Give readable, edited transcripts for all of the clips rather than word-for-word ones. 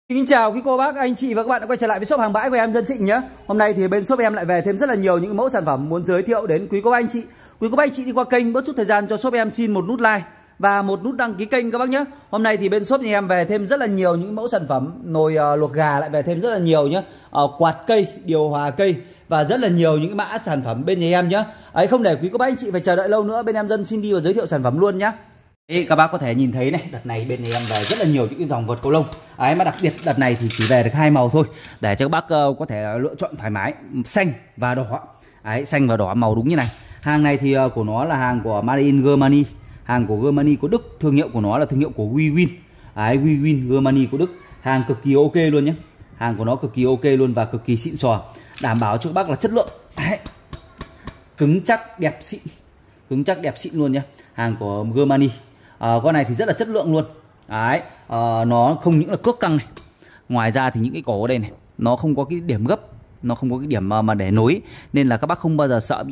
Xin chào quý cô bác, anh chị và các bạn đã quay trở lại với shop hàng bãi của em Dân Trịnh nhé. Hôm nay thì bên shop em lại về thêm rất là nhiều những mẫu sản phẩm muốn giới thiệu đến quý cô bác anh chị. Quý cô bác anh chị đi qua kênh bớt chút thời gian cho shop em xin một nút like và một nút đăng ký kênh các bác nhé. Hôm nay thì bên shop nhà em về thêm rất là nhiều những mẫu sản phẩm, nồi luộc gà lại về thêm rất là nhiều nhé. Quạt cây, điều hòa cây và rất là nhiều những mã sản phẩm bên nhà em nhé. Ấy không để quý cô bác anh chị phải chờ đợi lâu nữa, bên em Dân xin đi và giới thiệu sản phẩm luôn nhé. Các bác có thể nhìn thấy này, đợt này bên này em về rất là nhiều những cái dòng vật cầu lông. Ấy mà đặc biệt đợt này thì chỉ về được 2 màu thôi để cho các bác có thể lựa chọn thoải mái, xanh và đỏ. Ấy, xanh và đỏ màu đúng như này. Hàng này thì của nó là hàng của Made in Germany, hàng của Germany của Đức, thương hiệu của nó là thương hiệu của Wiwin. Ấy, Wiwin Germany của Đức, hàng cực kỳ ok luôn nhé. Hàng của nó cực kỳ ok luôn và cực kỳ xịn sò, đảm bảo cho các bác là chất lượng. Đấy. Cứng chắc đẹp xịn, cứng chắc đẹp xịn luôn nhé. Hàng của Germany. Con này thì rất là chất lượng luôn. Đấy, nó không những là cước căng này, ngoài ra thì những cái cổ ở đây này nó không có cái điểm gấp, nó không có cái điểm mà để nối, nên là các bác không bao giờ sợ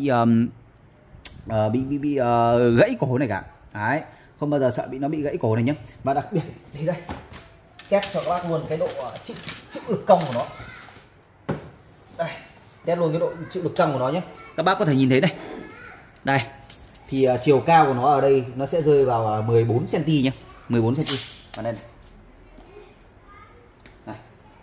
bị gãy cổ này cả. Đấy, không bao giờ sợ nó bị gãy cổ này nhé. Và đặc biệt thì đây, test cho các bác luôn cái độ chịu lực cong của nó. Đây, test luôn cái độ chịu lực cong của nó nhé. Các bác có thể nhìn thấy đây. Đây. Thì chiều cao của nó ở đây nó sẽ rơi vào 14 cm nhé, 14 cm. Vào đây này. Đây.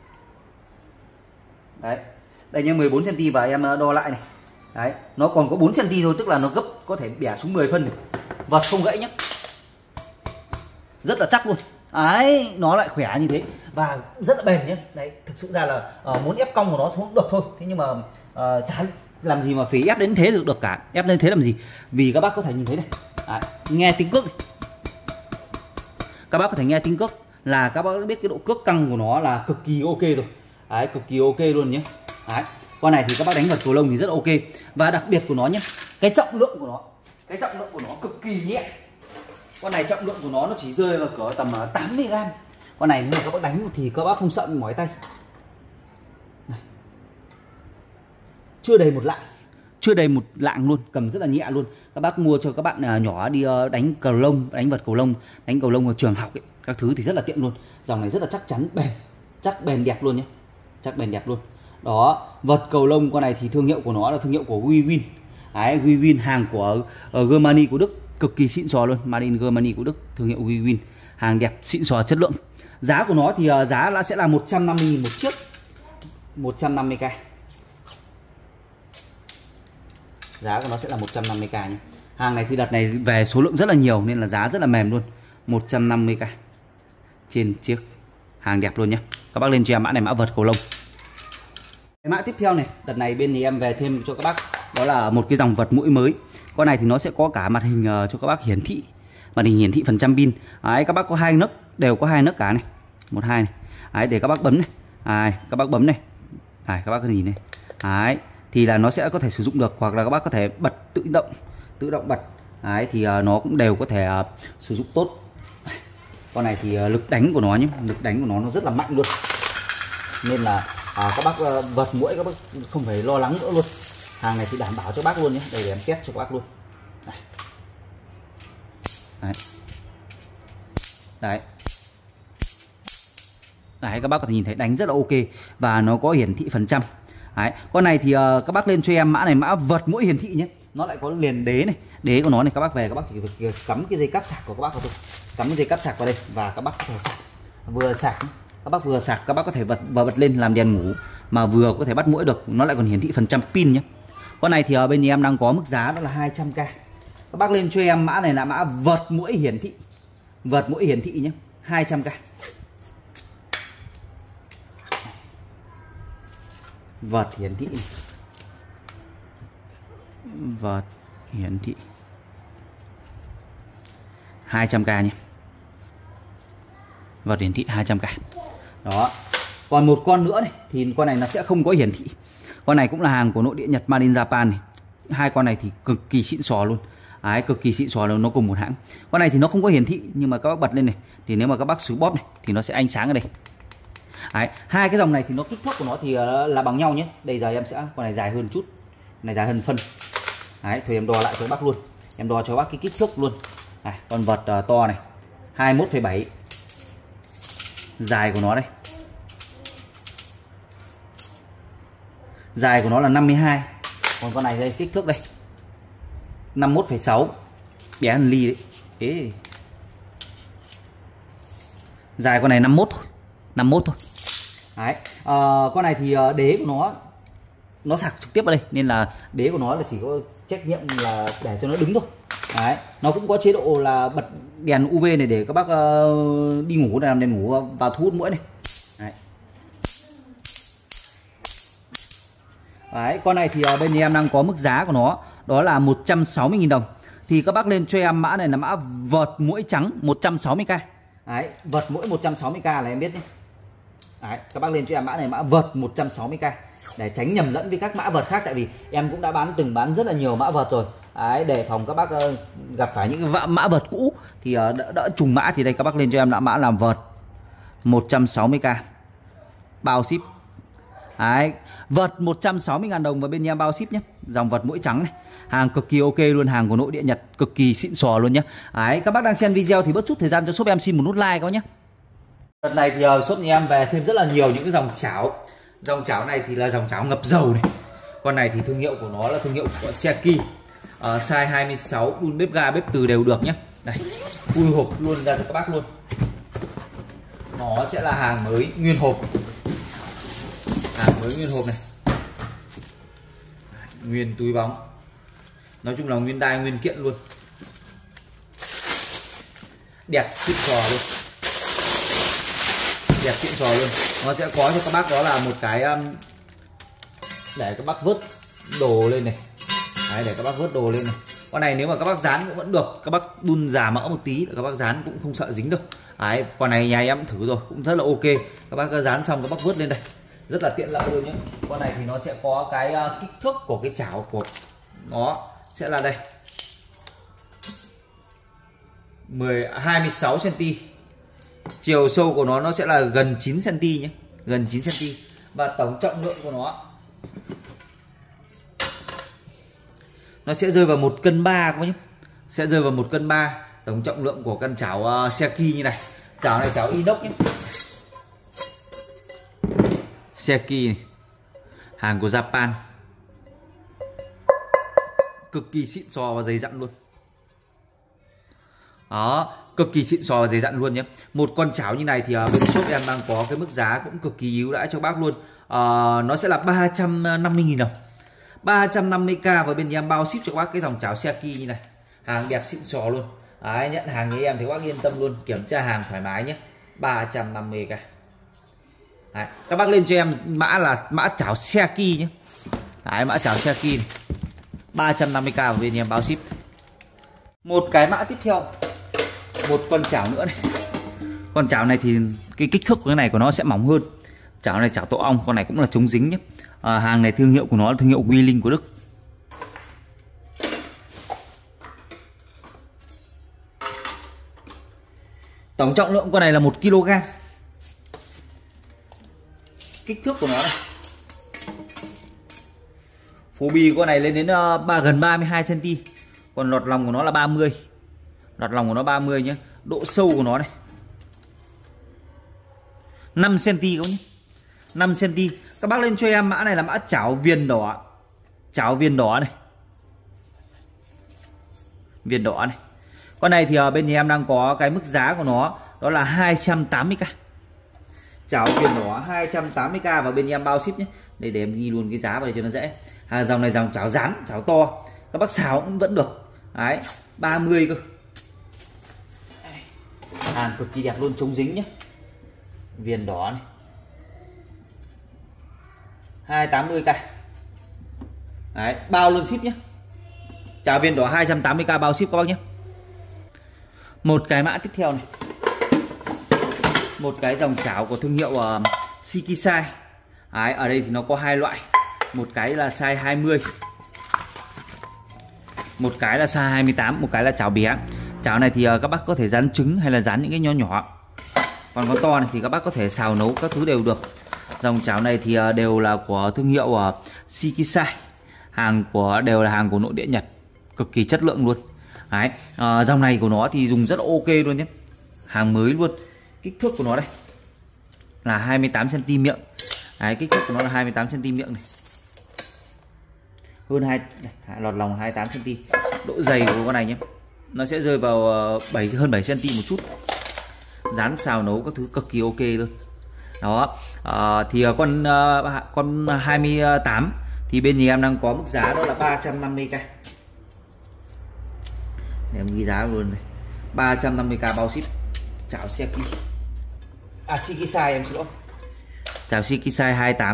Đấy. Đây nhá, 14 cm và em đo lại này. Đấy, nó còn có 4 cm thôi, tức là nó gấp có thể bẻ xuống 10 phân này. Vật không gãy nhá. Rất là chắc luôn. Đấy, nó lại khỏe như thế và rất là bền nhé. Đấy, thực sự ra là muốn ép cong của nó cũng được thôi. Thế nhưng mà chả làm gì mà phải ép đến thế được cả. Ép đến thế làm gì? Vì các bác có thể nhìn thấy này. Đấy, nghe tiếng cước này. Các bác có thể nghe tiếng cước là các bác biết cái độ cước căng của nó là cực kỳ ok rồi. Đấy, cực kỳ ok luôn nhé. Đấy, con này thì các bác đánh vật cầu lông thì rất là ok. Và đặc biệt của nó nhé, cái trọng lượng của nó, cái trọng lượng của nó cực kỳ nhẹ. Con này trọng lượng của nó chỉ rơi vào cỡ tầm 80 g. Con này nếu mà các bác đánh thì các bác không sợ bị mỏi tay. Này. Chưa đầy một lạng, chưa đầy một lạng luôn, cầm rất là nhẹ luôn. Các bác mua cho các bạn nhỏ đi đánh cầu lông, đánh vật cầu lông, đánh cầu lông ở trường học ấy, các thứ thì rất là tiện luôn. Dòng này rất là chắc chắn, bền, chắc bền đẹp luôn nhé, chắc bền đẹp luôn. Đó, vật cầu lông con này thì thương hiệu của nó là thương hiệu của Wiwin. Đấy, Wiwin, hàng của Germany của Đức, cực kỳ xịn sò luôn, Made in Germany của Đức, thương hiệu Wiwin, hàng đẹp, xịn sò, chất lượng. Giá của nó thì giá sẽ là 150.000 một chiếc, 150k. Giá của nó sẽ là 150k nhé. Hàng này thì đợt này về số lượng rất là nhiều nên là giá rất là mềm luôn, 150k trên chiếc, hàng đẹp luôn nhé. Các bác lên cho em mã này, mã vật cầu lông. Cái mã tiếp theo này, đợt này bên thì em về thêm cho các bác đó là một cái dòng vật mũi mới. Con này thì nó sẽ có cả màn hình cho các bác hiển thị, màn hình hiển thị phần trăm pin. Đấy, các bác có 2 nấc, đều có 2 nấc cả này, 1 2 này. Đấy, để các bác bấm này. Đấy, các bác bấm này. Đấy, các bác có thể nhìn này. Đấy, thì là nó sẽ có thể sử dụng được, hoặc là các bác có thể bật tự động bật. Đấy, thì nó cũng đều có thể sử dụng tốt. Con này thì lực đánh của nó nhé, lực đánh của nó rất là mạnh luôn, nên là các bác vật mũi các bác không phải lo lắng nữa luôn. Hàng này thì đảm bảo cho bác luôn nhé. Đây để em test cho các bác luôn. Đây. Đấy. Đấy. Đấy, các bác có thể nhìn thấy đánh rất là ok và nó có hiển thị phần trăm. Đấy, con này thì các bác lên cho em mã này, mã vật mũi hiển thị nhé. Nó lại có liền đế này, đế của nó này, các bác về các bác chỉ việc cắm cái dây cáp sạc của các bác vào thôi. Cắm cái dây cáp sạc vào đây và các bác có thể sạc. Vừa sạc, các bác vừa sạc các bác có thể bật lên làm đèn ngủ mà vừa có thể bắt mũi được, nó lại còn hiển thị phần trăm pin nhé. Con này thì ở bên nhà em đang có mức giá đó là 200k. Các bác lên cho em mã này là mã vật mũi hiển thị, vật mũi hiển thị nhé, 200k. Vật hiển thị, vật hiển thị 200k nhé, vật hiển thị 200k. Đó, còn một con nữa này thì con này nó sẽ không có hiển thị. Con này cũng là hàng của nội địa Nhật, Made in Japan này. Hai con này thì cực kỳ xịn sò luôn. Đấy, cực kỳ xịn sò luôn, nó cùng một hãng. Con này thì nó không có hiển thị, nhưng mà các bác bật lên này thì nếu mà các bác xứ bóp này thì nó sẽ ánh sáng ở đây. Đấy, hai cái dòng này thì nó kích thước của nó thì là bằng nhau nhé. Đây giờ em sẽ, con này dài hơn chút, này dài hơn phân. Đấy, thôi em đo lại cho bác luôn, em đo cho bác cái kích thước luôn. Này, con vật to này 21,7, dài của nó đây Dài của nó là 52. Còn con này đây kích thước đây 51,6, bé hơn ly đấy. Ê. Dài con này 51 thôi, 51 thôi. Đấy. Con này thì đế của nó sạc trực tiếp vào đây nên là đế của nó là chỉ có trách nhiệm là để cho nó đứng thôi. Đấy. Nó cũng có chế độ là bật đèn UV này để các bác đi ngủ này, làm đèn ngủ vào thu hút muỗi này. Đấy. Đấy, con này thì bên em đang có mức giá của nó đó là 160.000 đồng. Thì các bác lên cho em mã này là mã vợt muỗi trắng 160k. Đấy, vợt muỗi 160k là em biết nhé. Đấy, các bác lên cho em mã này mã vợt 160k để tránh nhầm lẫn với các mã vợt khác, tại vì em cũng đã từng bán rất là nhiều mã vợt rồi. Đấy, để phòng các bác gặp phải những mã vợt cũ thì đỡ trùng mã, thì đây các bác lên cho em mã làm vợt 160k bao ship. Đấy, vợt 160.000 đồng và bên em bao ship nhé. Dòng vợt muỗi trắng này, hàng cực kỳ ok luôn, hàng của nội địa Nhật, cực kỳ xịn sò luôn nhé. Đấy, các bác đang xem video thì bớt chút thời gian cho shop em xin một nút like các bác nhé. Đợt này thì shop nhà em về thêm rất là nhiều những cái dòng chảo. Dòng chảo này thì là dòng chảo ngập dầu này. Con này thì thương hiệu của nó là thương hiệu của Seaki, size 26, đun bếp ga bếp từ đều được nhé. Đây, khui hộp luôn ra cho các bác luôn. Nó sẽ là hàng mới nguyên hộp, hàng mới nguyên hộp này, nguyên túi bóng, nói chung là nguyên đai nguyên kiện luôn, đẹp xịn sò luôn, đẹp xịn sò luôn. Nó sẽ có cho các bác đó là một cái để các bác vớt đồ lên này. Đấy, để các bác vớt đồ lên này. Con này nếu mà các bác dán cũng vẫn được, các bác đun già mỡ một tí các bác dán cũng không sợ dính đâu. Đấy, con này nhà em thử rồi cũng rất là ok, các bác dán xong các bác vớt lên đây rất là tiện lợi luôn nhé. Con này thì nó sẽ có cái kích thước của cái chảo của nó sẽ là đây 26 cm, chiều sâu của nó sẽ là gần 9 cm nhé, gần 9 cm, và tổng trọng lượng của nó sẽ rơi vào 1,3 cân các bác nhé, sẽ rơi vào 1,3 cân. Tổng trọng lượng của con chảo Seaki như này. Chảo này chảo inox nhé, Seaki này, hàng của Japan, cực kỳ xịn sò và dày dặn luôn. Đó, cực kỳ xịn sò và dày dặn luôn nhé. Một con chảo như này thì bên shop em đang có cái mức giá cũng cực kỳ ưu đãi cho bác luôn. Nó sẽ là 350.000 đồng, 350k, và bên em bao ship cho các bác cái dòng chảo Seaki như này, hàng đẹp xịn sò luôn. Đấy, nhận hàng với em thì các bác yên tâm luôn, kiểm tra hàng thoải mái nhé. 350k. Đấy, các bác lên cho em mã là mã chảo Seaki nhé. Đấy, mã chảo Seaki này 350k và bên em bao ship. Một cái mã tiếp theo, một con chảo nữa này. Con chảo này thì cái kích thước của cái này của nó sẽ mỏng hơn. Chảo này chảo tổ ong, con này cũng là chống dính nhé. Hàng này thương hiệu của nó là thương hiệu Wheeling của Đức. Tổng trọng lượng con này là 1 kg. Kích thước của nó này, phổ bì con này lên đến gần 32 cm. Còn lọt lòng của nó là 30. Lọt lòng của nó 30 nhé. Độ sâu của nó này 5 cm các nhé. 5 cm. Các bác lên cho em mã này là mã chảo viền đỏ. Chảo viền đỏ này. Viền đỏ này. Con này thì bên nhà em đang có cái mức giá của nó đó là 280k. Chảo viền đỏ 280k và bên em bao ship nhé. Để em ghi luôn cái giá vào đây cho nó dễ. Dòng này dòng chảo rán, chảo to. Các bác xào cũng vẫn được. Đấy, 30 cơ. Hàng cực kỳ đẹp luôn, chống dính nhé. Viền đỏ này 280k. Đấy, bao luôn ship nhé. Chảo viền đỏ 280k bao ship các bác nhé. Một cái mã tiếp theo này, một cái dòng chảo của thương hiệu Shikisai. Đấy, ở đây thì nó có hai loại, một cái là size 20, một cái là size 28, một cái là chảo bé. Chảo này thì các bác có thể rán trứng hay là rán những cái nho nhỏ. Còn con to này thì các bác có thể xào nấu các thứ đều được. Dòng chảo này thì đều là của thương hiệu Shikisai, đều là hàng của nội địa Nhật, cực kỳ chất lượng luôn. Đấy, dòng này của nó thì dùng rất là ok luôn nhé, hàng mới luôn. Kích thước của nó đây là 28 cm miệng. Đấy, kích thước của nó là 28 cm miệng này. hơn lọt lòng 28 cm. Độ dày của con này nhé, nó sẽ rơi vào hơn 7 cm một chút. Dán xào nấu các thứ cực kỳ ok luôn. Đó. Thì con 28 thì bên nhà em đang có mức giá đó là 350k. Để em ghi giá luôn này. 350k bao ship. Chảo Shikisai em xin lỗi. Chảo Shikisai 28.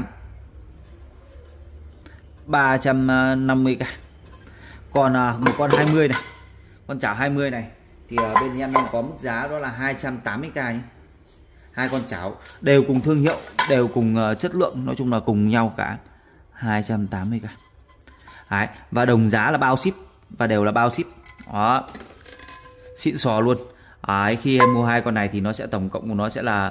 350k. Còn một con 20 này. Con chảo 20 này thì bên em đang có mức giá đó là 280k nhé. Hai con chảo đều cùng thương hiệu, đều cùng chất lượng, nói chung là cùng nhau cả. 280k. Đấy, và đồng giá là bao ship, và đều là bao ship. Đó. Xịn sò luôn. Đấy, khi em mua hai con này thì nó sẽ tổng cộng của nó sẽ là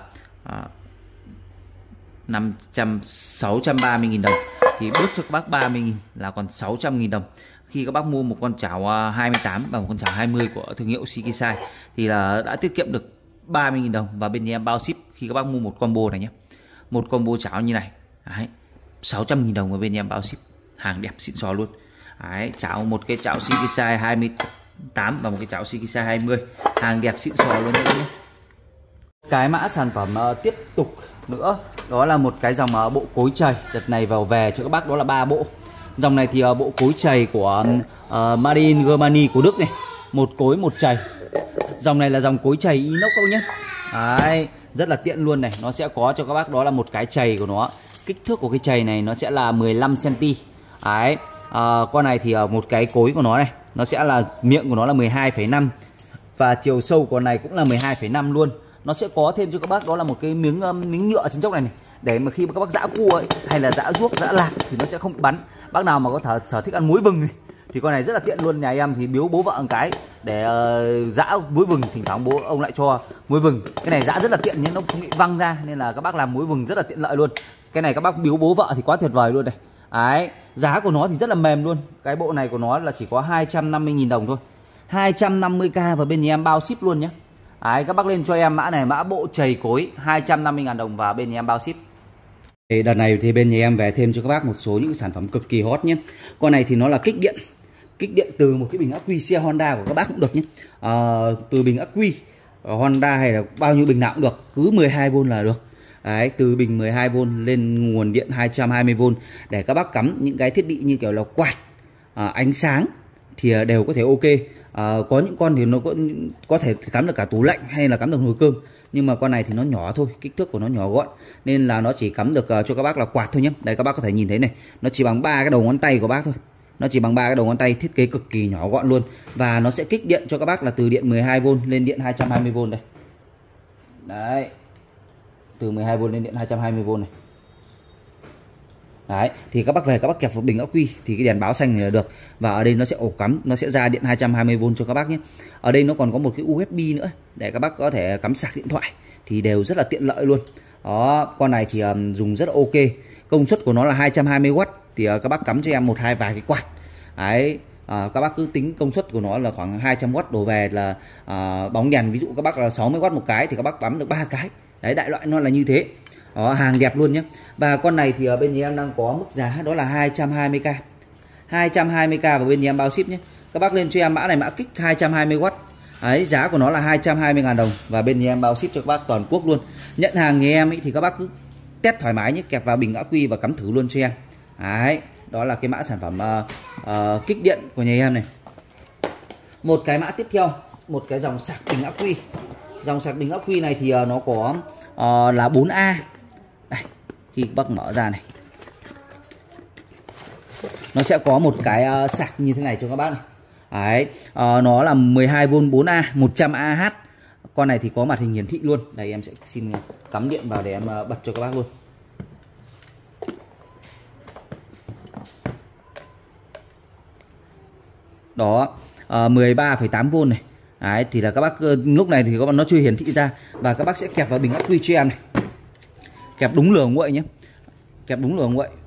630.000 đồng. Thì bớt cho các bác 30.000 là còn 600.000 đồng. Khi các bác mua một con chảo 28 và một con chảo 20 của thương hiệu Shikisai thì là đã tiết kiệm được 30.000 đồng. Và bên nhà em bao ship khi các bác mua một combo này nhé. Một combo chảo như này. Đấy, 600.000 đồng và bên nhà em bao ship. Hàng đẹp xịn sò luôn. Đấy, một cái chảo Shikisai 28 và một cái chảo Shikisai 20. Hàng đẹp xịn sò luôn đấy nhé. Cái mã sản phẩm tiếp tục nữa đó là một cái dòng bộ cối chày. Đợt này vào về cho các bác đó là 3 bộ. Dòng này thì bộ cối chày của Made in Germany của Đức này. Một cối một chày. Dòng này là dòng cối chày inox các bác nhé. Đấy, rất là tiện luôn này. Nó sẽ có cho các bác đó là một cái chày của nó. Kích thước của cái chày này nó sẽ là 15 cm. Đấy, con này thì một cái cối của nó này, nó sẽ là miệng của nó là 12,5 và chiều sâu của này cũng là 12,5 luôn. Nó sẽ có thêm cho các bác đó là một cái miếng nhựa trên chốc này, để mà khi mà các bác giã cua ấy, hay là giã ruốc, giã lạc thì nó sẽ không bị bắn. Bác nào mà có sở thích ăn muối vừng này, thì con này rất là tiện luôn. Nhà em thì biếu bố vợ một cái để giã muối vừng, thỉnh thoảng bố ông lại cho muối vừng. Cái này giã rất là tiện nhưng nó không bị văng ra, nên là các bác làm muối vừng rất là tiện lợi luôn. Cái này các bác biếu bố vợ thì quá tuyệt vời luôn này. Đấy, giá của nó thì rất là mềm luôn. Cái bộ này của nó là chỉ có 250.000 đồng thôi. 250k và bên nhà em bao ship luôn nhé. Đấy, các bác lên cho em mã này, mã bộ chày cối 250.000 đồng và bên nhà em bao ship. Đợt này thì bên nhà em về thêm cho các bác một số những sản phẩm cực kỳ hot nhé. Con này thì nó là kích điện từ một cái bình ắc quy xe Honda của các bác cũng được nhé. Từ bình ắc quy Honda hay là bao nhiêu bình nào cũng được, cứ 12V là được. Đấy, từ bình 12V lên nguồn điện 220V để các bác cắm những cái thiết bị như kiểu là quạt, ánh sáng thì đều có thể ok. Có những con thì nó có thể cắm được cả tủ lạnh hay là cắm được nồi cơm, nhưng mà con này thì nó nhỏ thôi, kích thước của nó nhỏ gọn nên là nó chỉ cắm được cho các bác là quạt thôi nhé. Đây các bác có thể nhìn thấy này, nó chỉ bằng 3 cái đầu ngón tay của bác thôi. Nó chỉ bằng 3 cái đầu ngón tay, thiết kế cực kỳ nhỏ gọn luôn. Và nó sẽ kích điện cho các bác là từ điện 12V lên điện 220V đây. Đấy, từ 12V lên điện 220V này. Đấy, thì các bác về các bác kẹp vào bình ắc quy thì cái đèn báo xanh này là được. Và ở đây nó sẽ ổ cắm, nó sẽ ra điện 220V cho các bác nhé. Ở đây nó còn có một cái USB nữa để các bác có thể cắm sạc điện thoại, thì đều rất là tiện lợi luôn. Đó, con này thì dùng rất là ok. Công suất của nó là 220W thì các bác cắm cho em một hai vài cái quạt. Đấy, các bác cứ tính công suất của nó là khoảng 200W đổ về là bóng đèn ví dụ các bác là 60W một cái thì các bác bấm được 3 cái. Đấy, đại loại nó là như thế. Đó, hàng đẹp luôn nhé. Và con này thì ở bên nhà em đang có mức giá đó là 220k. 220k và bên nhà em bao ship nhé. Các bác lên cho em mã này, mã kích 220W. Đấy, giá của nó là 220.000 đồng và bên nhà em bao ship cho các bác toàn quốc luôn. Nhận hàng nhà em ấy thì các bác cứ test thoải mái nhé, kẹp vào bình ắc quy và cắm thử luôn cho em. Đấy, đó là cái mã sản phẩm kích điện của nhà em này. Một cái mã tiếp theo, một cái dòng sạc bình ắc quy. Dòng sạc bình ắc quy này thì nó có là 4A. Đây, khi các bác mở ra này, nó sẽ có một cái sạc như thế này cho các bác này. Đấy, nó là 12V 4A 100Ah. Con này thì có màn hình hiển thị luôn. Đây em sẽ xin cắm điện vào để em bật cho các bác luôn. Đó, 13,8V này. Đấy, thì là các bác lúc này thì các bác nó chưa hiển thị ra và các bác sẽ kẹp vào bình ắc quy cho em này. Kẹp đúng lửa nguội nhé. Kẹp đúng lửa nguội.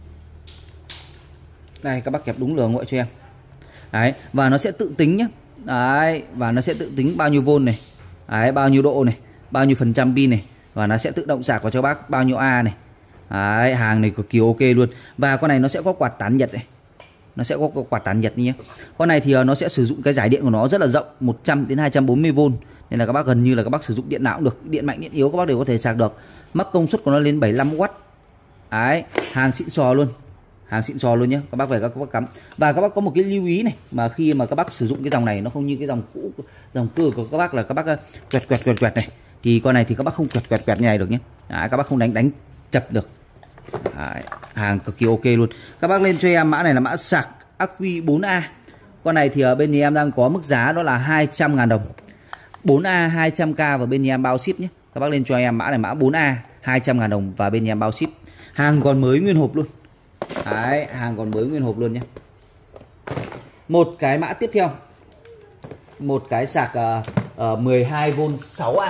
Đây, các bác kẹp đúng lửa nguội cho em. Đấy, và nó sẽ tự tính nhé. Đấy, và nó sẽ tự tính bao nhiêu V này. Đấy, bao nhiêu độ này, bao nhiêu % pin này, và nó sẽ tự động sạc vào cho bác bao nhiêu A này. Đấy, hàng này cực kỳ ok luôn. Và con này nó sẽ có quạt tản nhiệt này. nó sẽ có quạt tản nhiệt nhé. Con này thì nó sẽ sử dụng cái giải điện của nó rất là rộng, 100 đến 240V, nên là các bác gần như là các bác sử dụng điện nào cũng được, điện mạnh điện yếu các bác đều có thể sạc được. Mắc công suất của nó lên 75W. Đấy, hàng xịn sò luôn. Hàng xịn sò luôn nhé. Các bác về các bác cắm. Và các bác có một cái lưu ý này, mà khi mà các bác sử dụng cái dòng này nó không như cái dòng cũ, dòng cơ của các bác là các bác quẹt này. Thì con này thì các bác không quẹt như này được nhé. Đấy, các bác không đánh chập được. Đấy, hàng cực kỳ ok luôn. Các bác lên cho em mã này là mã sạc Aqui 4A. Con này thì ở bên nhà em đang có mức giá đó là 200.000 đồng. 4A 200k và bên nhà em bao ship nhé. Các bác lên cho em mã này mã 4A 200.000 đồng và bên nhà em bao ship. Hàng còn mới nguyên hộp luôn. Đấy, hàng còn mới nguyên hộp luôn nhé. Một cái mã tiếp theo. Một cái sạc 12V 6A.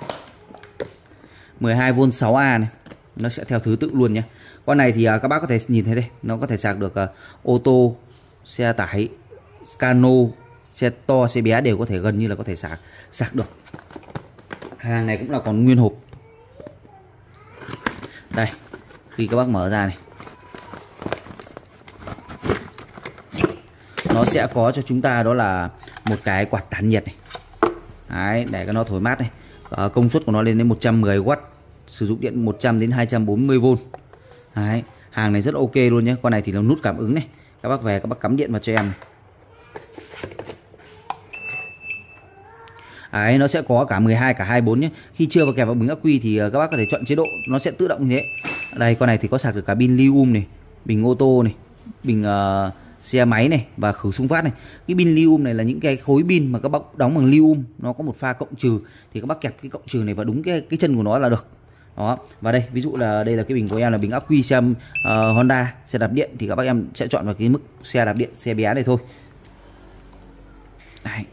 12V 6A này. Nó sẽ theo thứ tự luôn nhé. Con này thì các bác có thể nhìn thấy đây, nó có thể sạc được ô tô, xe tải, cano, xe to, xe bé đều có thể, gần như là có thể sạc được. Hàng này cũng là còn nguyên hộp. Đây, khi các bác mở ra này, nó sẽ có cho chúng ta đó là một cái quạt tản nhiệt này. Đấy, để cho nó thổi mát này. Công suất của nó lên đến 110W, sử dụng điện 100 đến 240V. Đấy, hàng này rất ok luôn nhé. Con này thì là nút cảm ứng này. Các bác về các bác cắm điện vào cho em này. Đấy, nó sẽ có cả 12 cả 24 nhé. Khi chưa vào kèm vào bình ắc quy thì các bác có thể chọn chế độ, nó sẽ tự động như thế. Đây, con này thì có sạc được cả pin lithium này, bình ô tô này, bình xe máy này và khử xung phát này. Cái pin lithium này là những cái khối pin mà các bác đóng bằng lithium, nó có một pha cộng trừ, thì các bác kẹp cái cộng trừ này vào đúng cái chân của nó là được. Đó, và đây ví dụ là đây là cái bình của em là bình ắc quy xe Honda, xe đạp điện, thì các bác em sẽ chọn vào cái mức xe đạp điện, xe bé này thôi. Đấy,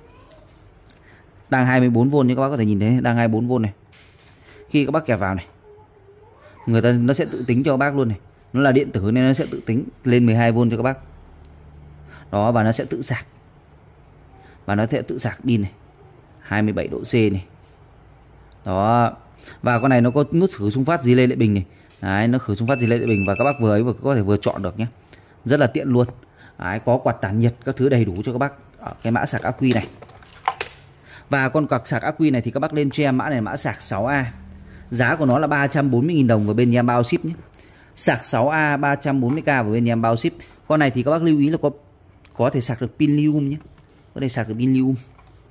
đang 24V như các bác có thể nhìn thấy, đang 24V này. Khi các bác kẹp vào này, nó sẽ tự tính cho các bác luôn này. Nó là điện tử nên nó sẽ tự tính lên 12V cho các bác. Đó, và nó sẽ tự sạc. Và nó sẽ tự sạc pin này. 27 độ C này. Đó. Và con này nó có nút khử xung phát relay lại bình này. Đấy, nó khử xung phát relay lại bình và các bác vừa ấy có thể vừa chọn được nhé. Rất là tiện luôn. Đấy, có quạt tản nhiệt các thứ đầy đủ cho các bác ở cái mã sạc ắc quy này. Và con quạt sạc ắc quy này thì các bác lên cho em mã này mã sạc 6A. Giá của nó là 340.000 đồng và bên nhà em bao ship nhé. Sạc 6A 340k và bên nhà em bao ship. Con này thì các bác lưu ý là có thể sạc được pin lithium nhé. Có thể sạc được pin lithium.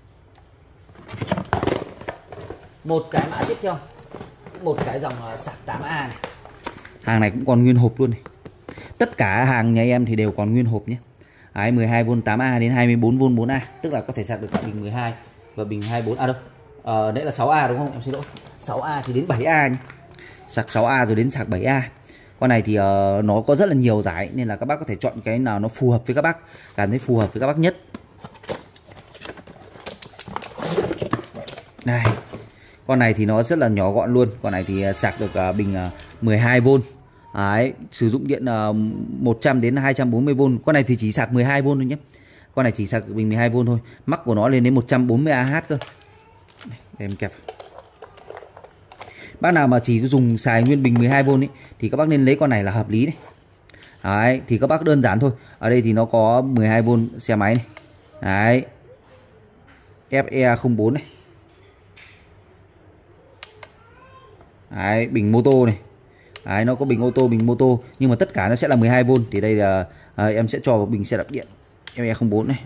Một cái mã tiếp theo, một cái dòng sạc 8A này. Hàng này cũng còn nguyên hộp luôn này. Tất cả hàng nhà em thì đều còn nguyên hộp nhé. Đấy, 12V 8A đến 24V 4A, tức là có thể sạc được cả bình 12 và bình 24. À đâu, đấy là 6A đúng không? Em xin lỗi. 6A thì đến 7A nhé. Sạc 6A rồi đến sạc 7A. Con này thì nó có rất là nhiều giải nên là các bác có thể chọn cái nào nó phù hợp với các bác, cảm thấy phù hợp với các bác nhất. Này, con này thì nó rất là nhỏ gọn luôn. Con này thì sạc được bình 12V. Đấy, sử dụng điện 100 đến 240V. Con này thì chỉ sạc 12V thôi nhé. Con này chỉ sạc bình 12V thôi. Mắc của nó lên đến 140Ah cơ. Đây, em kẹp. Bác nào mà chỉ dùng xài nguyên bình 12V ấy, thì các bác nên lấy con này là hợp lý này. Đấy, thì các bác đơn giản thôi. Ở đây thì nó có 12V xe máy này. Đấy, FE04 này. Đấy, bình mô tô này. Đấy, nó có bình ô tô, bình mô tô, nhưng mà tất cả nó sẽ là 12V. Thì đây là em sẽ cho vào bình xe đạp điện FE04 này.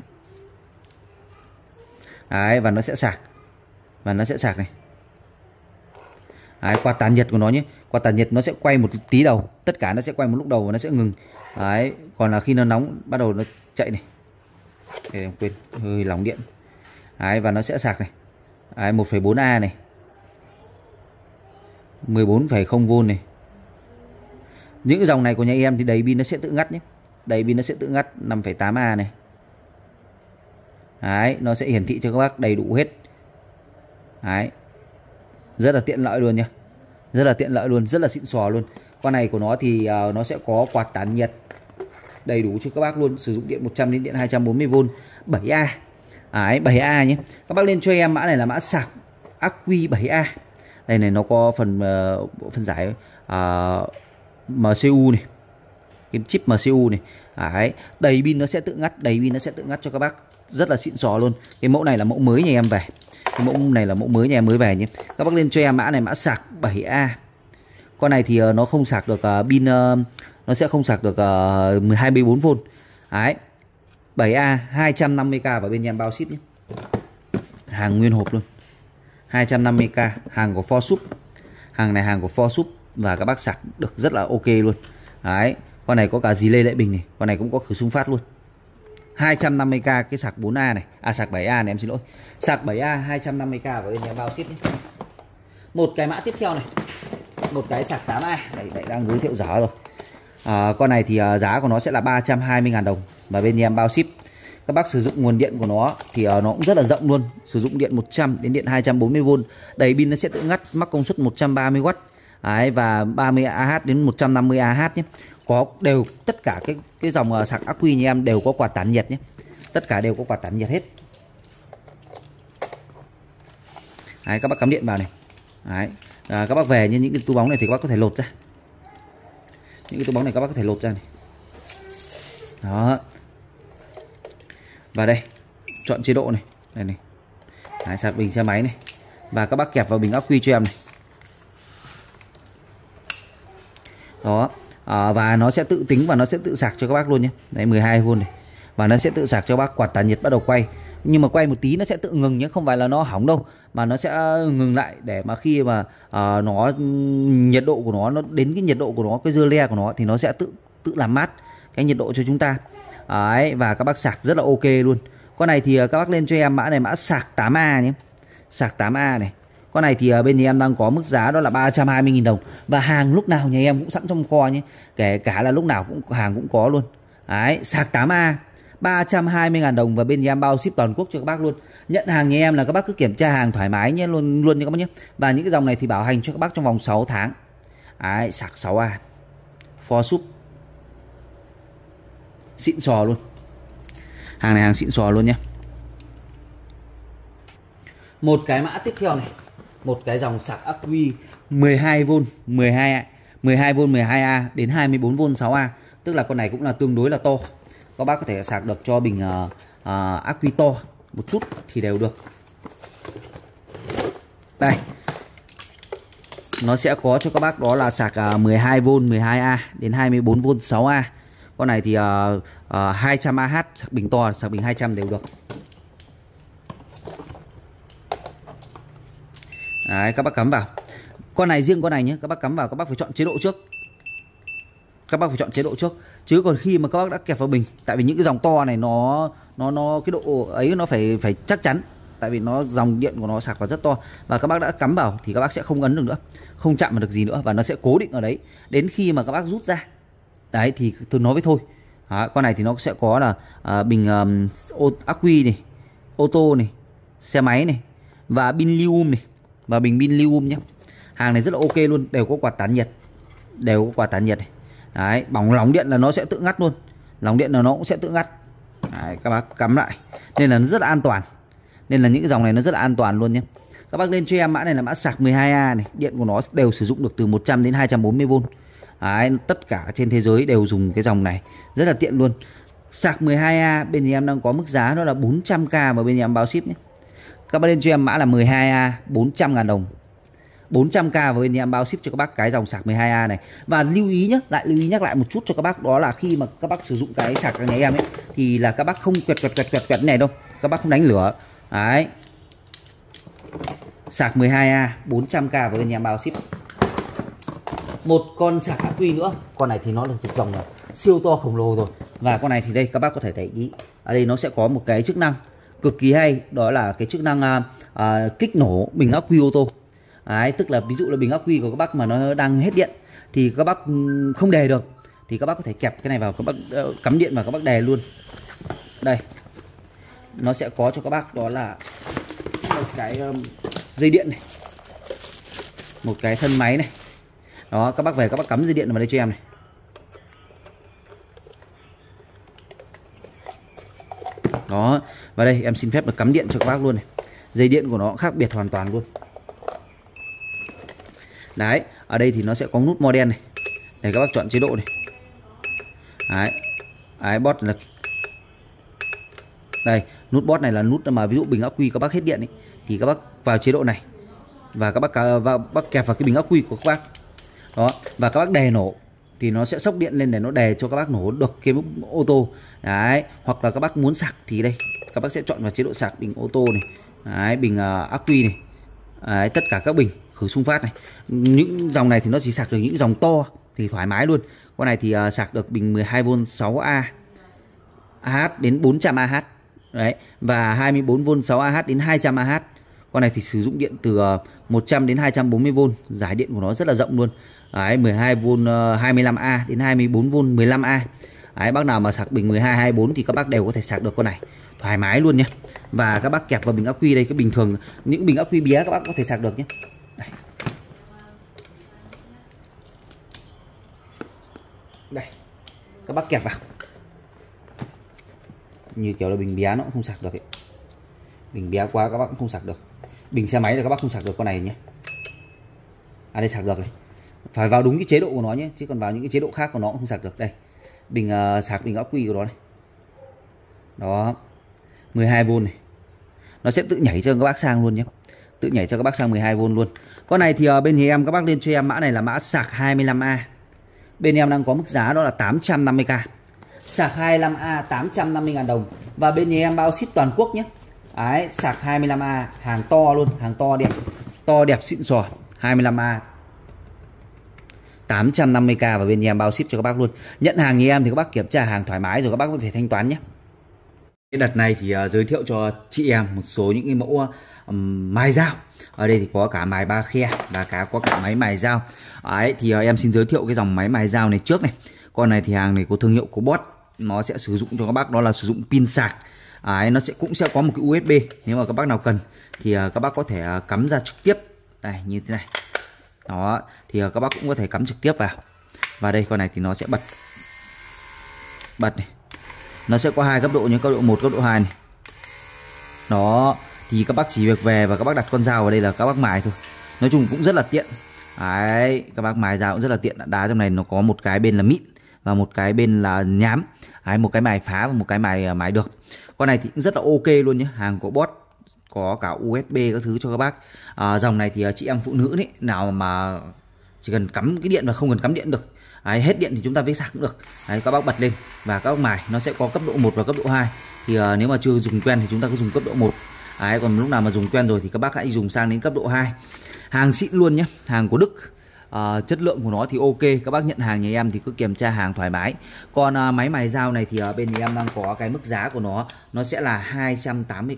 Đấy, và nó sẽ sạc. Và nó sẽ sạc này. Đấy, quạt tản nhiệt của nó nhé. Quạt tản nhiệt nó sẽ quay một tí đầu. Tất cả nó sẽ quay một lúc đầu và nó sẽ ngừng. Đấy, còn là khi nó nóng bắt đầu nó chạy này. Để em quên, hơi lỏng điện. Đấy, và nó sẽ sạc này. Đấy, 1,4A này, 14,0V này. Những cái dòng này của nhà em thì đầy pin nó sẽ tự ngắt nhé. Đầy pin nó sẽ tự ngắt 5,8A này. Đấy, nó sẽ hiển thị cho các bác đầy đủ hết. Đấy, rất là tiện lợi luôn nha. Rất là tiện lợi luôn, rất là xịn sò luôn. Con này của nó thì nó sẽ có quạt tản nhiệt đầy đủ cho các bác luôn. Sử dụng điện 100 đến điện 240V. 7A. Đấy, 7A nhé. Các bác lên cho em mã này là mã sạc Aqui 7A. Đây này, nó có phần giải MCU này. cái chip MCU này. Đấy, đầy pin nó sẽ tự ngắt, đầy pin nó sẽ tự ngắt cho các bác, rất là xịn sò luôn. Cái mẫu này là mẫu mới nhà em về, cái mẫu này là mẫu mới nhà em mới về nhé. Các bác lên cho em mã này, mã sạc 7A. Con này thì nó không sạc được pin, nó sẽ không sạc được 12V. Đấy, 7A 250k và bên nhà em bao ship nhé, hàng nguyên hộp luôn, 250k, hàng của Forsup, hàng này hàng của Forsup và các bác sạc được rất là ok luôn. Đấy, con này có cả dì Lê Đại Bình này, con này cũng có khử xung phát luôn. 250k cái sạc 4A này, sạc 7A này em xin lỗi, sạc 7A 250k và bên nhà bao ship nhé. Một cái mã tiếp theo này, một cái sạc 8A, đây đang giới thiệu giá rồi. Con này thì giá của nó sẽ là 320.000 đồng và bên nhà em bao ship. Các bác sử dụng nguồn điện của nó thì nó cũng rất là rộng luôn, sử dụng điện 100 đến điện 240V, đầy pin nó sẽ tự ngắt, mắc công suất 130W. Đấy, và 30Ah đến 150Ah nhé. Có đều tất cả cái dòng sạc ắc quy nhà em đều có quạt tản nhiệt nhé, tất cả đều có quạt tản nhiệt hết. Đấy, các bác cắm điện vào này. Đấy, các bác về như những cái túi bóng này thì các bác có thể lột ra, những cái túi bóng này các bác có thể lột ra này. Đó, và đây chọn chế độ này, đây này. Đấy, sạc bình xe máy này, và các bác kẹp vào bình ắc quy cho em này. Đó, và nó sẽ tự tính và nó sẽ tự sạc cho các bác luôn nhé. Đấy, 12V này, và nó sẽ tự sạc cho bác. Quạt tản nhiệt bắt đầu quay, nhưng mà quay một tí nó sẽ tự ngừng nhé, không phải là nó hỏng đâu, mà nó sẽ ngừng lại để mà khi mà nó nhiệt độ của nó đến cái nhiệt độ của nó, cái dưa le của nó thì nó sẽ tự làm mát cái nhiệt độ cho chúng ta. Đấy, và các bác sạc rất là ok luôn. Con này thì các bác lên cho em mã này, mã sạc 8A nhé, sạc 8A này. Con này thì bên nhà em đang có mức giá đó là 320.000 đồng và hàng lúc nào nhà em cũng sẵn trong kho nhé, kể cả là lúc nào cũng hàng cũng có luôn. Đấy, sạc 8A 320.000 đồng và bên nhà em bao ship toàn quốc cho các bác luôn. Nhận hàng nhà em là các bác cứ kiểm tra hàng thoải mái nhé, luôn luôn nha các bác nhé. Và những cái dòng này thì bảo hành cho các bác trong vòng 6 tháng. Đấy, sạc 6A Forsup, xịn sò luôn, hàng này hàng xịn sò luôn nhé. Một cái mã tiếp theo này, một cái dòng sạc ắc quy 12V 12A đến 24V 6A, tức là con này cũng là tương đối là to. Các bác có thể sạc được cho bình ắc quy to một chút thì đều được. Đây, nó sẽ có cho các bác đó là sạc 12V 12A đến 24V 6A. Con này thì 200Ah, sạc bình to, sạc bình 200 đều được. Đấy, các bác cắm vào. Con này riêng con này nhé, các bác cắm vào các bác phải chọn chế độ trước. Các bác phải chọn chế độ trước. Chứ còn khi mà các bác đã kẹp vào bình, tại vì những cái dòng to này nó cái độ ấy nó phải chắc chắn, tại vì nó dòng điện của nó sạc vào rất to, và các bác đã cắm vào thì các bác sẽ không ấn được nữa, không chạm vào được gì nữa, và nó sẽ cố định ở đấy đến khi mà các bác rút ra. Đấy thì tôi nói với thôi. Đó, con này thì nó sẽ có là bình ắc quy này, ô tô này, xe máy này, và pin lithium này, và bình pin lithium nhé. Hàng này rất là ok luôn, đều có quạt tản nhiệt, đều có quạt tản nhiệt này. Đấy, bỏng lóng điện là nó sẽ tự ngắt luôn, lóng điện là nó cũng sẽ tự ngắt. Đấy, các bác cắm lại nên là nó rất là an toàn, nên là những cái dòng này nó rất là an toàn luôn nhé. Các bác lên cho em mã này là mã sạc 12A này, điện của nó đều sử dụng được từ 100 đến 240V. Đấy, tất cả trên thế giới đều dùng cái dòng này, rất là tiện luôn. Sạc 12A bên nhà em đang có mức giá đó là 400k và bên nhà em bao ship nhé. Các bác lên cho em mã là 12A 400.000 đồng, 400k và bên nhà em bao ship cho các bác cái dòng sạc 12A này. Và lưu ý nhé, lưu ý nhắc lại một chút cho các bác, đó là khi mà các bác sử dụng cái sạc của nhà em ấy thì là các bác không quẹt này đâu, các bác không đánh lửa. Đấy, sạc 12A 400k và bên nhà em bao ship. Một con sạc ắc quy nữa, con này thì nó là thuộc dòng là siêu to khổng lồ rồi, và con này thì đây các bác có thể để ý ở đây nó sẽ có một cái chức năng cực kỳ hay, đó là cái chức năng kích nổ bình ắc quy ô tô. Đấy, tức là ví dụ là bình ắc quy của các bác mà nó đang hết điện thì các bác không đề được thì các bác có thể kẹp cái này vào, các bác cắm điện vào các bác đề luôn. Đây, nó sẽ có cho các bác đó là một cái dây điện này, một cái thân máy này. Đó, các bác về các bác cắm dây điện vào đây cho em này. Đó, và đây em xin phép được cắm điện cho các bác luôn này. Dây điện của nó khác biệt hoàn toàn luôn. Đấy, ở đây thì nó sẽ có nút model này. Để các bác chọn chế độ này. Đấy. Đấy, bot là đây, nút bot này là nút mà ví dụ bình ắc quy các bác hết điện ấy, thì các bác vào chế độ này và các bác kẹp vào cái bình ắc quy của các bác. Đó, và các bác đè nổ thì nó sẽ sốc điện lên để nó đè cho các bác nổ được cái ô tô. Đấy, hoặc là các bác muốn sạc thì đây, các bác sẽ chọn vào chế độ sạc bình ô tô này. Đấy, bình ắc quy này. Đấy, tất cả các bình khử xung phát này. Những dòng này thì nó chỉ sạc được những dòng to thì thoải mái luôn. Con này thì sạc được bình 12V 6A AH đến 400Ah. Đấy, và 24V 6AH đến 200Ah. Con này thì sử dụng điện từ 100 đến 240V, giải điện của nó rất là rộng luôn. Đấy, 12V 25A đến 24V 15A. Đấy, bác nào mà sạc bình 12 24 thì các bác đều có thể sạc được con này thoải mái luôn nhé. Và các bác kẹp vào bình ắc quy đây, cái bình thường những bình ắc quy bé các bác có thể sạc được nhé. Đây. Đây, các bác kẹp vào như kiểu là bình bé nó cũng không sạc được ấy. Bình bé quá các bác cũng không sạc được. Bình xe máy là các bác không sạc được con này nhé. À đây sạc được này. Phải vào đúng cái chế độ của nó nhé, chứ còn vào những cái chế độ khác của nó cũng không sạc được. Đây, bình sạc bình ắc quy của nó này. Đó, 12V này. Nó sẽ tự nhảy cho các bác sang luôn nhé. Tự nhảy cho các bác sang 12V luôn. Con này thì bên nhà em các bác lên cho em mã này là mã sạc 25A. Bên em đang có mức giá đó là 850k. Sạc 25A 850.000 đồng. Và bên nhà em bao ship toàn quốc nhé. Đấy, sạc 25A, hàng to luôn, hàng to đẹp xịn sò. 25A 850k và bên nhà em bao ship cho các bác luôn. Nhận hàng nhà em thì các bác kiểm tra hàng thoải mái rồi các bác có thể thanh toán nhé. Cái đợt này thì giới thiệu cho chị em một số những cái mẫu mài dao. Ở đây thì có cả mài 3 khe và có cả máy mài dao. Đấy, thì em xin giới thiệu cái dòng máy mài dao này trước này. Con này thì hàng này có thương hiệu của Bosch. Nó sẽ sử dụng cho các bác đó là sử dụng pin sạc. Đấy, nó cũng sẽ có một cái USB. Nếu mà các bác nào cần thì các bác có thể cắm ra trực tiếp. Đây, như thế này. Đó, thì các bác cũng có thể cắm trực tiếp vào. Và đây con này thì nó sẽ bật này. Nó sẽ có hai cấp độ như cấp độ 1, cấp độ 2 này. Đó, thì các bác chỉ việc về và các bác đặt con dao vào đây là các bác mài thôi. Nói chung cũng rất là tiện. Đấy, các bác mài dao cũng rất là tiện. Đá trong này nó có một cái bên là mịn và một cái bên là nhám. Đấy, một cái mài phá và một cái mài được. Con này thì cũng rất là ok luôn nhé. Hàng của Bosch, có cả USB các thứ cho các bác. Dòng này thì chị em phụ nữ đấy, nào mà chỉ cần cắm cái điện và không cần cắm điện được. Đấy, hết điện thì chúng ta phải sạc cũng được. Đấy, các bác bật lên và các bác mài. Nó sẽ có cấp độ 1 và cấp độ 2. Thì nếu mà chưa dùng quen thì chúng ta cứ dùng cấp độ 1. Đấy, còn lúc nào mà dùng quen rồi thì các bác hãy dùng sang đến cấp độ 2. Hàng xịn luôn nhé, hàng của Đức. Chất lượng của nó thì ok. Các bác nhận hàng nhà em thì cứ kiểm tra hàng thoải mái. Còn máy mài dao này thì bên nhà em đang có cái mức giá của nó sẽ là 280k.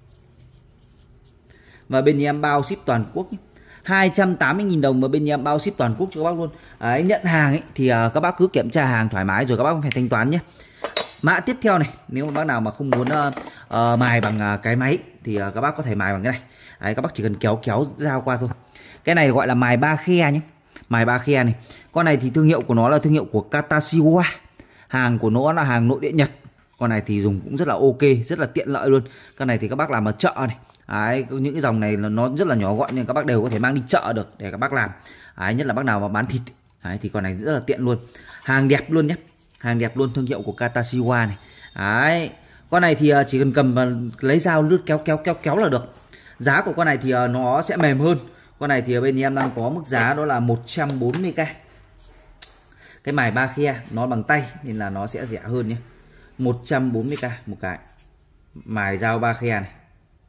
Và bên nhà em bao ship toàn quốc nhé. 280.000 đồng và bên nhà em bao ship toàn quốc cho các bác luôn. Đấy, nhận hàng ấy, thì các bác cứ kiểm tra hàng thoải mái rồi các bác phải thanh toán nhé. Mã tiếp theo này, nếu mà bác nào mà không muốn mài bằng cái máy thì các bác có thể mài bằng cái này. Đấy, các bác chỉ cần kéo dao qua thôi. Cái này gọi là mài 3 khe nhé. Mài 3 khe này. Con này thì thương hiệu của nó là thương hiệu của Katashiwa. Hàng của nó là hàng nội địa Nhật. Con này thì dùng cũng rất là ok, rất là tiện lợi luôn. Con này thì các bác làm ở chợ này. Đấy, những cái dòng này nó rất là nhỏ gọn nên các bác đều có thể mang đi chợ được để các bác làm. Đấy, nhất là bác nào mà bán thịt. Đấy, thì con này rất là tiện luôn. Hàng đẹp luôn nhé. Hàng đẹp luôn, thương hiệu của Katashiwa này. Đấy, con này thì chỉ cần cầm và lấy dao lướt kéo là được. Giá của con này thì nó sẽ mềm hơn. Con này thì bên em đang có mức giá đó là 140k. Cái mài 3 khe nó bằng tay nên là nó sẽ rẻ hơn nhé. 140k một cái mài dao 3 khe này.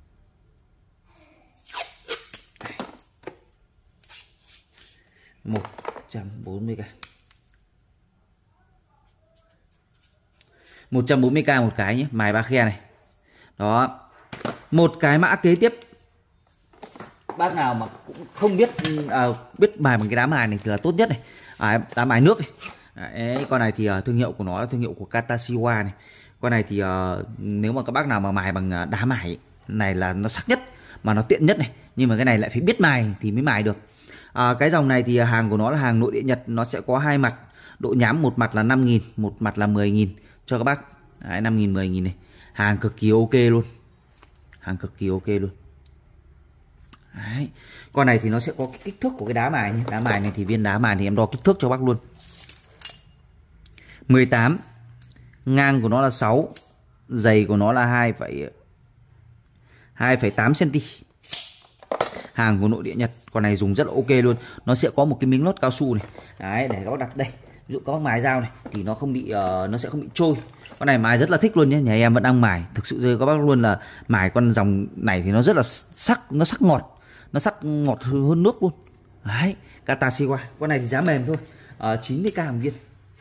Đây. 140k. 140k một cái nhé, mài 3 khe này. Đó. Một cái mã kế tiếp. Bác nào mà cũng không biết biết mài bằng cái đá mài này thì là tốt nhất này. Đá mài nước này. Đấy, con này thì thương hiệu của nó là thương hiệu của Katashiwa này. Con này thì nếu mà các bác nào mà mài bằng đá mài này là nó sắc nhất mà nó tiện nhất này. Nhưng mà cái này lại phải biết mài thì mới mài được. Cái dòng này thì hàng của nó là hàng nội địa Nhật. Nó sẽ có hai mặt. Độ nhám một mặt là 5.000, một mặt là 10.000 cho các bác. Đấy, 5.000, 10.000 này. Hàng cực kỳ ok luôn. Hàng cực kỳ ok luôn. Đấy. Con này thì nó sẽ có cái kích thước của cái đá mài nhé. Đá mài này thì viên đá mài thì em đo kích thước cho bác luôn. 18. Ngang của nó là 6, dày của nó là 2,8 cm. Hàng của nội địa Nhật, con này dùng rất là ok luôn. Nó sẽ có một cái miếng lót cao su này. Đấy, để các bác đặt đây. Ví dụ các bác mài dao này thì nó không bị nó sẽ không bị trôi. Con này mài rất là thích luôn nhé, nhà em vẫn đang mài. Thực sự rồi các bác luôn là mài con dòng này thì nó rất là sắc, nó sắc ngọt. Nó sắc ngọt hơn nước luôn. Đấy, Katashiwa. Con này thì giá mềm thôi. 90k một viên.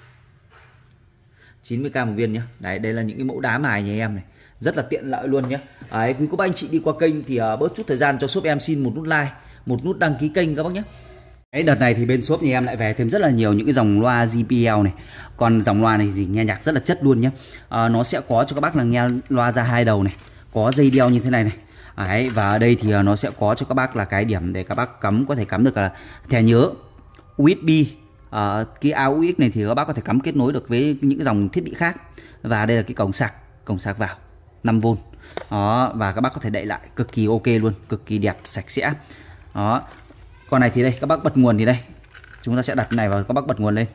90k một viên nhá. Đấy, đây là những cái mẫu đá mài nhà em này. Rất là tiện lợi luôn nhé. Đấy, quý cô bác anh chị đi qua kênh thì bớt chút thời gian cho shop em xin một nút like, một nút đăng ký kênh các bác nhé. Đấy, đợt này thì bên shop nhà em lại về thêm rất là nhiều những cái dòng loa JBL này. Còn dòng loa này thì nghe nhạc rất là chất luôn nhé. Nó sẽ có cho các bác là nghe loa ra 2 đầu này, có dây đeo như thế này này. Đấy, và ở đây thì nó sẽ có cho các bác là cái điểm để các bác cắm, có thể cắm được là thẻ nhớ USB. Cái AUX này thì các bác có thể cắm kết nối được với những dòng thiết bị khác. Và đây là cái cổng sạc vào 5V. Đó, và các bác có thể đậy lại cực kỳ ok luôn, cực kỳ đẹp, sạch sẽ. Đó. Con này thì đây, các bác bật nguồn thì đây. Chúng ta sẽ đặt này vào, các bác bật nguồn lên.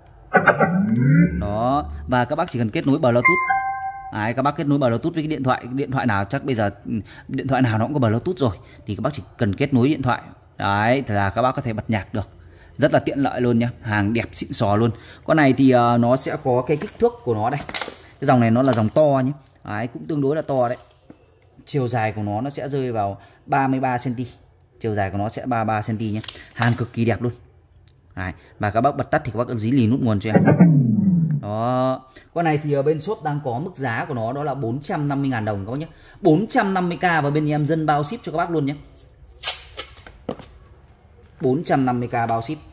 Đó, và các bác chỉ cần kết nối Bluetooth. Đấy, các bác kết nối Bluetooth với cái điện thoại nào, chắc bây giờ điện thoại nào nó cũng có Bluetooth rồi, thì các bác chỉ cần kết nối điện thoại. Đấy, thì là các bác có thể bật nhạc được. Rất là tiện lợi luôn nhá, hàng đẹp xịn sò luôn. Con này thì nó sẽ có cái kích thước của nó đây. Cái dòng này nó là dòng to nhé. Đấy, cũng tương đối là to đấy. Chiều dài của nó sẽ rơi vào 33 cm. Chiều dài của nó sẽ 33 cm nhé. Hàng cực kỳ đẹp luôn. Đấy, và các bác bật tắt thì các bác dí lì nút nguồn cho em. Đó. Con này thì ở bên shop đang có mức giá của nó đó là 450.000 đồng các bác nhé. 450k và bên nhà em dân bao ship cho các bác luôn nhé. 450k bao ship.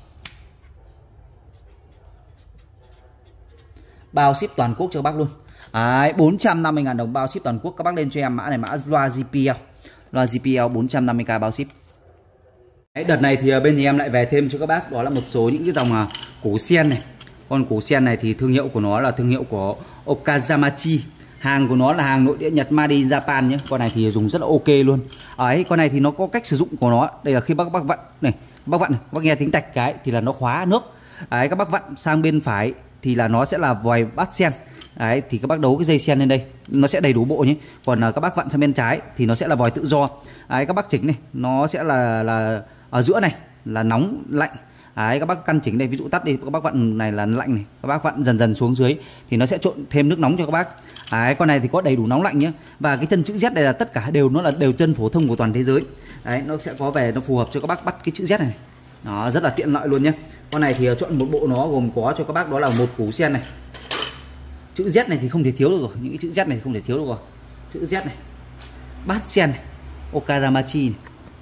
Bao ship toàn quốc cho các bác luôn. 450.000 đồng bao ship toàn quốc. Các bác lên cho em mã này, mã loa JBL. Loa JBL 450k bao ship. Đấy, đợt này thì bên nhà em lại về thêm cho các bác đó là một số những cái dòng cổ sen này. Con cổ sen này thì thương hiệu của nó là thương hiệu của Okazamachi. Hàng của nó là hàng nội địa Nhật, made in Japan nhé. Con này thì dùng rất là ok luôn. Ấy, con này thì nó có cách sử dụng của nó. Đây là khi bác vặn này, bác vặn này, bác nghe tiếng tạch cái thì là nó khóa nước. Đấy, các bác vặn sang bên phải thì là nó sẽ là vòi bát sen. Đấy, thì các bác đấu cái dây sen lên đây, nó sẽ đầy đủ bộ nhé. Còn các bác vặn sang bên trái thì nó sẽ là vòi tự do. Đấy, các bác chỉnh này, nó sẽ là ở giữa này là nóng lạnh. Đấy, các bác căn chỉnh đây, ví dụ tắt đi, các bác vặn này là lạnh này, các bác vặn dần dần xuống dưới thì nó sẽ trộn thêm nước nóng cho các bác. Đấy, con này thì có đầy đủ nóng lạnh nhé. Và cái chân chữ Z này là tất cả đều nó là đều chân phổ thông của toàn thế giới. Đấy, nó sẽ có về, nó phù hợp cho các bác bắt cái chữ Z này. Nó rất là tiện lợi luôn nhé. Con này thì chọn một bộ nó gồm có cho các bác đó là một củ sen này. Chữ Z này thì không thể thiếu được rồi, những cái chữ Z này không thể thiếu được rồi. Chữ Z này, bát sen này, Okazamachi này.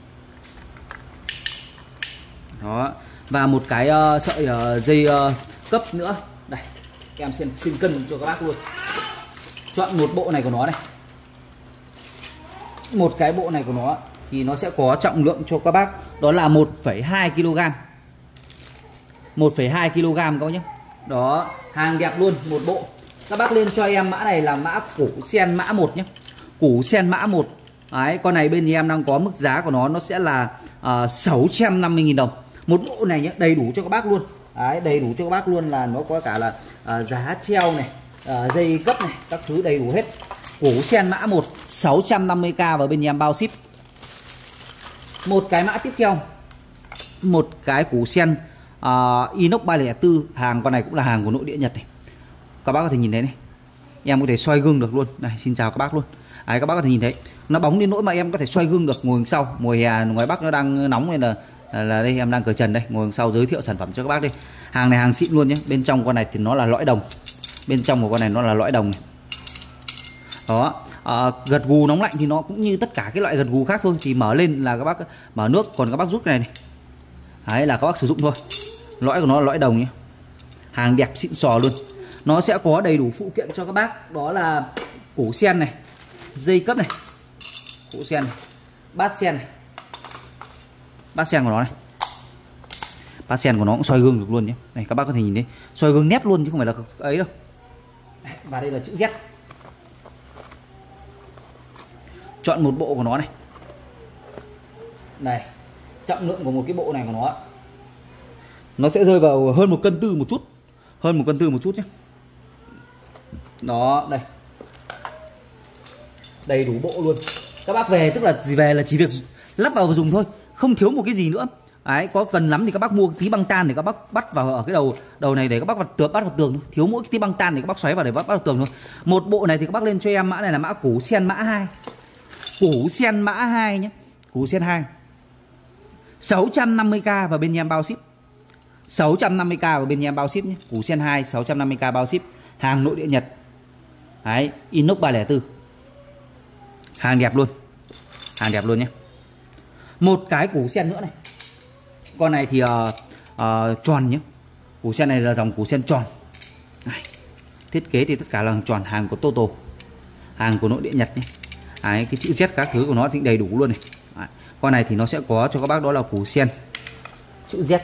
Đó, và một cái sợi dây cấp nữa. Đây, em xin cân cho các bác luôn. Chọn một bộ này của nó này. Một cái bộ này của nó thì nó sẽ có trọng lượng cho các bác đó là 1,2 kg. 1,2 kg các bác nhé. Đó, hàng đẹp luôn, một bộ. Các bác lên cho em mã này là mã củ sen mã 1 nhé. Củ sen mã 1. Đấy, con này bên nhà em đang có mức giá của nó sẽ là 650.000 đồng. Một bộ này nhé, đầy đủ cho các bác luôn. Đấy, đầy đủ cho các bác luôn, là nó có cả là giá treo này, dây cấp này, các thứ đầy đủ hết. Củ sen mã 1 650k và bên nhà em bao ship. Một cái mã tiếp theo, một cái củ sen inox 304. Hàng con này cũng là hàng của nội địa Nhật này. Các bác có thể nhìn thấy này, em có thể xoay gương được luôn. Này, xin chào các bác luôn. Đấy, các bác có thể nhìn thấy nó bóng đến nỗi mà em có thể xoay gương được. Ngồi sau, mùa hè ngoài Bắc nó đang nóng nên là đây em đang cởi trần đây, ngồi sau giới thiệu sản phẩm cho các bác đi. Hàng này hàng xịn luôn nhé. Bên trong con này thì nó là lõi đồng. Bên trong của con này nó là lõi đồng này. Đó, gật gù nóng lạnh thì nó cũng như tất cả cái loại gật gù khác thôi, thì mở lên là các bác mở nước, còn các bác rút cái này này. Đấy là các bác sử dụng thôi. Lõi của nó là lõi đồng nhé. Hàng đẹp xịn sò luôn. Nó sẽ có đầy đủ phụ kiện cho các bác, đó là củ sen này, dây cấp này, củ sen này, bát sen này. Bát sen của nó này. Bát sen của nó cũng xoay gương được luôn nhé. Này, các bác có thể nhìn thấy, xoay gương nét luôn chứ không phải là ấy đâu. Và đây là chữ Z. Chọn một bộ của nó này. Này, trọng lượng của một cái bộ này của nó sẽ rơi vào hơn 1,4 cân một chút. Hơn 1,4 cân một chút nhé. Đó, đây. Đầy đủ bộ luôn. Các bác về tức là về là chỉ việc lắp vào và dùng thôi, không thiếu một cái gì nữa. Đấy, có cần lắm thì các bác mua tí băng tan để các bác bắt vào ở cái đầu này để các bác bắt vào tường thôi. Thiếu mỗi cái tí băng tan để các bác xoáy vào để bắt vào tường thôi. Một bộ này thì các bác lên cho em mã này là mã củ sen mã 2. Củ sen mã 2 nhé. Củ sen 2. 650k và bên nhà em bao ship. 650k và bên nhà em bao ship nhé. Củ sen 2 650k bao ship. Hàng nội địa Nhật. Đấy, inox 304. Hàng đẹp luôn. Hàng đẹp luôn nhé. Một cái củ sen nữa này. Con này thì tròn nhé. Củ sen này là dòng củ sen tròn. Này. Thiết kế thì tất cả là tròn, hàng của Toto. Hàng của nội địa Nhật nhé. Đấy, cái chữ Z các thứ của nó thì đầy đủ luôn này. Đấy. Con này thì nó sẽ có cho các bác đó là củ sen chữ Z.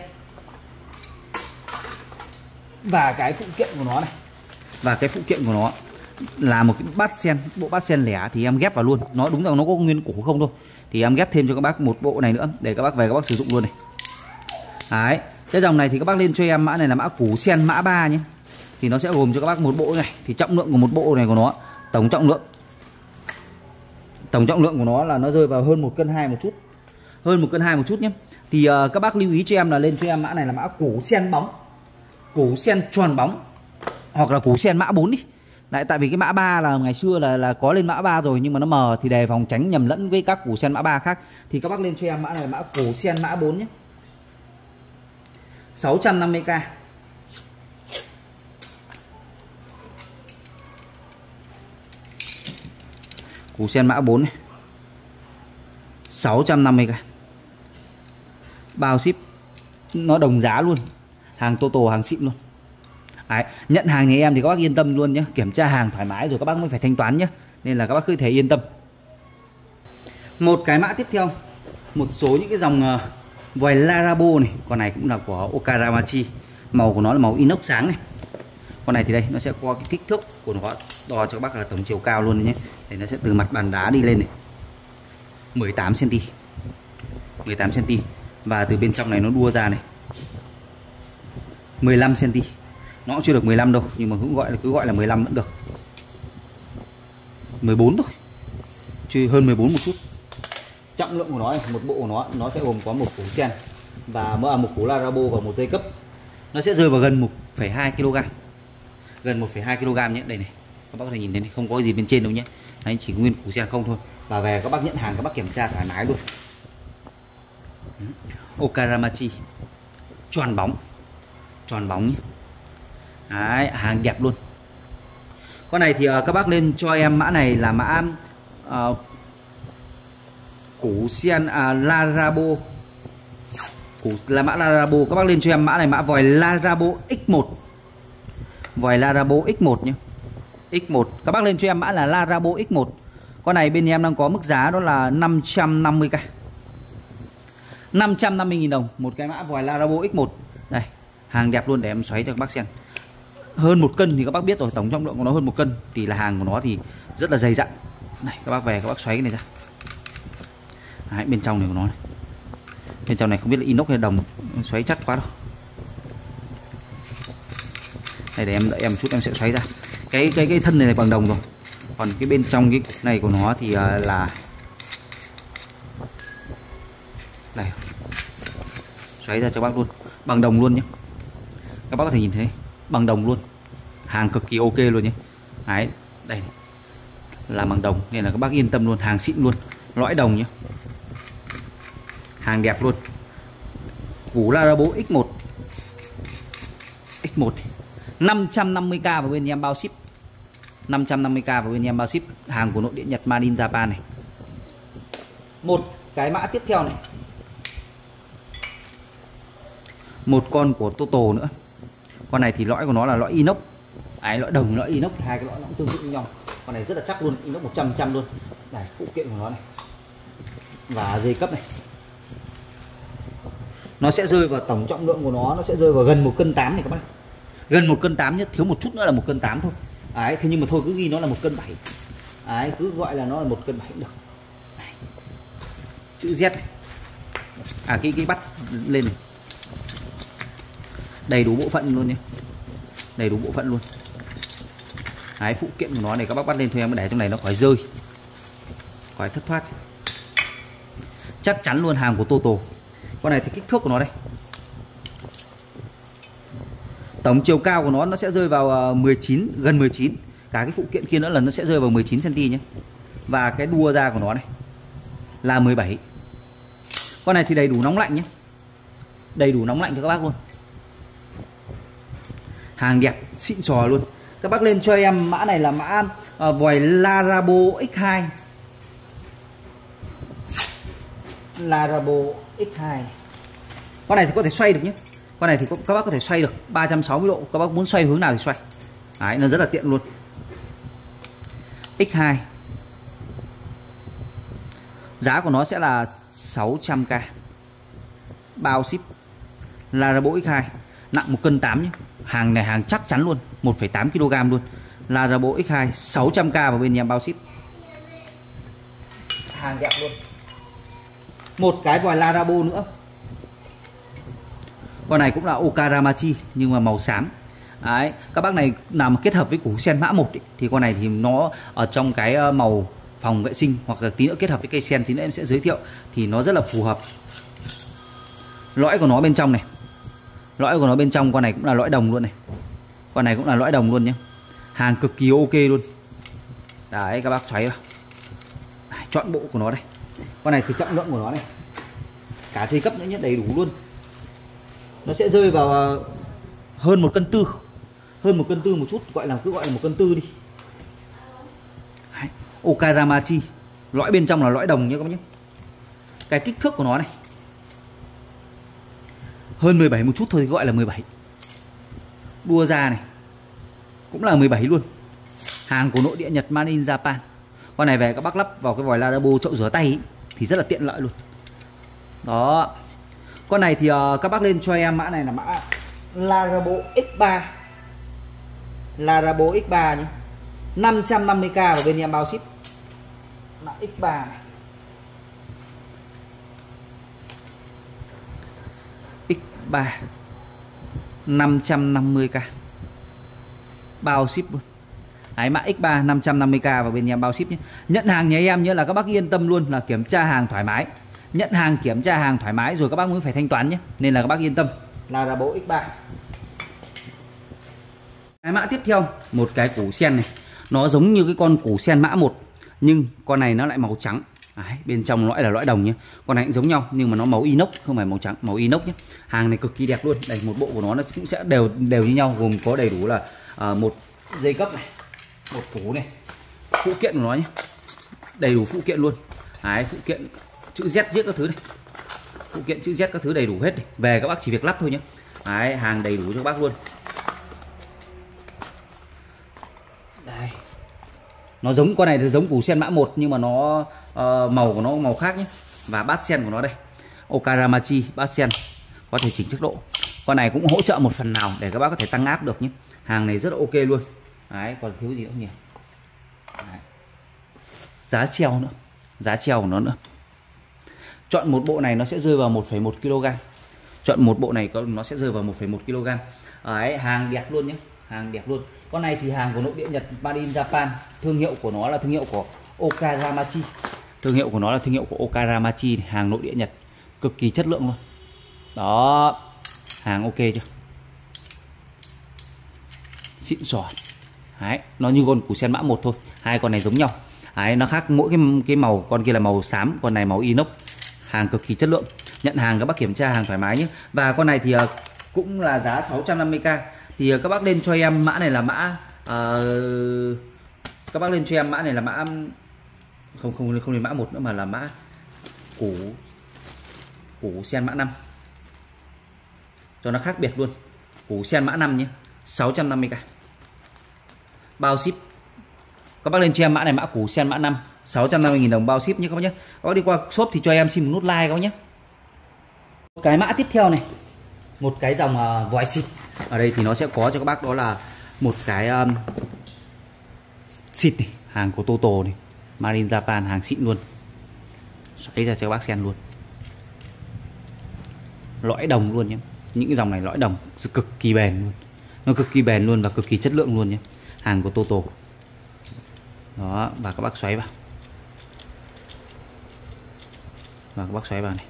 Và cái phụ kiện của nó này. Và cái phụ kiện của nó là một cái bát sen, bộ bát sen lẻ thì em ghép vào luôn. Nó đúng là nó có nguyên củ không thôi. Thì em ghép thêm cho các bác một bộ này nữa để các bác về các bác sử dụng luôn này. Đấy, cái dòng này thì các bác lên cho em mã này là mã củ sen mã 3 nhé. Thì nó sẽ gồm cho các bác một bộ này. Thì trọng lượng của một bộ này của nó, tổng trọng lượng của nó là nó rơi vào hơn 1,2 cân một chút. Hơn 1,2 cân một chút nhé. Thì các bác lưu ý cho em là lên cho em mã này là mã củ sen bóng. Củ sen tròn bóng. Hoặc là củ sen mã 4 đi. Đấy, tại vì cái mã 3 là ngày xưa là có lên mã 3 rồi nhưng mà nó mờ thì đề phòng tránh nhầm lẫn với các củ sen mã 3 khác. Thì các bác lên cho em mã này là mã củ sen mã 4 nhé. 650k. Củ sen mã 4 này. 650k. Bao ship nó đồng giá luôn. Hàng Toto, hàng xịn luôn. Đấy, nhận hàng nhà em thì các bác yên tâm luôn nhé. Kiểm tra hàng thoải mái rồi các bác mới phải thanh toán nhé. Nên là các bác cứ thể yên tâm. Một cái mã tiếp theo. Một số những cái dòng vòi Larabo này. Con này cũng là của Okaramachi. Màu của nó là màu inox sáng này. Con này thì đây nó sẽ có cái kích thước của nó đo cho các bác là tổng chiều cao luôn nhé. Thì nó sẽ từ mặt bàn đá đi lên này 18cm. 18cm. Và từ bên trong này nó đua ra này 15cm. Nó cũng chưa được 15 đâu, nhưng mà cũng cứ gọi là 15 vẫn được. 14 thôi. Chứ hơn 14 một chút. Trọng lượng của nó này, một bộ của nó sẽ gồm có một củ sen và một củ Larabo và một dây cấp. Nó sẽ rơi vào gần 1,2 kg. Gần 1,2 kg nhé. Đây này. Các bác có thể nhìn thấy này, không có gì bên trên đâu nhé. Đấy, chỉ nguyên củ sen không thôi. Và về các bác nhận hàng các bác kiểm tra thoải mái luôn. Okaramachi. Tròn bóng. Tròn bóng nhé. Đấy, hàng đẹp luôn. Con này thì các bác lên cho em mã này là mã củ sen Larabo. Là mã Larabo. Các bác lên cho em mã này mã vòi Larabo X1. Vòi Larabo X1 nhé. X1. Các bác lên cho em mã là Larabo X1. Con này bên em đang có mức giá đó là 550k. 550.000 đồng một cái mã vòi Larabo X1. Đây, hàng đẹp luôn để em xoáy cho các bác xem. Hơn 1 cân thì các bác biết rồi, tổng trọng lượng của nó hơn 1 cân thì là hàng của nó thì rất là dày dặn. Này, các bác về các bác xoáy cái này ra. Đấy, bên trong này của nó này. Bên trong này không biết là inox hay đồng, xoáy chắc quá đâu. Đây để em đợi em một chút em sẽ xoáy ra. Cái thân này bằng đồng rồi. Còn cái bên trong cái này của nó thì là này. Xoáy ra cho bác luôn, bằng đồng luôn nhé. Các bác có thể nhìn thấy bằng đồng luôn. Hàng cực kỳ ok luôn nhé. Đấy, đây là bằng đồng nên là các bác yên tâm luôn, hàng xịn luôn, lõi đồng nhé. Hàng đẹp luôn. Củ Larabo X1. X1 550k vào bên em bao ship. 550k vào bên em bao ship. Hàng của nội địa Nhật Made in Japan này. Một cái mã tiếp theo này. Một con của Toto nữa. Con này thì lõi của nó là lõi inox. Đấy, lõi đồng, lõi inox thì hai cái lõi nó cũng tương tự với nhau. Con này rất là chắc luôn, inox 100% luôn. Đây, phụ kiện của nó này. Và dây cấp này. Nó sẽ rơi vào tổng trọng lượng của nó sẽ rơi vào gần 1,8 cân này các bác. Gần 1,8 cân nhé, thiếu một chút nữa là 1,8 cân thôi. Đấy, thế nhưng mà thôi cứ ghi nó là 1,7 cân. Đấy, cứ gọi là nó là 1,7 cân cũng được. Đấy. Chữ Z này. Cái bắt lên này. Đầy đủ bộ phận luôn nhé. Đầy đủ bộ phận luôn. Đấy, phụ kiện của nó này các bác bắt lên cho em để trong này nó khỏi rơi, khỏi thất thoát. Chắc chắn luôn, hàng của Toto. Con này thì kích thước của nó đây, tổng chiều cao của nó sẽ rơi vào 19, gần 19. Cả cái phụ kiện kia nữa là nó sẽ rơi vào 19 cm nhé. Và cái đua ra của nó này là 17. Con này thì đầy đủ nóng lạnh nhé, đầy đủ nóng lạnh cho các bác luôn. Hàng đẹp xịn sò luôn. Các bác lên cho em mã này là mã vòi Larabo X2. Larabo X2. Con này thì có thể xoay được nhé. Con này thì các bác có thể xoay được 360 độ. Các bác muốn xoay hướng nào thì xoay. Đấy, nó rất là tiện luôn. X2. Giá của nó sẽ là 600k. Bao ship. Larabo X2. Nặng 1,8 cân nhé. Hàng này hàng chắc chắn luôn, 1,8 kg luôn. Larabo X2 600k vào bên nhà bao ship. Hàng đẹp luôn. Một cái vòi Larabo nữa. Con này cũng là Okaramachi nhưng mà màu xám. Đấy, các bác này nào mà kết hợp với củ sen mã 1 ấy, thì con này thì nó ở trong cái màu phòng vệ sinh, hoặc là tí nữa kết hợp với cây sen, tí nữa em sẽ giới thiệu, thì nó rất là phù hợp. Lõi của nó bên trong này, lõi của nó bên trong con này cũng là lõi đồng luôn này. Con này cũng là lõi đồng luôn nhé. Hàng cực kỳ ok luôn. Đấy, các bác xoáy vào. Chọn bộ của nó đây. Con này thì trọng lượng của nó này, cả dây cấp nữa nhé, đầy đủ luôn. Nó sẽ rơi vào hơn 1,4 cân, hơn 1,4 cân một chút, cứ gọi là 1,4 cân đi. Đấy, Okaramachi. Lõi bên trong là lõi đồng nhé các bác nhé. Cái kích thước của nó này hơn 17 một chút thôi, gọi là 17. Đua ra này cũng là 17 luôn. Hàng của nội địa Nhật, made in Japan. Con này về các bác lắp vào cái vòi Larabo chậu rửa tay ý, thì rất là tiện lợi luôn. Đó. Con này thì các bác lên cho em mã này là mã Larabo X3. Larabo X3 nhé. 550k vào bên em bao ship. Mã X3 này. X3 550k bao ship luôn. Đấy, mã X3 550k vào bên em bao ship nhé. Nhận hàng nhà em nhớ là các bác yên tâm luôn, là kiểm tra hàng thoải mái. Nhận hàng kiểm tra hàng thoải mái rồi các bác mới phải thanh toán nhé. Nên là các bác yên tâm. Larabo X3. Cái mã tiếp theo, một cái củ sen này. Nó giống như cái con củ sen mã 1, nhưng con này nó lại màu trắng. Đấy, bên trong lõi là lõi đồng nhé. Con này cũng giống nhau nhưng mà nó màu inox, không phải màu trắng, màu inox nhé. Hàng này cực kỳ đẹp luôn. Đây, một bộ của nó cũng sẽ đều như nhau, gồm có đầy đủ là một dây cấp này, một củ này, phụ kiện của nó nhé, đầy đủ phụ kiện luôn. Đấy, phụ kiện chữ Z viết các thứ này, phụ kiện chữ Z các thứ đầy đủ hết này. Về các bác chỉ việc lắp thôi nhé. Đấy, hàng đầy đủ cho các bác luôn. Đây, nó giống, con này thì giống củ sen mã 1 nhưng mà nó màu của nó màu khác nhé. Và bát sen của nó đây, Okaramachi bát sen, có thể chỉnh tốc độ. Con này cũng hỗ trợ một phần nào để các bác có thể tăng áp được nhé. Hàng này rất là ok luôn. Đấy, còn thiếu gì nữa không nhỉ? Đấy. Giá treo nữa, giá treo của nó nữa. Chọn một bộ này nó sẽ rơi vào 1,1 kg. Chọn một bộ này nó sẽ rơi vào 1,1 kg. Đấy, hàng đẹp luôn nhé, hàng đẹp luôn. Con này thì hàng của nội địa Nhật, made in Japan. Thương hiệu của nó là thương hiệu của Okaramachi. Thương hiệu của nó là thương hiệu của Okaramachi, hàng nội địa Nhật, cực kỳ chất lượng luôn. Đó, hàng ok chưa? Xịn sò. Đấy, nó như con củ sen mã 1 thôi. Hai con này giống nhau. Đấy, nó khác mỗi cái màu, con kia là màu xám, con này màu inox. Hàng cực kỳ chất lượng. Nhận hàng các bác kiểm tra hàng thoải mái nhé. Và con này thì cũng là giá 650k. Thì các bác lên cho em mã này là mã các bác lên cho em mã này là mã không lên mã 1 nữa mà là mã củ sen mã 5. Cho nó khác biệt luôn. Củ sen mã 5 nhé. 650k. Bao ship. Các bác lên cho em mã này, mã củ sen mã 5, 650.000 đồng bao ship nhé các bác nhé. Các bác đi qua shop thì cho em xin một nút like các bác nhé. Cái mã tiếp theo này, một cái dòng vòi xịt. Ở đây thì nó sẽ có cho các bác đó là một cái xịt này, hàng của Toto này, made in Japan, hàng xịn luôn. Xoáy ra cho các bác xem luôn. Lõi đồng luôn nhé. Những cái dòng này lõi đồng cực kỳ bền luôn. Nó cực kỳ bền luôn và cực kỳ chất lượng luôn nhé. Hàng của Toto. Đó, và các bác xoáy vào. Và các bác xoáy vào này.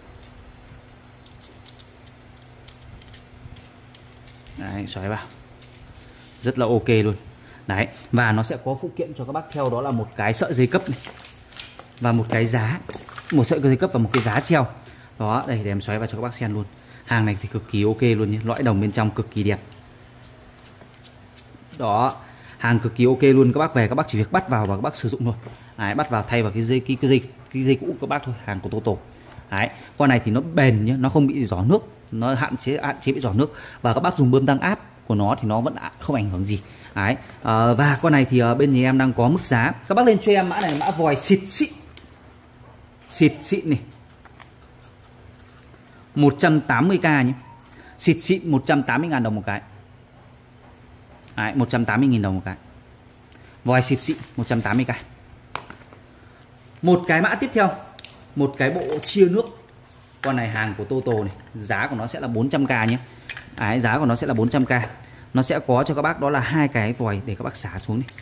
Đấy, xoáy vào. Rất là ok luôn. Đấy, và nó sẽ có phụ kiện cho các bác theo, đó là một cái sợi dây cấp này. Và một cái giá, một sợi dây cấp và một cái giá treo. Đó, đây để em xoáy vào cho các bác xem luôn. Hàng này thì cực kỳ ok luôn nhé, lõi đồng bên trong cực kỳ đẹp. Đó, hàng cực kỳ ok luôn, các bác về các bác chỉ việc bắt vào và các bác sử dụng thôi. Đấy, bắt vào thay vào cái dây cũ của các bác thôi, hàng của TOTO. Đấy, con này thì nó bền nhé, nó không bị rò nước, nó hạn chế bị rò nước, và các bác dùng bơm tăng áp của nó thì nó vẫn không ảnh hưởng gì. Đấy, và con này thì bên nhà em đang có mức giá, các bác lên cho em mã này, mã vòi xịt xịn này, 180k nhé, xịn 180.000 đồng một cái. Đấy, 180.000 đồng một cái. Vòi xịn 180k. Một cái mã tiếp theo, một cái bộ chia nước. Con này hàng của TOTO này, giá của nó sẽ là 400k nhé. Đấy, giá của nó sẽ là 400k. Nó sẽ có cho các bác đó là 2 cái vòi để các bác xả xuống này.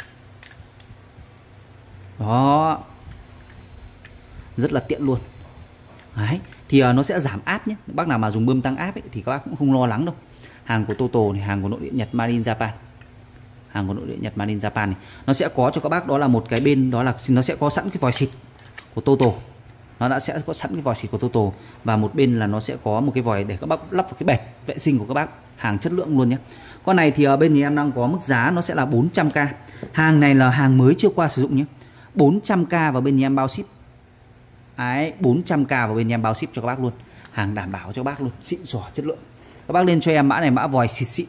Đó, rất là tiện luôn. Đấy, thì nó sẽ giảm áp nhé. Bác nào mà dùng bơm tăng áp ấy, thì các bác cũng không lo lắng đâu. Hàng của TOTO này, hàng của nội địa Nhật Made in Japan. Hàng của nội địa Nhật Made in Japan này. Nó sẽ có cho các bác đó là một cái bên, đó là nó sẽ có sẵn cái vòi xịt của TOTO. Nó sẽ có sẵn cái vòi xịt của TOTO. Và một bên là nó sẽ có một cái vòi để các bác lắp vào cái bệt vệ sinh của các bác. Hàng chất lượng luôn nhé. Con này thì bên nhà em đang có mức giá nó sẽ là 400k. Hàng này là hàng mới chưa qua sử dụng nhé. 400k và bên nhà em bao ship. Đấy, 400k và bên nhà em bao ship cho các bác luôn. Hàng đảm bảo cho các bác luôn, xịn xỏ chất lượng. Các bác lên cho em mã này, mã vòi xịn.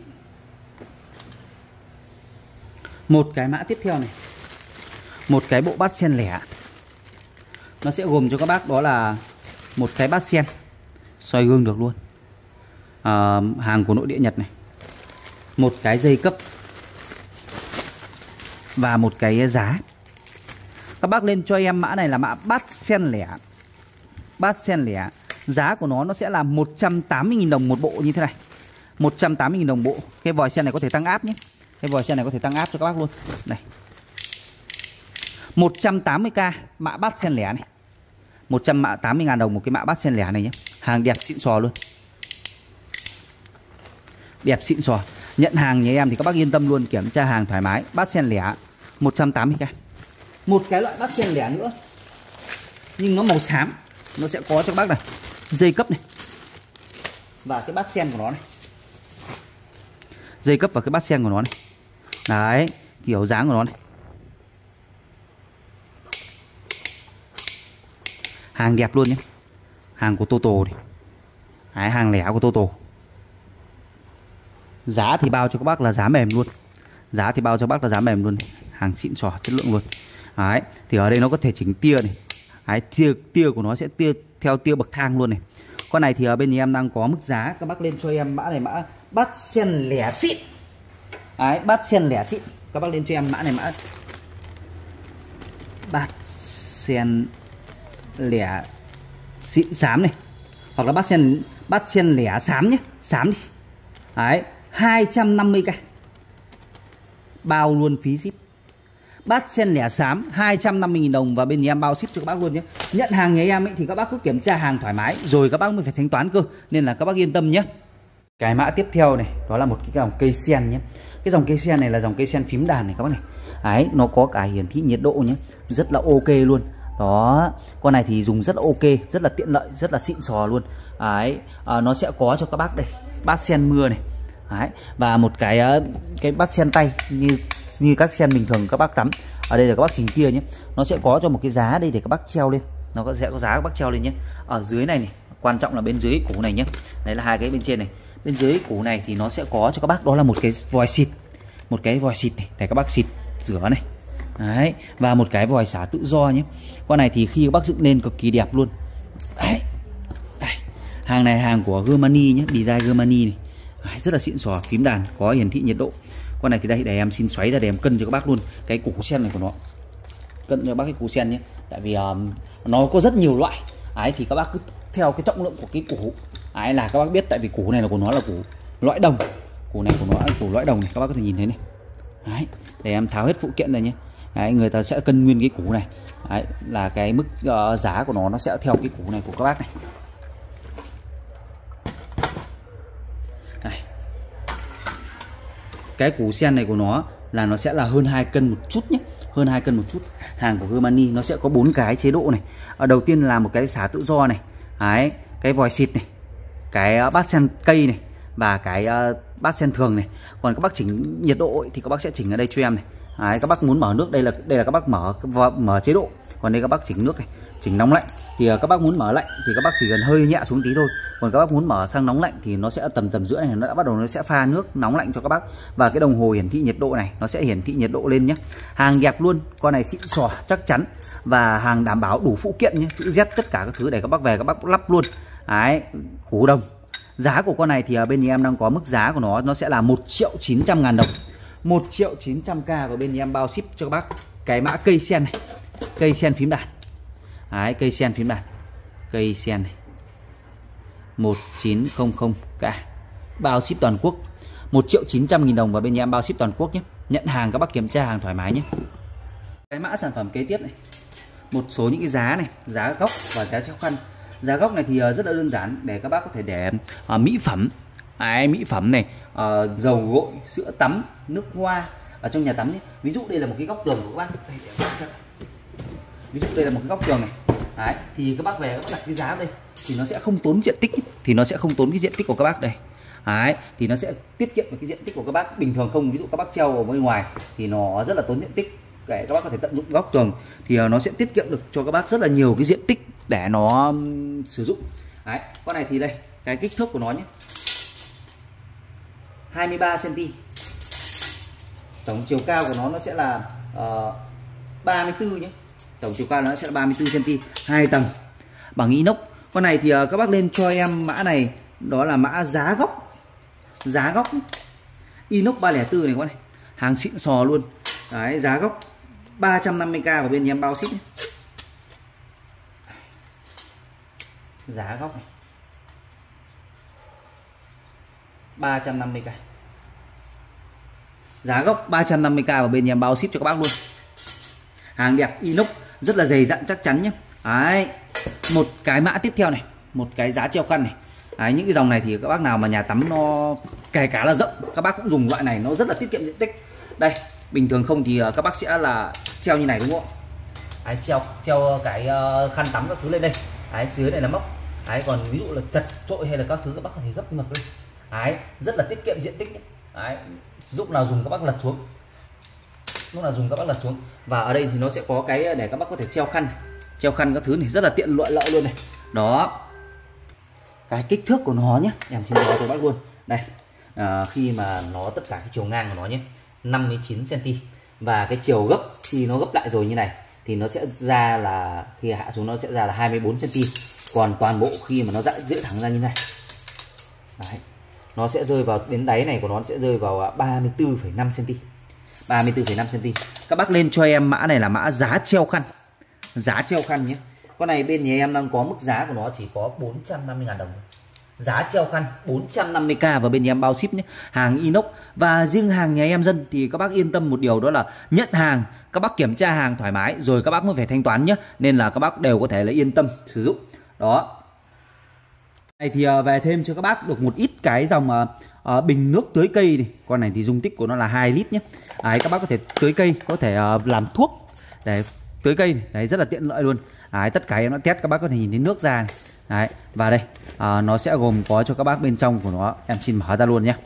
Một cái mã tiếp theo này, một cái bộ bát sen lẻ. Nó sẽ gồm cho các bác đó là một cái bát sen xoay gương được luôn, hàng của nội địa Nhật này, một cái dây cấp và một cái giá. Các bác lên cho em mã này là mã bát sen lẻ. Bát sen lẻ, giá của nó sẽ là 180.000 đồng một bộ như thế này. 180.000 đồng bộ. Cái vòi sen này có thể tăng áp nhé. Cái vòi sen này có thể tăng áp cho các bác luôn. Này, 180k mã bát sen lẻ này. 180.000 đồng một cái mã bát sen lẻ này nhé. Hàng đẹp xịn sò luôn. Đẹp xịn sò. Nhận hàng nhà em thì các bác yên tâm luôn, kiểm tra hàng thoải mái. Bát sen lẻ 180k. Một cái loại bát sen lẻ nữa, nhưng nó màu xám. Nó sẽ có cho các bác này dây cấp này và cái bát sen của nó này. Dây cấp và cái bát sen của nó này. Đấy, kiểu dáng của nó này. Hàng đẹp luôn nhé. Hàng của TOTO này. Đấy, hàng lẻ của TOTO. Giá thì bao cho các bác là giá mềm luôn. Giá thì bao cho các bác là giá mềm luôn. Hàng xịn sò chất lượng luôn. Đấy, thì ở đây nó có thể chỉnh tia này. Đấy, tia của nó sẽ theo tia bậc thang luôn này. Con này thì ở bên nhà em đang có mức giá, các bác lên cho em mã này, mã bát sen lẻ xịn. Đấy, bát sen lẻ xịn. Các bác lên cho em mã này, mã bát sen lẻ xịn xám này, hoặc là bát sen lẻ xám nhé, xám đi. Đấy, 250k. Bao luôn phí ship. Bát sen lẻ xám 250.000 đồng và bên nhà em bao ship cho các bác luôn nhé. Nhận hàng nhà em ấy thì các bác cứ kiểm tra hàng thoải mái rồi các bác mới phải thanh toán cơ, nên là các bác yên tâm nhé. Cái mã tiếp theo này, đó là một cái dòng cây sen nhé. Cái dòng cây sen này là dòng cây sen phím đàn này các bác này. Đấy, nó có cả hiển thị nhiệt độ nhé, rất là ok luôn. Đó, con này thì dùng rất là ok, rất là tiện lợi, rất là xịn sò luôn. Đấy, nó sẽ có cho các bác đây bát sen mưa này. Đấy, và một cái bát sen tay như các sen bình thường các bác tắm. Ở đây là các bác chỉnh tia nhé. Nó sẽ có cho một cái giá đây để các bác treo lên. Nó sẽ có giá các bác treo lên nhé. Ở dưới này này, quan trọng là bên dưới củ này nhé. Đấy là hai cái bên trên này. Bên dưới củ này thì nó sẽ có cho các bác đó là một cái vòi xịt. Một cái vòi xịt này để các bác xịt rửa này. Đấy, và một cái vòi xả tự do nhé. Con này thì khi các bác dựng lên cực kỳ đẹp luôn. Đấy. Đây. Hàng này hàng của Germany nhé, design Germany này. Đấy, rất là xịn sò, phím đàn có hiển thị nhiệt độ. Con này thì đây để em xin xoáy ra để em cân cho các bác luôn cái củ sen này của nó. Cân cho bác cái củ sen nhé. Tại vì nó có rất nhiều loại. Đấy, thì các bác cứ theo cái trọng lượng của cái củ. Đấy là các bác biết, tại vì củ này là của nó là củ lõi đồng. Củ này của nó là củ lõi đồng này, các bác có thể nhìn thấy này. Đấy, để em tháo hết phụ kiện này nhé. Đấy, người ta sẽ cân nguyên cái củ này. Đấy, là cái mức giá của nó sẽ theo cái củ này của các bác này. Đây. Cái củ sen này của nó là nó sẽ là hơn 2 cân một chút nhé, hơn 2 cân một chút. Hàng của Germany nó sẽ có 4 cái chế độ này. Đầu tiên là một cái xả tự do này, đấy, cái vòi xịt này, cái bát sen cây này và cái bát sen thường này. Còn các bác chỉnh nhiệt độ thì các bác sẽ chỉnh ở đây cho em này. Đấy, các bác muốn mở nước đây là các bác mở chế độ. Còn đây các bác chỉnh nước này, chỉnh nóng lạnh thì các bác muốn mở lạnh thì các bác chỉ cần hơi nhẹ xuống tí thôi. Còn các bác muốn mở sang nóng lạnh thì nó sẽ tầm giữa này, nó đã bắt đầu nó sẽ pha nước nóng lạnh cho các bác. Và cái đồng hồ hiển thị nhiệt độ này nó sẽ hiển thị nhiệt độ lên nhé. Hàng đẹp luôn, con này xịn sò chắc chắn và hàng đảm bảo đủ phụ kiện nhé, chữ Z tất cả các thứ để các bác về các bác lắp luôn. Đấy, củ đồng. Giá của con này thì bên nhà em đang có mức giá của nó sẽ là 1.900.000 đồng. 1.900.000 và bên nhà em bao ship cho các bác cái mã cây sen này, cây sen phím đàn. Đấy, cây sen phím đàn, cây sen này 1900k, bao ship toàn quốc. 1.900.000 đồng và bên nhà em bao ship toàn quốc nhé. Nhận hàng các bác kiểm tra hàng thoải mái nhé. Cái mã sản phẩm kế tiếp này, một số những cái giá này, giá gốc và giá treo khăn. Giá gốc này thì rất là đơn giản để các bác có thể để mỹ phẩm. Đấy, mỹ phẩm này, dầu gội, sữa tắm, nước hoa ở trong nhà tắm nhé. Ví dụ đây là một cái góc tường của các bác. Ví dụ đây là một cái góc tường này. Đấy, thì các bác về các bác đặt cái giá ở đây thì nó sẽ không tốn diện tích, thì nó sẽ không tốn cái diện tích của các bác đây. Đấy, thì nó sẽ tiết kiệm được cái diện tích của các bác. Bình thường không, ví dụ các bác treo ở bên ngoài thì nó rất là tốn diện tích. Để các bác có thể tận dụng góc tường thì nó sẽ tiết kiệm được cho các bác rất là nhiều cái diện tích để nó sử dụng. Đấy, con này thì đây, cái kích thước của nó nhé, 23 cm. Tổng chiều cao của nó sẽ là 34 nhé. Tổng chiều cao nó sẽ là 34 cm, 2 tầng bằng inox. Con này thì các bác lên cho em mã này, đó là mã giá gốc. Giá gốc inox 304 này con này, hàng xịn sò luôn. Đấy, giá gốc 350k và bên nhà em bao ship nhé. Giá gốc này 350k. Giá gốc 350k và bên nhà em bao ship cho các bác luôn. Hàng đẹp inox rất là dày dặn chắc chắn nhé. Đấy, một cái mã tiếp theo này, một cái giá treo khăn này. Đấy, những cái dòng này thì các bác nào mà nhà tắm nó kể cả là rộng, các bác cũng dùng loại này, nó rất là tiết kiệm diện tích. Đây, bình thường không thì các bác sẽ là treo như này đúng không ạ? Đấy, treo cái khăn tắm các thứ lên đây. Đấy, dưới này là móc. Đấy, còn ví dụ là chật trội hay là các thứ các bác có thể gấp ngược lên. Đấy, rất là tiết kiệm diện tích. Đấy, lúc nào dùng các bác lật xuống, lúc nào dùng các bác lật xuống. Và ở đây thì nó sẽ có cái để các bác có thể treo khăn các thứ này, rất là tiện lợi luôn này. Đó, cái kích thước của nó nhé, em xin nói cho bác luôn. Đây, khi mà nó tất cả cái chiều ngang của nó nhé, 59 cm. Và cái chiều gấp khi nó gấp lại rồi như này thì nó sẽ ra là khi hạ xuống nó sẽ ra là 24 cm. Còn toàn bộ khi mà nó dễ thẳng ra như này, đấy, nó sẽ rơi vào đến đáy này của nó sẽ rơi vào 34,5 cm. 34,5 cm. Các bác lên cho em mã này là mã giá treo khăn. Giá treo khăn nhé. Con này bên nhà em đang có mức giá của nó chỉ có 450.000 đồng. Giá treo khăn 450k và bên nhà em bao ship nhé. Hàng inox. Và riêng hàng nhà em dân thì các bác yên tâm một điều, đó là nhận hàng các bác kiểm tra hàng thoải mái rồi các bác mới phải thanh toán nhé. Nên là các bác đều có thể là yên tâm sử dụng. Đó. Này thì về thêm cho các bác được một ít cái dòng bình nước tưới cây này. Con này thì dung tích của nó là 2 lít nhé. Đấy, các bác có thể tưới cây, có thể làm thuốc để tưới cây này. Đấy, rất là tiện lợi luôn. Đấy, tất cả em nó test các bác có thể nhìn thấy nước ra này. Đấy, và đây nó sẽ gồm có cho các bác bên trong của nó, em xin mở ra luôn nhé.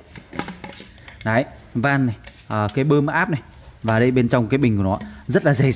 Đấy, van này, cái bơm áp này, và đây bên trong cái bình của nó rất là dày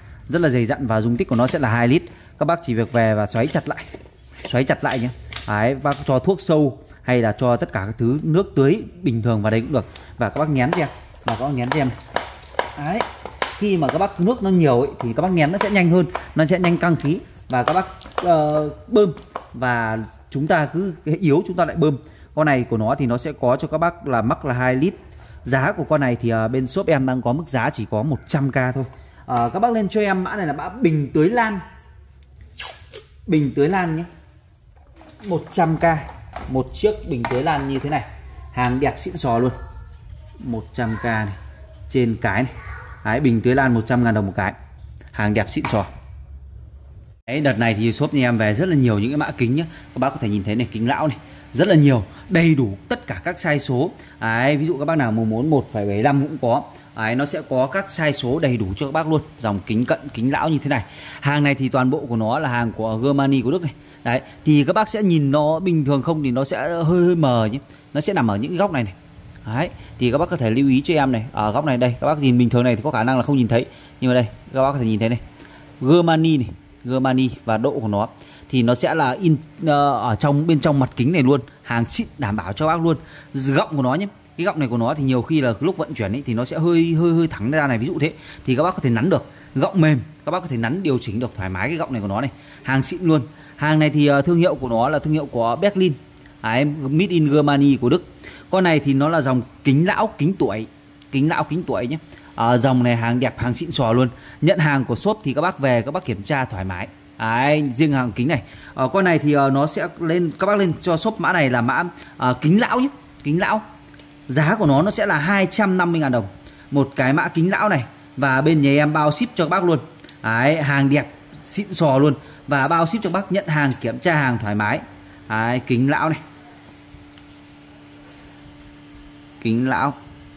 dặn, và dung tích của nó sẽ là 2 lít. Các bác chỉ việc về và xoáy chặt lại nhé. Đấy, bác cho thuốc sâu hay là cho tất cả các thứ nước tưới bình thường vào đây cũng được. Và các bác nhén cho em, đấy, khi mà các bác nước nó nhiều ấy, thì các bác nhén nó sẽ nhanh hơn, nó sẽ nhanh căng khí. Và các bác bơm, và chúng ta cứ yếu chúng ta lại bơm. Con này của nó thì nó sẽ có cho các bác là mắc là 2 lít. Giá của con này thì bên shop em đang có mức giá chỉ có 100k thôi. Các bác lên cho em mã này là mã bình tưới lan. Bình tưới lan nhé, 100k. Một chiếc bình tưới lan như thế này, hàng đẹp xịn sò luôn. 100k này, trên cái này. Đấy, bình tưới lan 100.000 đồng một cái. Hàng đẹp xịn sò. Đấy, đợt này thì shop nhà em về rất là nhiều những cái mã kính nhé. Các bác có thể nhìn thấy này, kính lão này rất là nhiều, đầy đủ tất cả các size số. Đấy, ví dụ các bác nào muốn 1,75 cũng có. Đấy, nó sẽ có các size số đầy đủ cho các bác luôn. Dòng kính cận, kính lão như thế này. Hàng này thì toàn bộ của nó là hàng của Germany của Đức này. Đấy, thì các bác sẽ nhìn nó bình thường không thì nó sẽ hơi mờ nhé. Nó sẽ nằm ở những cái góc này này. Đấy, thì các bác có thể lưu ý cho em này, ở góc này đây, các bác nhìn bình thường này thì có khả năng là không nhìn thấy, nhưng mà đây các bác có thể nhìn thấy này, Germany này, Germany, và độ của nó thì nó sẽ là ở bên trong mặt kính này luôn, hàng xịn đảm bảo cho bác luôn. Gọng của nó nhé, cái gọng này của nó thì nhiều khi là lúc vận chuyển ấy, thì nó sẽ hơi thẳng ra này, ví dụ thế thì các bác có thể nắn được. Gọng mềm các bác có thể nắn điều chỉnh được thoải mái cái gọng này của nó này, hàng xịn luôn. Hàng này thì thương hiệu của nó là thương hiệu của Berlin, made in Germany của Đức. Con này thì nó là dòng kính lão kính tuổi nhé. Dòng này hàng đẹp, hàng xịn sò luôn. Nhận hàng của shop thì các bác về các bác kiểm tra thoải mái. Đấy, riêng hàng kính này, con này thì nó sẽ lên, các bác lên cho shop mã này là mã kính lão nhé, kính lão. Giá của nó sẽ là 250.000 đồng một cái mã kính lão này, và bên nhà em bao ship cho các bác luôn. Đấy, hàng đẹp xịn sò luôn, và bao ship cho các bác, nhận hàng kiểm tra hàng thoải mái. Đấy, kính lão này, kính lão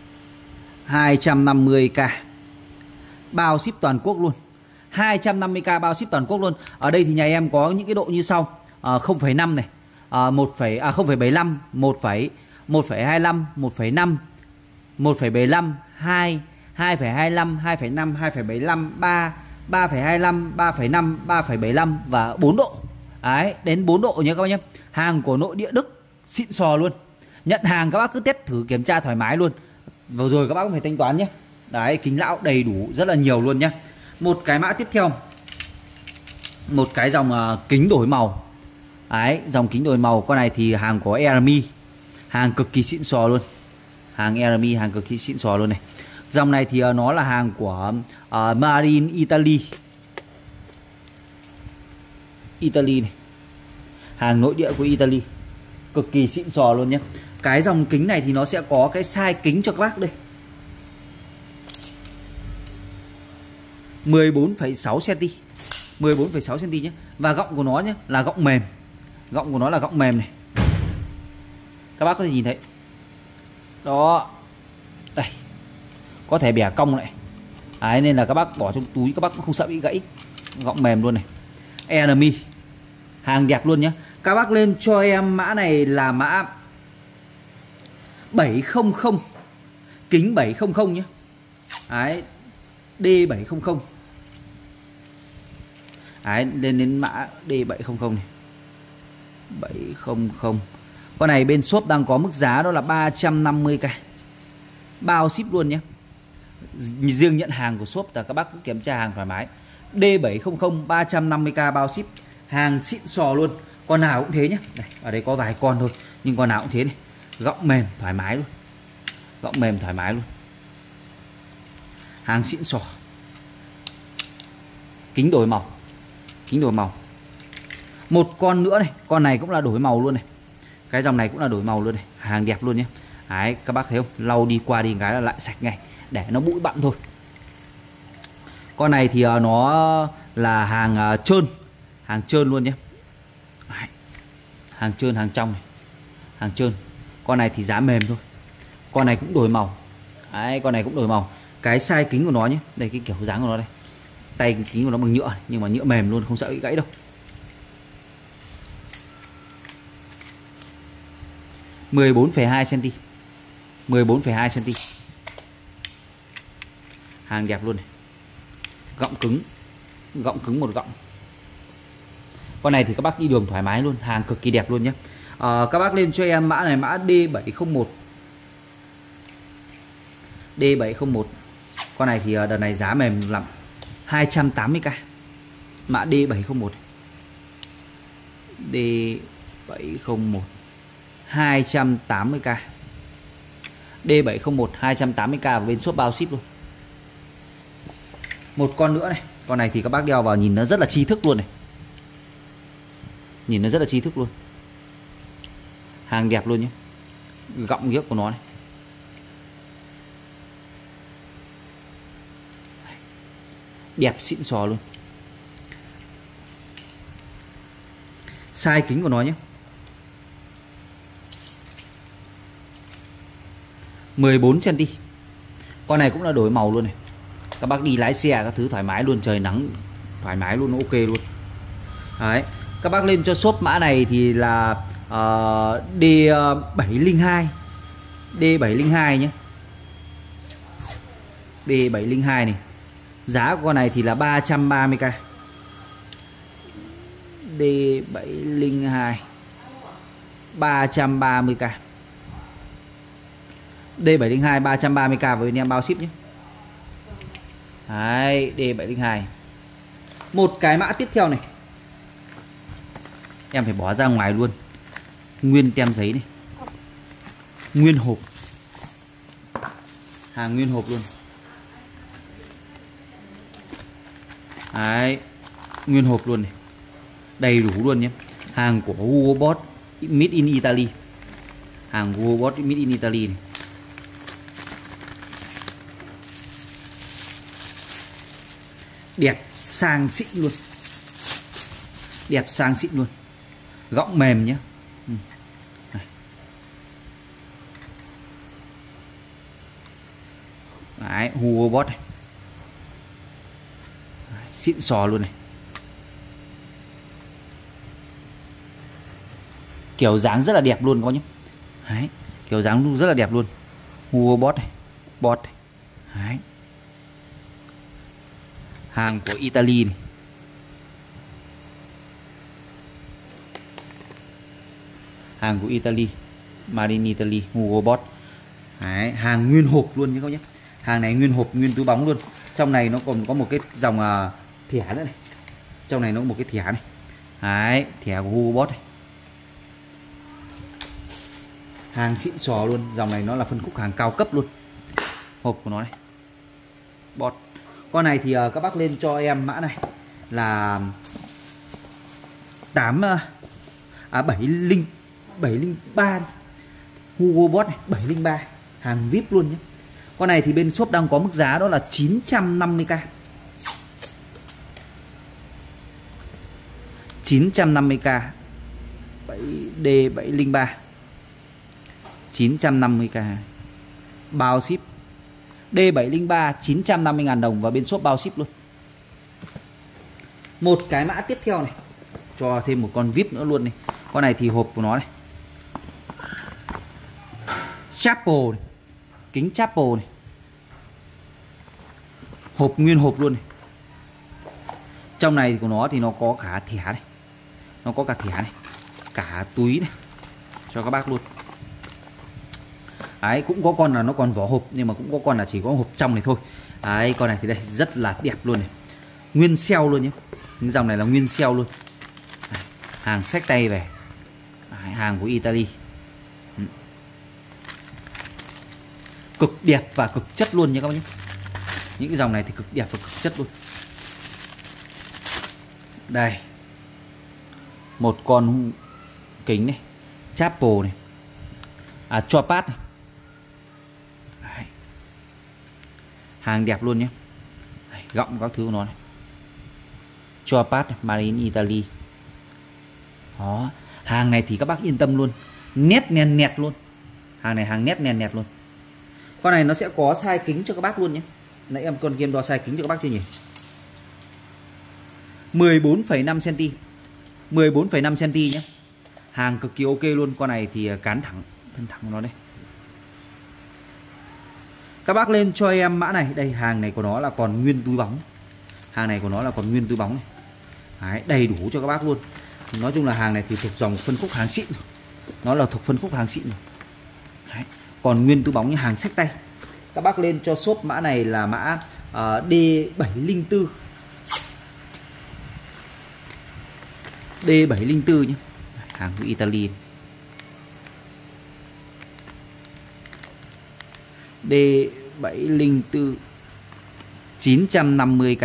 250k bao ship toàn quốc luôn. 250k bao ship toàn quốc luôn. Ở đây thì nhà em có những cái độ như sau: 0,5 này, 0,75, 1,25, 1,5, 1,75, 2, 2,25, 2,5, 2,75, 3, 3,25, 3,5, 3,75 và 4 độ. Đấy, đến 4 độ nhé các bác nhé. Hàng của nội địa Đức xịn sò luôn. Nhận hàng các bác cứ test thử kiểm tra thoải mái luôn. Vừa rồi các bác cũng phải thanh toán nhé. Đấy, kính lão đầy đủ rất là nhiều luôn nhé. Một cái mã tiếp theo, một cái dòng kính đổi màu. Đấy, dòng kính đổi màu. Con này thì hàng của Ermi, hàng cực kỳ xịn sò luôn. Hàng Ermi, hàng cực kỳ xịn sò luôn này. Dòng này thì nó là hàng của Marine Italy. Italy này, hàng nội địa của Italy, cực kỳ xịn sò luôn nhé. Cái dòng kính này thì nó sẽ có cái size kính cho các bác đây, 14,6 cm, 14,6 cm nhé. Và gọng của nó nhé là gọng mềm. Gọng của nó là gọng mềm này. Các bác có thể nhìn thấy. Đó. Đây. Có thể bẻ cong lại. Đấy, nên là các bác bỏ trong túi các bác cũng không sợ bị gãy. Gọng mềm luôn này. Enemy. Hàng đẹp luôn nhé. Các bác lên cho em mã này là mã 700, kính 700 nhé. Đấy, D700. Đấy, lên đến mã D700 này. 700. Con này bên shop đang có mức giá đó là 350k. Bao ship luôn nhé. Riêng nhận hàng của shop là các bác cứ kiểm tra hàng thoải mái. D700 350k bao ship. Hàng xịn sò luôn. Con nào cũng thế nhé. Đây, ở đây có vài con thôi, nhưng con nào cũng thế này. Gọng mềm thoải mái luôn. Gọng mềm thoải mái luôn. Hàng xịn sò. Kính đổi màu. Kính đổi màu. Một con nữa này, con này cũng là đổi màu luôn này. Cái dòng này cũng là đổi màu luôn này, hàng đẹp luôn nhé. Đấy, các bác thấy không? Lau đi qua đi cái là lại sạch ngay, để nó bụi bặm thôi. Con này thì nó là hàng trơn, hàng trơn luôn nhé. Đấy. Hàng trơn, hàng trong này. Hàng trơn. Con này thì giá mềm thôi. Con này cũng đổi màu. Đấy, con này cũng đổi màu. Cái size kính của nó nhé. Đây cái kiểu dáng của nó đây. Tay kính của nó bằng nhựa này, nhưng mà nhựa mềm luôn, không sợ bị gãy đâu. 14,2 cm. 14,2 cm. Hàng đẹp luôn này. Gọng cứng. Gọng cứng một gọng. Con này thì các bác đi đường thoải mái luôn, hàng cực kỳ đẹp luôn nhé. Các bác lên cho em mã này, mã D701. D701. Con này thì đợt này giá mềm lắm, 280k. Mã D701. D701 280k. D701 280k và bên shop bao ship luôn. Một con nữa này. Con này thì các bác đeo vào nhìn nó rất là tri thức luôn này. Nhìn nó rất là tri thức luôn. Hàng đẹp luôn nhé. Gọng ghiếc của nó này. Đẹp xịn sò luôn. Size kính của nó nhé, 14 cm. Con này cũng là đổi màu luôn này. Các bác đi lái xe các thứ thoải mái luôn, trời nắng thoải mái luôn, ok luôn. Đấy, các bác lên cho shop mã này thì là D702. D702 nhé. D702 này. Giá của con này thì là 330k. D702 330k. D702 330k với anh em bao ship nhé. Đấy, D702. Một cái mã tiếp theo này, em phải bỏ ra ngoài luôn. Nguyên tem giấy này, nguyên hộp, hàng nguyên hộp luôn. Đấy, nguyên hộp luôn này, đầy đủ luôn nhé. Hàng của Hugo Boss Made in Italy. Hàng Hugo Boss Made in Italy này. Đẹp sang xịn luôn. Đẹp sang xịn luôn. Gọng mềm nhé. Đấy, Hugo Boss này. Đấy, xịn sò luôn này. Kiểu dáng rất là đẹp luôn các bác nhé. Đấy, kiểu dáng rất là đẹp luôn. Hugo Boss này, Boss này. Đấy. Hàng của Italy này. Hàng của Italy, Made in Italy, Hugo Boss. Đấy, hàng nguyên hộp luôn nhé các bác nhé. Hàng này nguyên hộp, nguyên túi bóng luôn. Trong này nó còn có một cái dòng thẻ nữa này. Trong này nó có một cái thẻ này. Đấy, thẻ của Hugo Boss này. Hàng xịn sò luôn. Dòng này nó là phân khúc hàng cao cấp luôn. Hộp của nó này, Boss. Con này thì các bác lên cho em mã này là 703 Hugo Boss này, 703, hàng VIP luôn nhé. Con này thì bên shop đang có mức giá đó là 950k. 950k. D703. 950k. Bao ship. D703 950.000 đồng và bên shop bao ship luôn. Một cái mã tiếp theo này, cho thêm một con VIP nữa luôn này. Con này thì hộp của nó này, Chapel này. Kính Chapel này. Hộp nguyên hộp luôn này. Trong này của nó thì nó có cả thẻ này. Nó có cả thẻ này, cả túi này cho các bác luôn. Đấy, cũng có con là nó còn vỏ hộp, nhưng mà cũng có con là chỉ có hộp trong này thôi. Đấy, con này thì đây rất là đẹp luôn này. Nguyên sale luôn nhé. Những dòng này là nguyên sale luôn. Đấy, hàng xách tay về. Đấy, hàng của Italy. Cực đẹp và cực chất luôn nha các bác nhé. Những cái dòng này thì cực đẹp và cực chất luôn. Đây, một con kính này, Chapel này, Chopat này. Đấy. Hàng đẹp luôn nhé. Đấy, gọng các thứ của nó này, Chopat này, Made in Italy. Đó, hàng này thì các bác yên tâm luôn, nét nền nẹt luôn. Hàng này hàng nét nền nẹt luôn. Con này nó sẽ có size kính cho các bác luôn nhé. Nãy em con game đo size kính cho các bác chưa nhỉ? 14,5 cm. 14,5 cm nhé. Hàng cực kỳ ok luôn. Con này thì cán thẳng, thân thẳng của nó đây. Các bác lên cho em mã này. Đây, hàng này của nó là còn nguyên túi bóng. Hàng này của nó là còn nguyên túi bóng này. Đấy, đầy đủ cho các bác luôn. Nói chung là hàng này thì thuộc dòng phân khúc hàng xịn. Nó là thuộc phân khúc hàng xịn. Đấy, còn nguyên túi bóng như hàng xách tay. Các bác lên cho shop mã này là mã D704. D704 nhé. Hàng của Italy. D704 950k.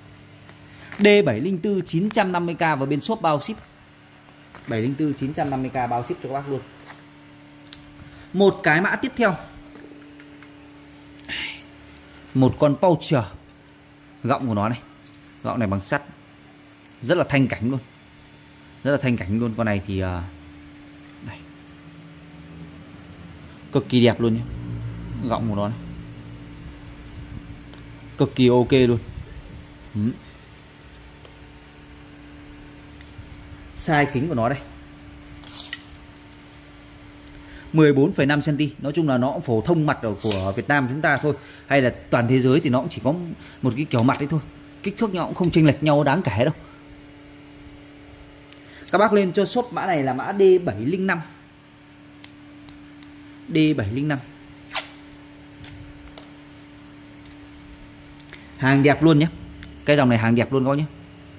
D704 950k và bên shop bao ship. 704 950k bao ship cho các bác luôn. Một cái mã tiếp theo, một con Poucher. Gọng của nó này, Gọng này bằng sắt, rất là thanh cảnh luôn, rất là thanh cảnh luôn. Con này thì đây, cực kỳ đẹp luôn nhé. Gọng của nó này, cực kỳ ok luôn. Size kính của nó đây 14,5 cm. Nói chung là nó cũng phổ thông mặt của Việt Nam chúng ta thôi, hay là toàn thế giới thì nó cũng chỉ có một cái kiểu mặt đấy thôi. Kích thước nó cũng không chênh lệch nhau đáng kể đâu. Các bác lên cho shop mã này là mã D705. D705. Hàng đẹp luôn nhé. Cái dòng này hàng đẹp luôn các bác nhé.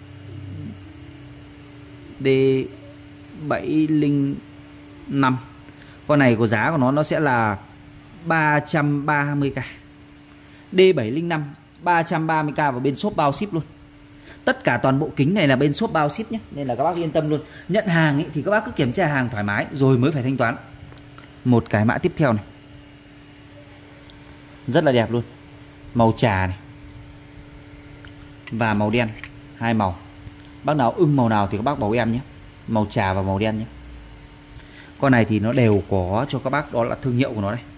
D705. Con này có giá của nó sẽ là 330k. D705 330k và bên shop bao ship luôn. Tất cả toàn bộ kính này là bên shop bao ship nhé, nên là các bác yên tâm luôn. Nhận hàng ấy thì các bác cứ kiểm tra hàng thoải mái rồi mới phải thanh toán. Một cái mã tiếp theo này, rất là đẹp luôn, màu trà này và màu đen, hai màu. Bác nào ưng màu nào thì các bác bảo em nhé, màu trà và màu đen nhé. Con này thì nó đều có cho các bác, đó là thương hiệu của nó đây.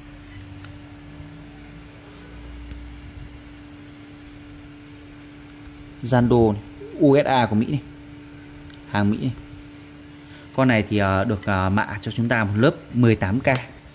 Zando này, USA của Mỹ này, hàng Mỹ này. Con này thì được mạ cho chúng ta một lớp 18k.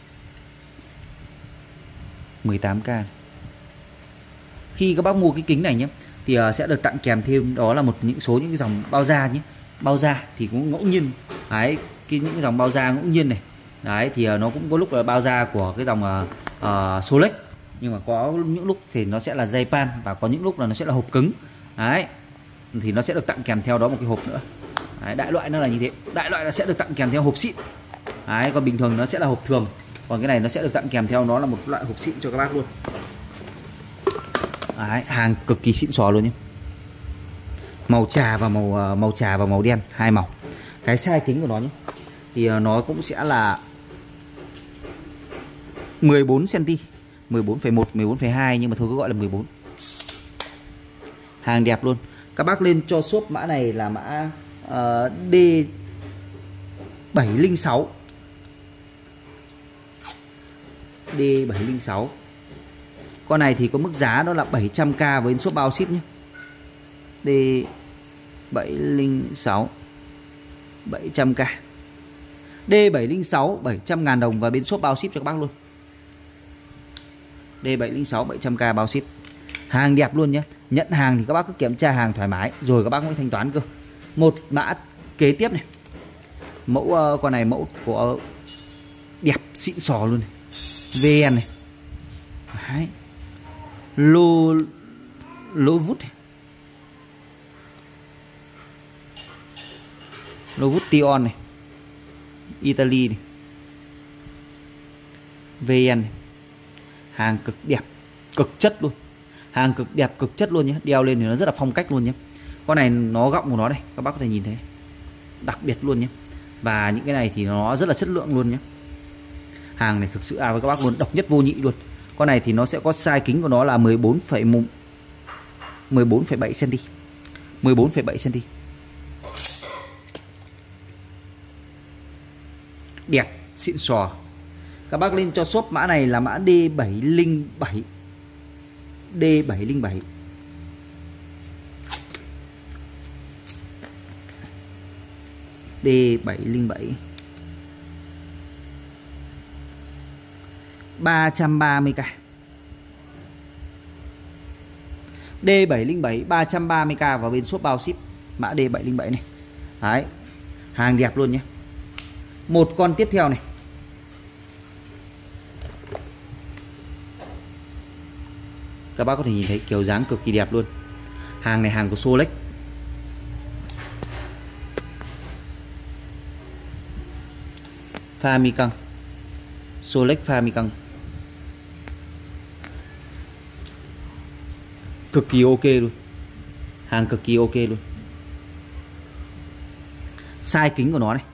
18k này. Khi các bác mua cái kính này nhé thì sẽ được tặng kèm thêm đó là những cái dòng bao da nhé. Bao da thì cũng ngẫu nhiên đấy, những cái dòng bao da ngẫu nhiên này đấy, thì nó cũng có lúc là bao da của cái dòng Solex, nhưng mà có những lúc thì nó sẽ là dây pan, và có những lúc là nó sẽ là hộp cứng đấy, thì nó sẽ được tặng kèm theo đó một cái hộp nữa đấy. Đại loại nó là như thế, đại loại là sẽ được tặng kèm theo hộp xịn đấy, còn bình thường nó sẽ là hộp thường, còn cái này nó sẽ được tặng kèm theo nó là một loại hộp xịn cho các bác luôn đấy. Hàng cực kỳ xịn sò luôn nhé. Màu trà và màu đen, hai màu. Cái size kính của nó nhé thì nó cũng sẽ là 14 cm, 14,1, 14,2, nhưng mà thôi cứ gọi là 14. Hàng đẹp luôn. Các bác lên cho shop mã này là mã D706. D706. Con này thì có mức giá đó là 700k với shop bao ship nhé. D706 700k. D706 700.000 đồng và bên shop bao ship cho các bác luôn. D706 700k bao ship. Hàng đẹp luôn nhé. Nhận hàng thì các bác cứ kiểm tra hàng thoải mái rồi các bác mới thanh toán cơ. Một mã kế tiếp này. Mẫu con này mẫu của đẹp xịn sò luôn này. VN này. Đấy. Lô vút này. Lô vút Tion này, Italy này, VN này. Hàng cực đẹp, cực chất luôn. Hàng cực đẹp, cực chất luôn nhé. Đeo lên thì nó rất là phong cách luôn nhé. Con này nó gọng của nó đây, các bác có thể nhìn thấy, đặc biệt luôn nhé. Và những cái này thì nó rất là chất lượng luôn nhé. Hàng này thực sự với các bác luôn, độc nhất vô nhị luôn. Con này thì nó sẽ có size kính của nó là 14,7 cm. 14,7 cm. Đẹp, xịn sò. Các bác lên cho shop mã này là mã D707. D707. D707 330k. D707 330k vào bên shop bao ship, mã D707 này. Đấy. Hàng đẹp luôn nhé. Một con tiếp theo này. Các bác có thể nhìn thấy kiểu dáng cực kỳ đẹp luôn. Hàng này hàng của Solex. Pha mi căng. Solex pha mi căng. Cực kỳ ok luôn. Hàng cực kỳ ok luôn. Size kính của nó này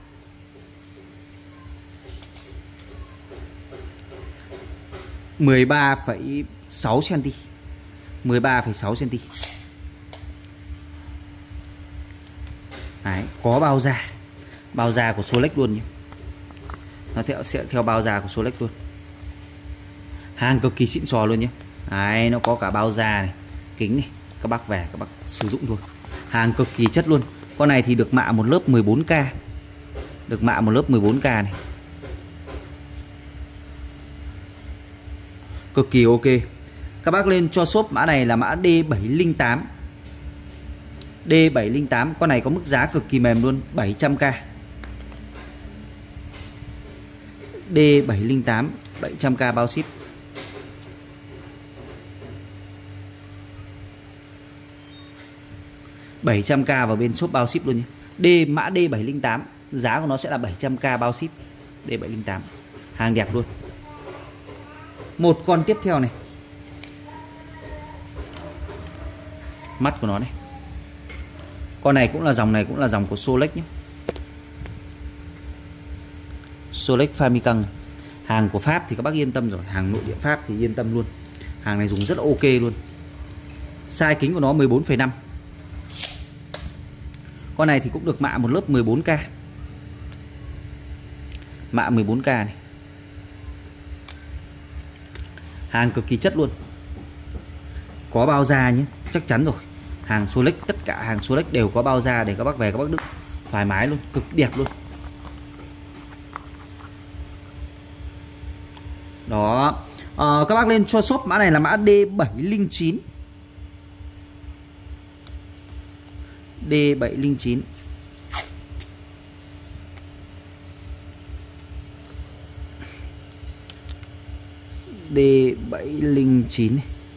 13,6 cm. 13,6 cm. Đấy, có bao da của Solex luôn nhé. Nó sẽ theo bao da của Solex luôn. Hàng cực kỳ xịn sò luôn nhé. Đấy, nó có cả bao da này, kính này, các bác về các bác sử dụng luôn. Hàng cực kỳ chất luôn. Con này thì được mạ một lớp 14K. Được mạ một lớp 14K này. Cực kỳ ok. Các bác lên cho shop mã này là mã D708. D708, con này có mức giá cực kỳ mềm luôn, 700k. D708 700k bao ship. $700k vào bên shop bao ship luôn nhé. Mã D708, giá của nó sẽ là 700k bao ship. D708, hàng đẹp luôn. Một con tiếp theo này, mắt của nó này. Con này cũng là dòng của Solex nhé. Solex Famicom. Hàng của Pháp thì các bác yên tâm rồi, hàng nội địa Pháp thì yên tâm luôn. Hàng này dùng rất là ok luôn. Size kính của nó 14,5. Con này thì cũng được mạ một lớp 14k. Mạ 14k này. Hàng cực kỳ chất luôn. Có bao da nhé, chắc chắn rồi. Hàng Solex, tất cả hàng Solex đều có bao da để các bác về các bác đựng thoải mái luôn, cực đẹp luôn. Đó. Các bác lên cho shop mã này là mã D709. D709. D709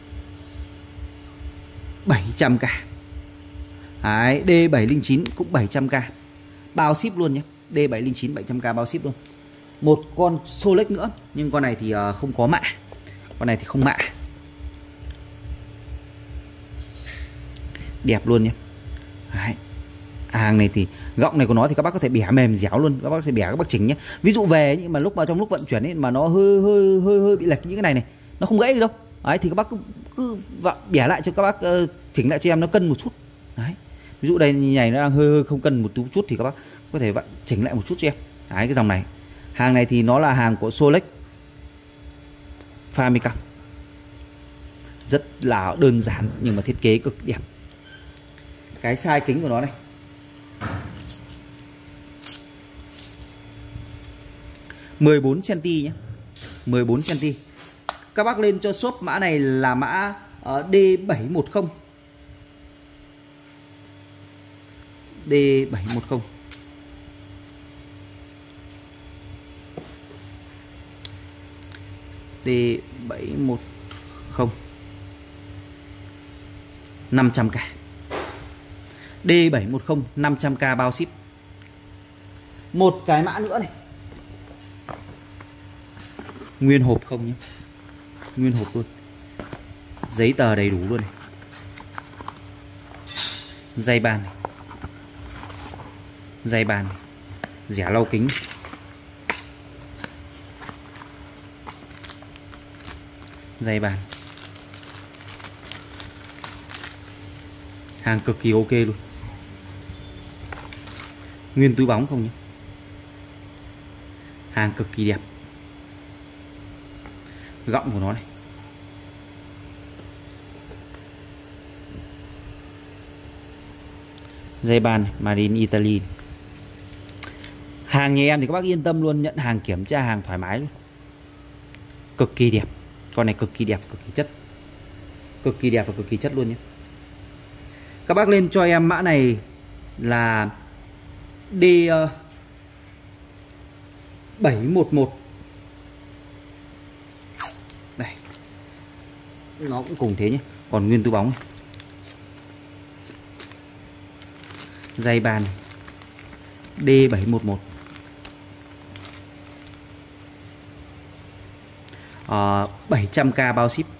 700k. Đấy, D709 cũng 700k. Bao ship luôn nhé. D709 700k bao ship luôn. Một con Solex nữa, nhưng con này thì không có mạ. Con này thì không mạ. Đẹp luôn nhé. Đấy. Hàng này thì gọng này của nó thì các bác có thể bẻ mềm dẻo luôn, các bác có thể bẻ các bác chỉnh nhé. Ví dụ về nhưng mà trong lúc vận chuyển ấy mà nó hơi bị lệch những cái này nó không gãy được đâu. Đấy thì các bác cứ bẻ lại cho các bác, chỉnh lại cho em nó cân một chút. Đấy. Ví dụ đây như này nó đang hơi không cân một chút thì các bác có thể chỉnh lại một chút cho em. Đấy, cái dòng này. Hàng này thì nó là hàng của Solex Famicom. Rất là đơn giản nhưng mà thiết kế cực đẹp. Cái size kính của nó này 14cm nhé. 14cm. Các bác lên cho shop mã này là mã D710. D710. D710 500k. D710 500k bao ship. Một cái mã nữa này. Nguyên hộp không nhé. Nguyên hộp luôn. Giấy tờ đầy đủ luôn này. Dây bàn này. Dây bàn này. Rẻ lau kính. Dây bàn. Hàng cực kỳ ok luôn. Nguyên túi bóng không nhé. Hàng cực kỳ đẹp. Gọng của nó này. Dây bàn Made in Italy. Hàng nhà em thì các bác yên tâm luôn, nhận hàng kiểm tra hàng thoải mái luôn. Cực kỳ đẹp. Con này cực kỳ đẹp, cực kỳ chất. Cực kỳ đẹp và cực kỳ chất luôn nhé. Các bác lên cho em mã này là D711. Đây. Nó cũng cùng thế nhé. Còn nguyên túi bóng này. Dây bàn D711. 700k bao ship.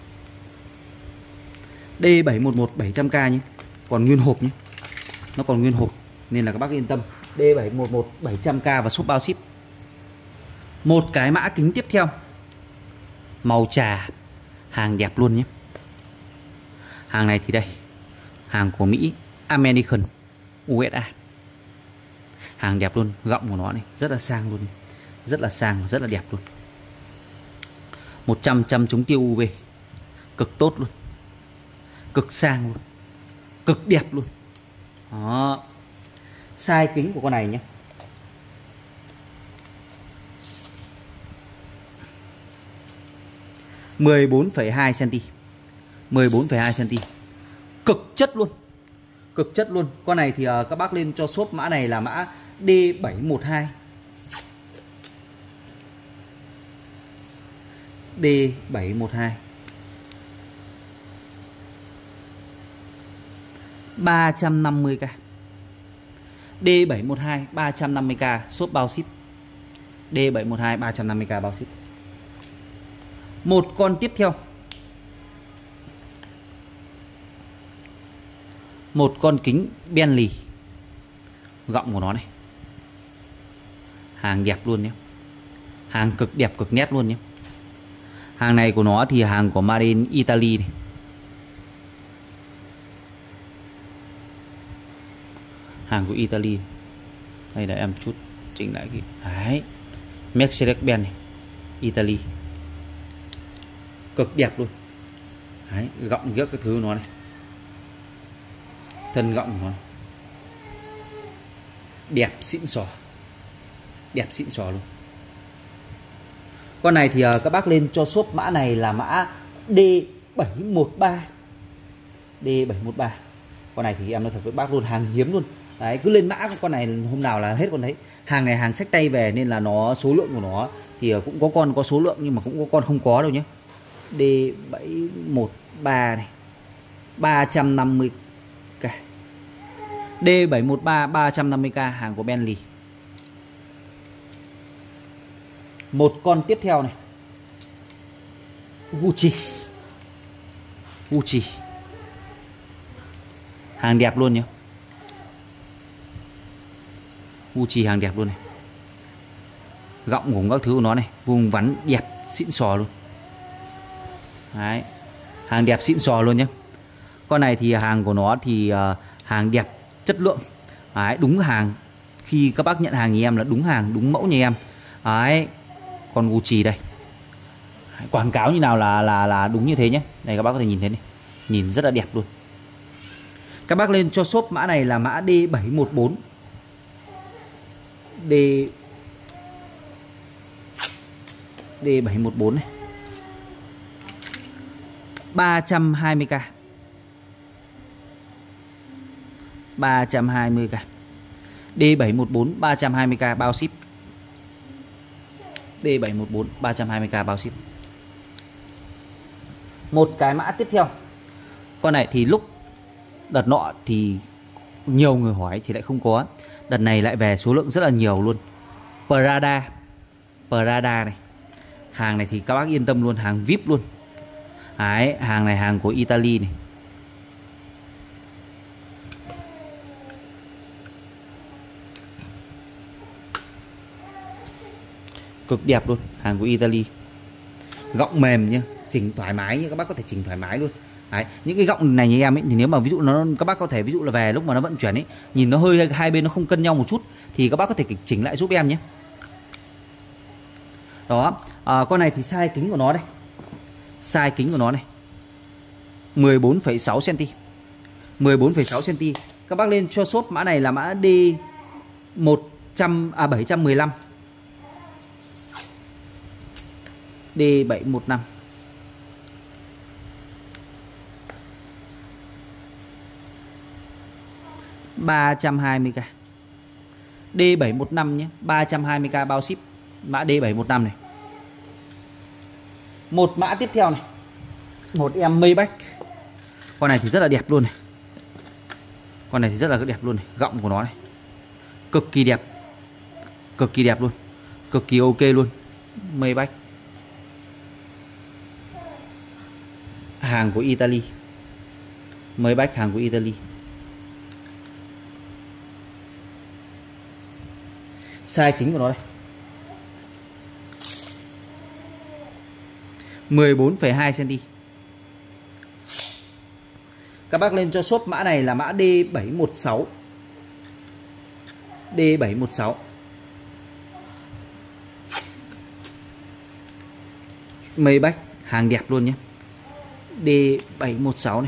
D711 700k nhé. Còn nguyên hộp nhé. Nó còn nguyên hộp nên là các bác yên tâm. D711 700k và shop bao ship. Một cái mã kính tiếp theo. Màu trà. Hàng đẹp luôn nhé. Hàng này thì đây. Hàng của Mỹ, American, USA. Hàng đẹp luôn, gọng của nó này rất là sang luôn, rất là sang, rất là đẹp luôn. 100 trăm chống tiêu UV, cực tốt luôn, cực sang luôn, cực đẹp luôn. Đó. Size kính của con này nhé, 14,2 cm, 14,2 cm, cực chất luôn, cực chất luôn. Con này thì các bác lên cho shop mã này là mã D712, D712, 350k, D712 350k, shop bao ship, D712 350k bao ship. Một con tiếp theo, một con kính Bentley, gọng của nó này, hàng đẹp luôn nhé, hàng cực đẹp, cực nét luôn nhé. Hàng này của nó thì hàng của Made in Italy này. Hàng của Italy. Đây là em chút chỉnh lại cái đấy, Mercedes-Benz này, Italy, cực đẹp luôn. Đấy, gọng ghiếc cái thứ nó này, thân gọng của nó đẹp xịn sò, đẹp xịn sò luôn. Con này thì các bác lên cho shop mã này là mã D713, D713. Con này thì em nói thật với bác luôn, hàng hiếm luôn. Đấy, cứ lên mã con này hôm nào là hết con đấy. Hàng này hàng xách tay về nên là nó số lượng của nó thì cũng có con có số lượng nhưng mà cũng có con không có đâu nhé. D713 này, 350k. D713 350k, hàng của Bentley. Một con tiếp theo này, Gucci, Gucci, hàng đẹp luôn nhé, Gucci hàng đẹp luôn này, gọng cùng các thứ của nó này, vuông vắn đẹp xịn sò luôn. Đấy, hàng đẹp xịn sò luôn nhé. Con này thì hàng của nó thì hàng đẹp chất lượng. Đấy, đúng hàng, khi các bác nhận hàng nhà em là đúng hàng, đúng mẫu nhà em. Đấy, con Gucci đây, quảng cáo như nào là đúng như thế nhé. Đây các bác có thể nhìn thấy này, nhìn rất là đẹp luôn. Các bác lên cho shop mã này là mã D714, D714 này, 320k, 320k, D714 320k bao ship, D714 320k bao ship. Một cái mã tiếp theo, con này thì lúc đợt nọ thì nhiều người hỏi thì lại không có, đợt này lại về số lượng rất là nhiều luôn. Prada, Prada này, hàng này thì các bác yên tâm luôn, hàng VIP luôn. Đấy, hàng này hàng của Italy này, cực đẹp luôn, hàng của Italy, gọng mềm nhá, chỉnh thoải mái nhá, các bác có thể chỉnh thoải mái luôn. Đấy, những cái gọng này như em ấy thì nếu mà ví dụ nó các bác có thể ví dụ là về lúc mà nó vận chuyển ấy nhìn nó hơi hai bên nó không cân nhau một chút thì các bác có thể chỉnh lại giúp em nhé. Đó, con này thì size kính của nó đây, size kính của nó này 14,6 cm, 14,6 cm. Các bác lên cho shop mã này là mã D715, D715, 320k, D715 nhé, 320k bao ship, mã D715 này. Một mã tiếp theo này, một em Maybach. Con này thì rất là đẹp luôn này, con này thì rất là đẹp luôn này, gọng của nó này cực kỳ đẹp, cực kỳ đẹp luôn, cực kỳ ok luôn. Maybach, hàng của Italy, Maybach hàng của Italy. Size kính của nó đây 14,2 cm. Các bác lên cho shop mã này là mã D716, D716. Maybach hàng đẹp luôn nhé. D716 này.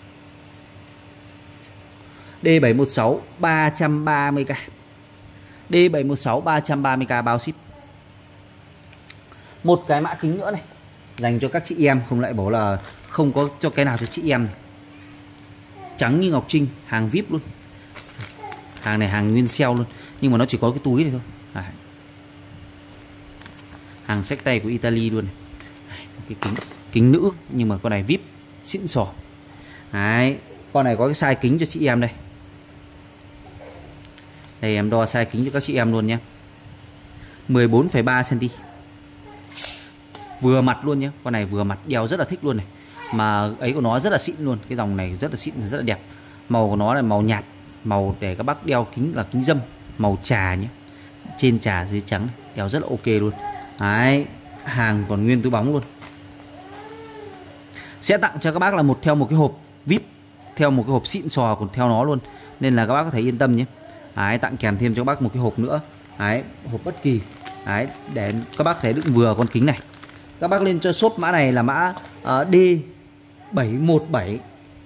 D716 330k. D716 330k bao ship. Một cái mã kính nữa này, dành cho các chị em, không lại bảo là không có cho cái nào cho chị em. Trắng như ngọc trinh, hàng VIP luôn. Hàng này hàng nguyên sale luôn, nhưng mà nó chỉ có cái túi này thôi. Đấy. Hàng xách tay của Italy luôn này. Cái kính nữ, nhưng mà con này VIP xịn sò. Đấy, con này có cái size kính cho chị em đây. Đây em đo size kính cho các chị em luôn nhé. 14,3 cm. Vừa mặt luôn nhé. Con này vừa mặt, đeo rất là thích luôn này. Mà ấy của nó rất là xịn luôn. Cái dòng này rất là xịn, rất là đẹp. Màu của nó là màu nhạt, màu để các bác đeo kính là kính râm, màu trà nhé. Trên trà dưới trắng, đeo rất là ok luôn. Đấy, hàng còn nguyên túi bóng luôn. Sẽ tặng cho các bác là theo một cái hộp VIP, theo một cái hộp xịn sò còn theo nó luôn, nên là các bác có thể yên tâm nhé. Đấy, tặng kèm thêm cho các bác một cái hộp nữa. Đấy, hộp bất kỳ. Đấy, để các bác thể đựng vừa con kính này. Các bác lên cho shop mã này là mã D717.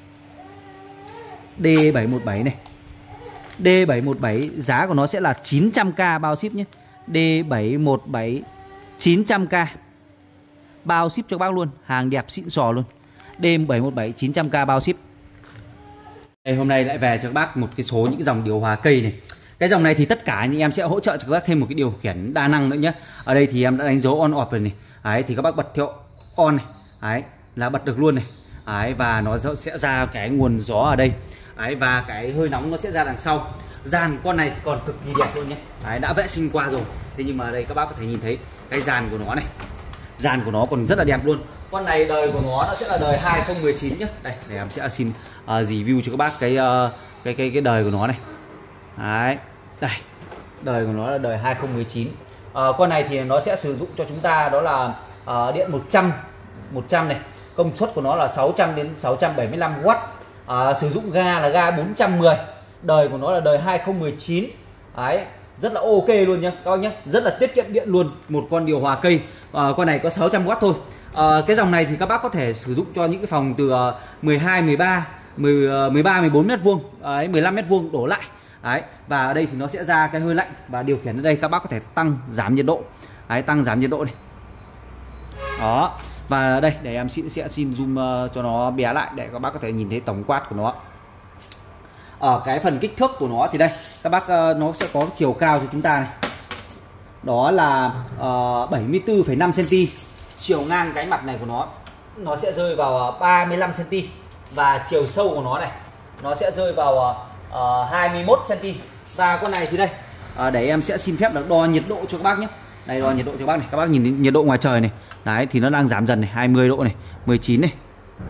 D717 này. D717 giá của nó sẽ là 900k bao ship nhé. D717 900k bao ship cho các bác luôn, hàng đẹp xịn sò luôn. D717 900k bao ship. Đây, hôm nay lại về cho các bác một cái số những cái dòng điều hòa cây này. Cái dòng này thì tất cả anh em sẽ hỗ trợ cho các bác thêm một cái điều khiển đa năng nữa nhé. Ở đây thì em đã đánh dấu on off rồi này. Đấy, thì các bác bật theo on này. Đấy, là bật được luôn này. Đấy, và nó sẽ ra cái nguồn gió ở đây. Đấy, và cái hơi nóng nó sẽ ra đằng sau. Dàn con này thì còn cực kỳ đẹp luôn nhé. Đấy, đã vệ sinh qua rồi. Thế nhưng mà ở đây các bác có thể nhìn thấy cái dàn của nó này. Dàn của nó còn rất là đẹp luôn. Con này đời của nó sẽ là đời 2019 nhé. Đây, để em sẽ xin review cho các bác cái đời của nó này. Đấy, đây, đời của nó là đời 2019. Con này thì nó sẽ sử dụng cho chúng ta đó là điện 100 này. Công suất của nó là 600 đến 675W. Sử dụng ga là ga 410. Đời của nó là đời 2019. Đấy, rất là ok luôn nhá các bác nhé, rất là tiết kiệm điện luôn. Một con điều hòa cây. Con này có 600W thôi. Cái dòng này thì các bác có thể sử dụng cho những cái phòng từ 12, 13, 14 mét vuông, 15 mét vuông đổ lại. Đấy, và ở đây thì nó sẽ ra cái hơi lạnh, và điều khiển ở đây các bác có thể tăng giảm nhiệt độ. Đấy, tăng giảm nhiệt độ này. Đó. Và đây để em sẽ xin zoom cho nó bé lại để các bác có thể nhìn thấy tổng quát của nó. Ở cái phần kích thước của nó thì đây các bác, nó sẽ có chiều cao cho chúng ta này. Đó là 74,5 cm. Chiều ngang cái mặt này của nó sẽ rơi vào 35 cm. Và chiều sâu của nó này nó sẽ rơi vào 21 cm. Và con này thì đây để em sẽ xin phép được đo nhiệt độ cho các bác nhé. Đây, đo nhiệt độ cho các bác này. Các bác nhìn nhiệt độ ngoài trời này. Đấy, thì nó đang giảm dần này, 20 độ này, 19 này.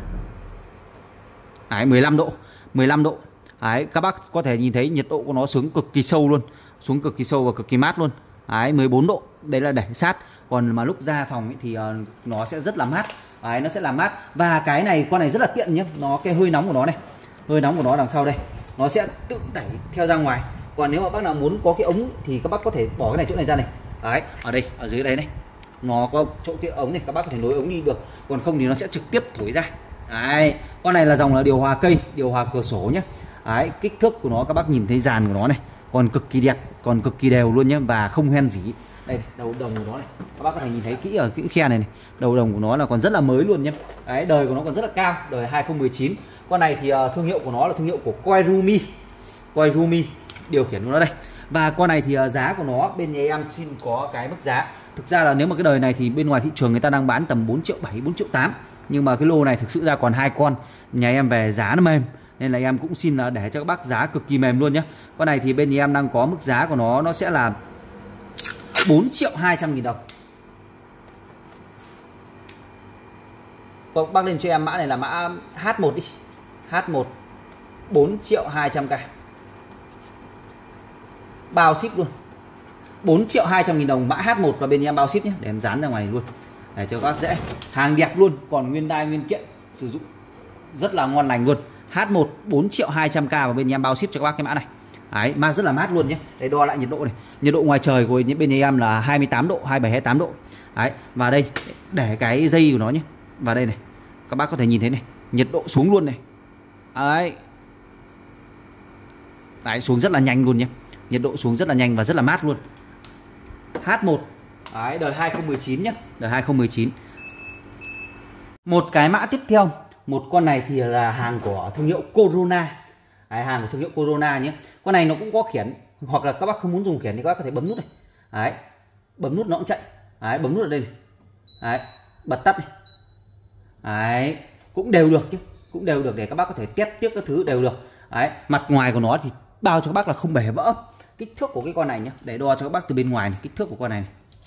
Đấy, 15 độ. Đấy, các bác có thể nhìn thấy nhiệt độ của nó xuống cực kỳ sâu luôn, xuống cực kỳ sâu và cực kỳ mát luôn. Đấy, 14 độ. Đây là để sát. Còn mà lúc ra phòng ấy thì nó sẽ rất là mát. Đấy, nó sẽ làm mát. Và cái này, con này rất là tiện nhé. Nó cái hơi nóng của nó này, hơi nóng của nó đằng sau đây, nó sẽ tự đẩy theo ra ngoài. Còn nếu mà bác nào muốn có cái ống thì các bác có thể bỏ cái này chỗ này ra này. Đấy, ở đây, ở dưới đây này, nó có chỗ cái ống này, các bác có thể nối ống đi được. Còn không thì nó sẽ trực tiếp thổi ra. Đấy, con này là dòng là điều hòa cây, điều hòa cửa sổ nhé. Đấy, kích thước của nó các bác nhìn thấy dàn của nó này, còn cực kỳ đẹp, còn cực kỳ đều luôn nhé, và không hoen gì. Đây này, đầu đồng của nó này, các bác có thể nhìn thấy kỹ ở cái khe này này, đầu đồng của nó là còn rất là mới luôn nhé. Đấy, đời của nó còn rất là cao, đời 2019. Con này thì thương hiệu của nó là thương hiệu của Koizumi, điều khiển của nó đây. Và con này thì giá của nó bên nhà em xin có cái mức giá. Thực ra là nếu mà cái đời này thì bên ngoài thị trường người ta đang bán tầm 4,7 triệu, 4,8 triệu. Nhưng mà cái lô này thực sự ra còn 2 con, nhà em về giá nó mềm, nên là em cũng xin là để cho các bác giá cực kỳ mềm luôn nhé. Con này thì bên nhà em đang có mức giá của nó sẽ là 4.200.000 đồng. Các bác lên cho em mã này là mã H1 đi. H1 4.200.000k. Bao ship luôn. 4.200.000 đồng mã H1 và bên em bao ship nhé, để em dán ra ngoài này luôn để cho các bác dễ. Hàng đẹp luôn, còn nguyên đai nguyên kiện, sử dụng rất là ngon lành luôn. H1 4.200.000k và bên em bao ship cho các bác cái mã này. Đấy, rất là mát luôn nhé. Đây đo lại nhiệt độ này. Nhiệt độ ngoài trời của bên nhà em là 28 độ, 27 28 độ. Đấy, và đây để cái dây của nó nhé. Và đây này. Các bác có thể nhìn thấy này, nhiệt độ xuống luôn này. Đấy. Đấy, xuống rất là nhanh luôn nhé. Nhiệt độ xuống rất là nhanh và rất là mát luôn. H1. Đấy, đời 2019 nhé, đời 2019. Một cái mã tiếp theo, một con này thì là hàng của thương hiệu Corona. Đấy, hàng của thương hiệu Corona nhé. Con này nó cũng có khiển, hoặc là các bác không muốn dùng khiển thì các bác có thể bấm nút này. Đấy, bấm nút nó cũng chạy. Đấy, bấm nút ở đây này. Đấy, bật tắt này. Đấy, cũng đều được chứ, cũng đều được để các bác có thể test tiếp các thứ đều được. Đấy, mặt ngoài của nó thì bao cho các bác là không bể vỡ. Kích thước của cái con này nhé, để đo cho các bác từ bên ngoài này, kích thước của con này,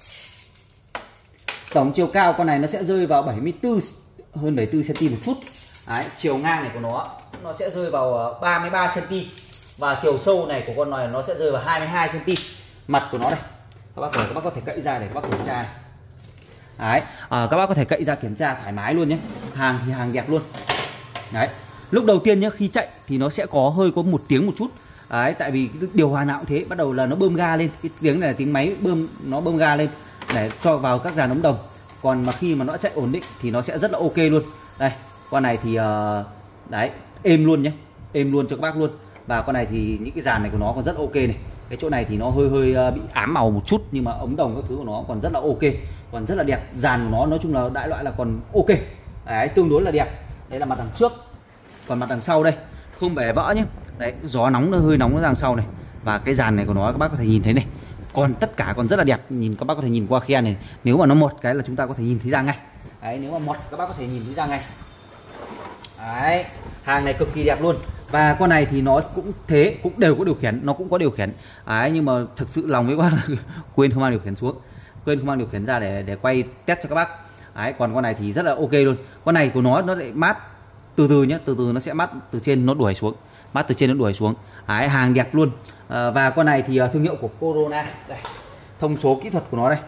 tổng chiều cao con này nó sẽ rơi vào 74, hơn 74 cm một chút. Đấy, chiều ngang này của nó sẽ rơi vào 33 cm, và chiều sâu này của con này nó sẽ rơi vào 22 cm. Mặt của nó đây, các bác có thể cậy ra để các bác kiểm tra này. Đấy, các bác có thể cậy ra kiểm tra thoải mái luôn nhé. Hàng thì hàng đẹp luôn. Đấy, lúc đầu tiên nhé, khi chạy thì nó sẽ có một tiếng một chút. Đấy, tại vì điều hòa nào cũng thế, bắt đầu là nó bơm ga lên, cái tiếng này là tiếng máy bơm ga lên để cho vào các dàn ống đồng. Còn mà khi mà nó chạy ổn định thì nó sẽ rất là ok luôn. Đây, con này thì đấy, êm luôn nhé, êm luôn cho các bác luôn. Và con này thì những cái dàn này của nó còn rất ok này. Cái chỗ này thì nó hơi bị ám màu một chút, nhưng mà ống đồng các thứ của nó còn rất là ok, còn rất là đẹp. Dàn của nó nói chung là đại loại là còn ok. Đấy, tương đối là đẹp. Đấy là mặt đằng trước. Còn mặt đằng sau đây không bể vỡ nhé. Đấy, gió nóng, nó hơi nóng nó đằng sau này. Và cái dàn này của nó các bác có thể nhìn thấy này, còn tất cả còn rất là đẹp. Nhìn các bác có thể nhìn qua khe này, nếu mà nó một cái là chúng ta có thể nhìn thấy ra ngay. Đấy, nếu mà một các bác có thể nhìn thấy ra ngay. Đấy, hàng này cực kỳ đẹp luôn. Và con này thì nó cũng thế, cũng đều có điều khiển, nó cũng có điều khiển. Đấy, nhưng mà thực sự lòng với các bác là quên không mang điều khiển xuống, quên không mang điều khiển ra để quay test cho các bác. Đấy, còn con này thì rất là ok luôn. Con này của nó lại mát từ từ nhé, từ từ nó sẽ mát từ trên nó đuổi xuống, mát từ trên nó đuổi xuống. Đấy, hàng đẹp luôn. Và con này thì thương hiệu của Corona. Đây, thông số kỹ thuật của nó đây.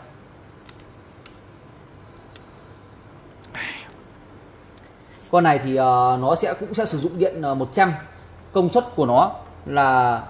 Con này thì nó cũng sẽ sử dụng điện 100. Công suất của nó là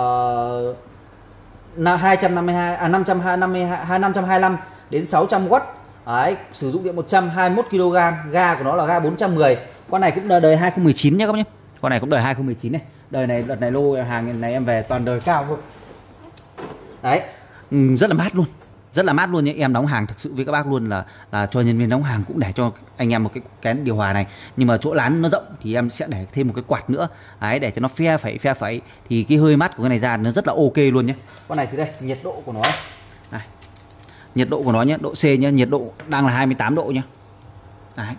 525 đến 600W. Đấy, sử dụng điện 121 kg, ga của nó là ga 410. Con này cũng là đời 2019 nhé các bác nhé. Con này cũng đời 2019 này. Đời này, đợt này lô hàng này em về toàn đời cao thôi. Đấy, rất là mát luôn, rất là mát luôn nhé. Em đóng hàng thực sự với các bác luôn là cho nhân viên đóng hàng cũng để cho anh em một cái điều hòa này, nhưng mà chỗ lán nó rộng thì em sẽ để thêm một cái quạt nữa. Đấy, để cho nó phe phẩy thì cái hơi mát của cái này ra nó rất là ok luôn nhé. Con này thì đây, nhiệt độ của nó này, nhiệt độ của nó nhé, độ C nhé, nhiệt độ đang là 28 độ nhé. Đấy,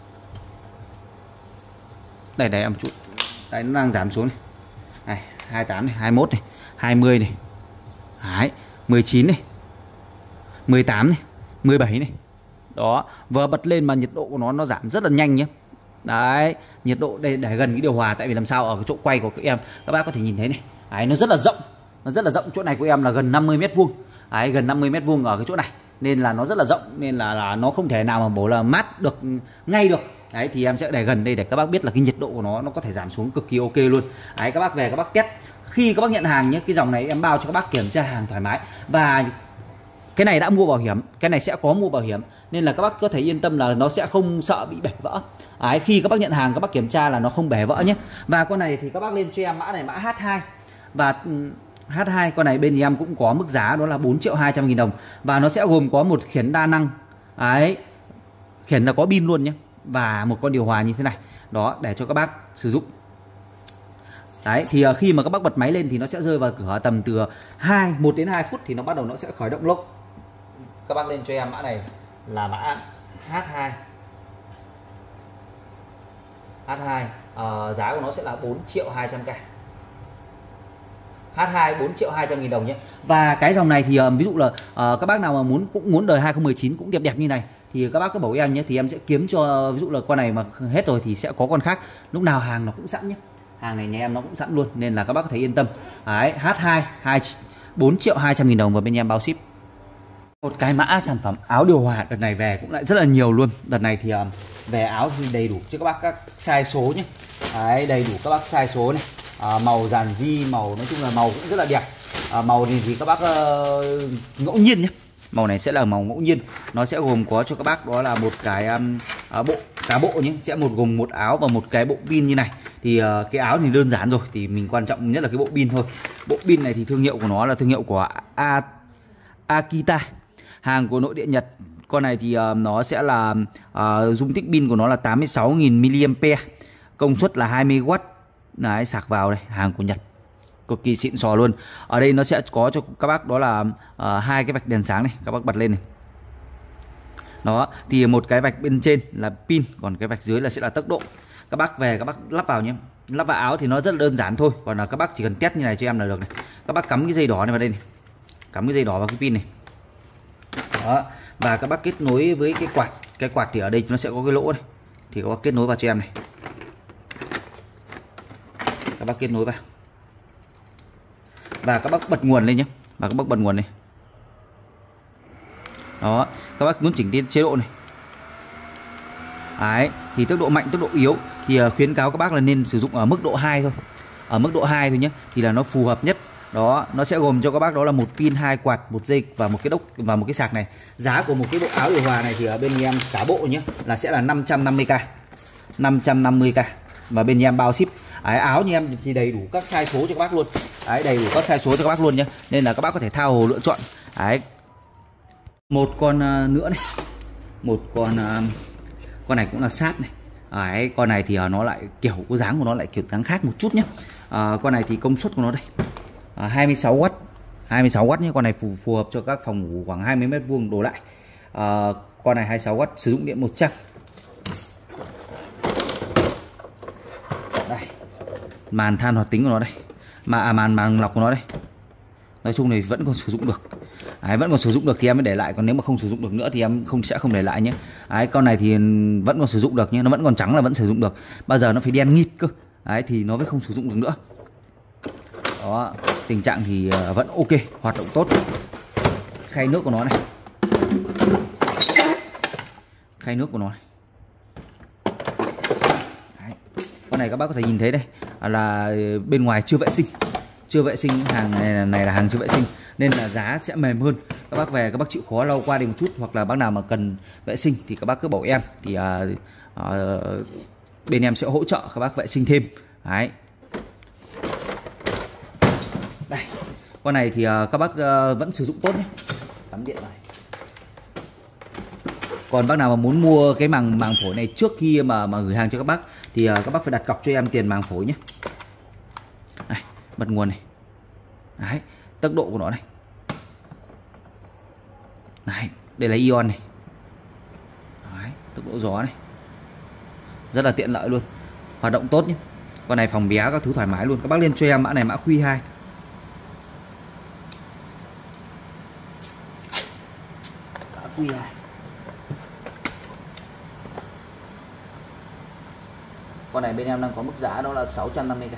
đây em một chút. Đấy, nó đang giảm xuống này. Này, 28 này, 21 này, 20 này. Đấy, 19 này, 18 này, 17 này. Đó, vừa bật lên mà nhiệt độ của nó giảm rất là nhanh nhé. Đấy, nhiệt độ đây để gần cái điều hòa, tại vì làm sao ở cái chỗ quay của các em các bác có thể nhìn thấy này. Đấy, nó rất là rộng. Nó rất là rộng, chỗ này của em là gần 50 m². Đấy, gần 50 m² ở cái chỗ này. Nên là nó rất là rộng, nên là nó không thể nào mà bổ là mát được ngay được. Đấy, thì em sẽ để gần đây để các bác biết là cái nhiệt độ của nó có thể giảm xuống cực kỳ ok luôn. Đấy, các bác về các bác test. Khi các bác nhận hàng nhé, cái dòng này em bao cho các bác kiểm tra hàng thoải mái. Và cái này đã mua bảo hiểm, cái này sẽ có mua bảo hiểm, nên là các bác có thể yên tâm là nó sẽ không sợ bị bể vỡ. Đấy, khi các bác nhận hàng các bác kiểm tra là nó không bể vỡ nhé. Và con này thì các bác lên cho em mã này, mã H2. Và H2 con này bên thì em cũng có mức giá đó là 4.200.000 đồng. Và nó sẽ gồm có một khiển đa năng. Đấy, khiển là có pin luôn nhé. Và một con điều hòa như thế này. Đó, để cho các bác sử dụng. Đấy, thì khi mà các bác bật máy lên thì nó sẽ rơi vào cửa tầm từ 1 đến 2 phút thì nó bắt đầu nó sẽ khởi động lốc. Các bác lên cho em mã này là mã H2. H2 giá của nó sẽ là 4.200.000. H2 4.200.000 đồng nhé. Và cái dòng này thì ví dụ là các bác nào mà cũng muốn đời 2019 cũng đẹp đẹp như này thì các bác cứ bảo em nhé, thì em sẽ kiếm cho, ví dụ là con này mà hết rồi thì sẽ có con khác. Lúc nào hàng nó cũng sẵn nhé. Hàng này nhà em nó cũng sẵn luôn, nên là các bác có thể yên tâm. Đấy, H2 4.200.000 đồng và bên em bao ship. Một cái mã sản phẩm áo điều hòa đợt này về cũng lại rất là nhiều luôn. Đợt này thì về áo thì đầy đủ cho các bác các size số nhé. Đấy, đầy đủ các bác size số này. màu dàn di, màu nói chung là màu cũng rất là đẹp. Màu thì các bác ngẫu nhiên nhé, màu này sẽ là màu ngẫu nhiên. Nó sẽ gồm có cho các bác đó là một cái bộ cá bộ nhé, sẽ gồm một áo và một cái bộ pin như này. Thì cái áo thì đơn giản rồi, thì mình quan trọng nhất là cái bộ pin thôi. Bộ pin này thì thương hiệu của nó là thương hiệu của Akita, hàng của nội địa Nhật. Con này thì nó sẽ là dung tích pin của nó là 86.000 mAh, công suất là 20W. Đấy, sạc vào đây, hàng của Nhật, cực kỳ xịn sò luôn. Ở đây nó sẽ có cho các bác đó là hai cái vạch đèn sáng này, các bác bật lên này. Đó, thì một cái vạch bên trên là pin, còn cái vạch dưới là sẽ là tốc độ. Các bác về các bác lắp vào nhé. Lắp vào áo thì nó rất là đơn giản thôi, còn là các bác chỉ cần test như này cho em là được này. Các bác cắm cái dây đỏ này vào đây này, cắm cái dây đỏ vào cái pin này. Đó, và các bác kết nối với cái quạt. Cái quạt thì ở đây nó sẽ có cái lỗ này, thì các bác kết nối vào cho em này. Các bác kết nối vào và các bác bật nguồn lên nhé, và các bác bật nguồn này. Đó, các bác muốn chỉnh chế độ này. Đấy, thì tốc độ mạnh, tốc độ yếu thì khuyến cáo các bác là nên sử dụng ở mức độ 2 thôi. Ở mức độ 2 thôi nhé, thì là nó phù hợp nhất. Đó, nó sẽ gồm cho các bác đó là một pin, 2 quạt, một dây và một cái đốc và một cái sạc này. Giá của một cái bộ áo điều hòa này thì ở bên em cả bộ nhé là sẽ là 550k. 550k và bên em bao ship. Đấy, áo như em thì đầy đủ các size số cho các bác luôn. Đấy, đầy đủ các size số cho các bác luôn nhé. Nên là các bác có thể tha hồ lựa chọn. Đấy. Một con nữa này. Một con này cũng là sát này. Đấy, con này thì nó lại kiểu có dáng của nó lại kiểu dáng khác một chút nhé. Con này thì công suất của nó đây 26W. 26W nhé. Con này phù hợp cho các phòng ngủ khoảng 20 m² đổ lại. Con này 26W, sử dụng điện 100. Đây, màn than hoạt tính của nó đây, màn lọc của nó đây. Nói chung thì vẫn còn sử dụng được. Đấy, vẫn còn sử dụng được thì em mới để lại, còn nếu mà không sử dụng được nữa thì em sẽ không để lại nhé. Đấy, con này thì vẫn còn sử dụng được nhé, nó vẫn còn trắng là vẫn sử dụng được. Bao giờ nó phải đen nghịt cơ. Đấy, thì nó mới không sử dụng được nữa. Đó, tình trạng thì vẫn ok, hoạt động tốt. Khay nước của nó này, khay nước của nó này. Đấy, con này các bác có thể nhìn thấy đây là bên ngoài chưa vệ sinh. Chưa vệ sinh, hàng này là hàng chưa vệ sinh nên là giá sẽ mềm hơn. Các bác về các bác chịu khó lau qua đi một chút, hoặc là bác nào mà cần vệ sinh thì các bác cứ bảo em, thì bên em sẽ hỗ trợ các bác vệ sinh thêm. Đấy. Đây, con này thì các bác vẫn sử dụng tốt nhé, cắm điện này. Còn bác nào mà muốn mua cái màng phổi này trước khi mà gửi hàng cho các bác thì các bác phải đặt cọc cho em tiền màng phổi nhé. Đây, bật nguồn này. Đấy, tốc độ của nó này. Đấy, đây là ion này. Đấy, tốc độ gió này. Rất là tiện lợi luôn. Hoạt động tốt nhé. Con này phòng bé các thứ thoải mái luôn. Các bác lên cho em mã này, mã Q2. Q2. Con này bên em đang có mức giá đó là 650k.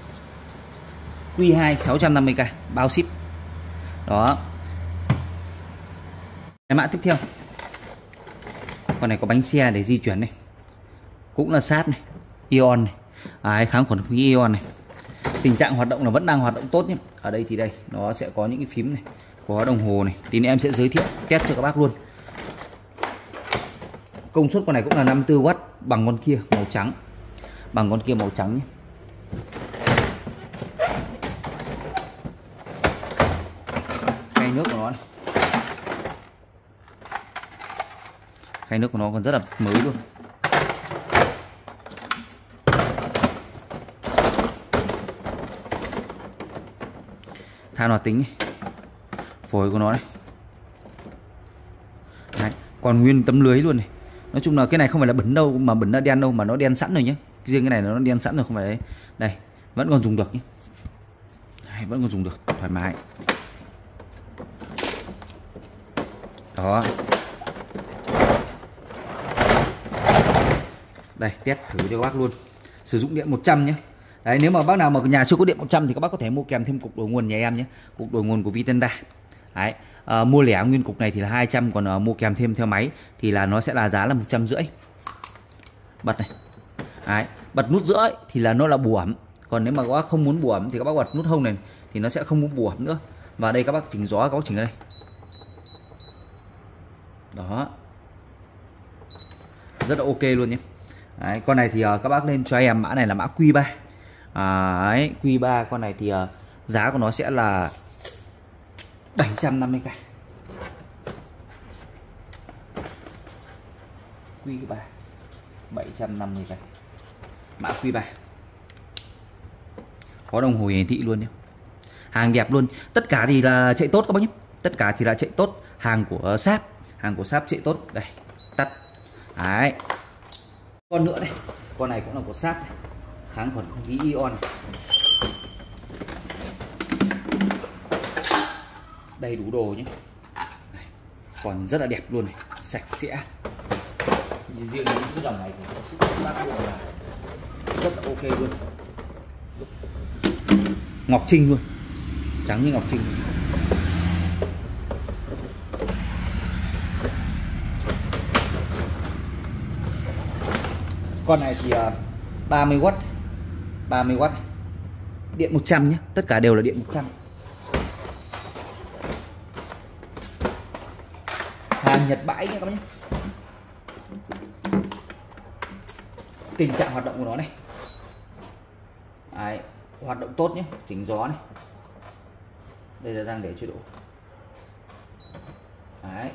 Q2 650k bao ship. Đó. Cái mã tiếp theo. Con này có bánh xe để di chuyển này. Cũng là sát này, ion này. Đấy, kháng khuẩn không khí ion này. Tình trạng hoạt động là vẫn đang hoạt động tốt nhé. Ở đây thì đây, nó sẽ có những cái phím này, có đồng hồ này. Thì em sẽ giới thiệu test cho các bác luôn. Công suất con này cũng là 54W, bằng con kia màu trắng. Bằng con kia màu trắng nhé. Khay nước của nó này. Khay nước của nó còn rất là mới luôn. Than hoạt tính này. Phổi của nó này. Đấy, còn nguyên tấm lưới luôn này. Nói chung là cái này không phải là bẩn đâu, mà bẩn là đen đâu, mà nó đen sẵn rồi nhé. Riêng cái này nó đen sẵn rồi, không phải đấy. Đây, vẫn còn dùng được nhé. Đây, vẫn còn dùng được, thoải mái. Đó. Đây, test thử cho các bác luôn. Sử dụng điện 100 nhé. Đấy, nếu mà bác nào mà nhà chưa có điện 100 thì các bác có thể mua kèm thêm cục đổi nguồn nhà em nhé. Cục đổi nguồn của Vitenda. Đấy, mua lẻ nguyên cục này thì là 200, còn mua kèm thêm theo máy thì là nó sẽ là giá là 150. Bật này. Đấy, bật nút giữa thì là nó là bù ẩm, Còn nếu mà các bác không muốn bù ẩm thì các bác bật nút hông này thì nó sẽ không muốn bù ẩm nữa. Và đây các bác chỉnh gió, các bác chỉnh ở đây. Đó. Rất là ok luôn nhé. Đấy, con này thì các bác lên cho em mã này là mã Q3. Đấy, Q3 con này thì giá của nó sẽ là 750k. Q3 750k. Mã Q3. Có đồng hồ hiển thị luôn nhé. Hàng đẹp luôn. Tất cả thì là chạy tốt các bác nhé. Tất cả thì là chạy tốt. Hàng của Sharp. Hàng của Sharp chạy tốt. Đây, tắt. Đấy. Con nữa đây. Con này cũng là của Sharp. Kháng khuẩn không khí ion này. Đầy đủ đồ nhé. Đây. Còn rất là đẹp luôn này. Sạch sẽ. Riêng những cái dòng này thì có sức bác bộ là rất là ok luôn. Ngọc Trinh luôn. Trắng như Ngọc Trinh. Con này thì 30W. 30W. Điện 100 nhé. Tất cả đều là điện 100. Hàng Nhật bãi nhé các bác nhé. Tình trạng hoạt động của nó này. Đấy, hoạt động tốt nhé, chỉnh gió này. Đây là đang để chế độ. Đấy.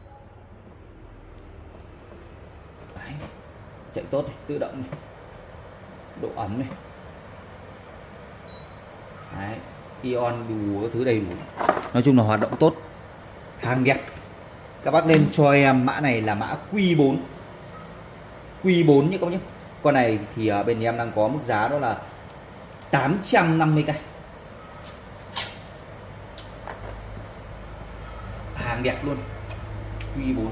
Đấy. Chạy tốt này, tự động này. Độ ẩm này. Đấy, ion đủ các thứ đầy đủ. Nói chung là hoạt động tốt. Hàng đẹp. Các bác lên cho em mã này là mã Q4. Q4 nhé các bác nhé. Con này thì bên em đang có mức giá đó là 850k. Hàng đẹp luôn. Q4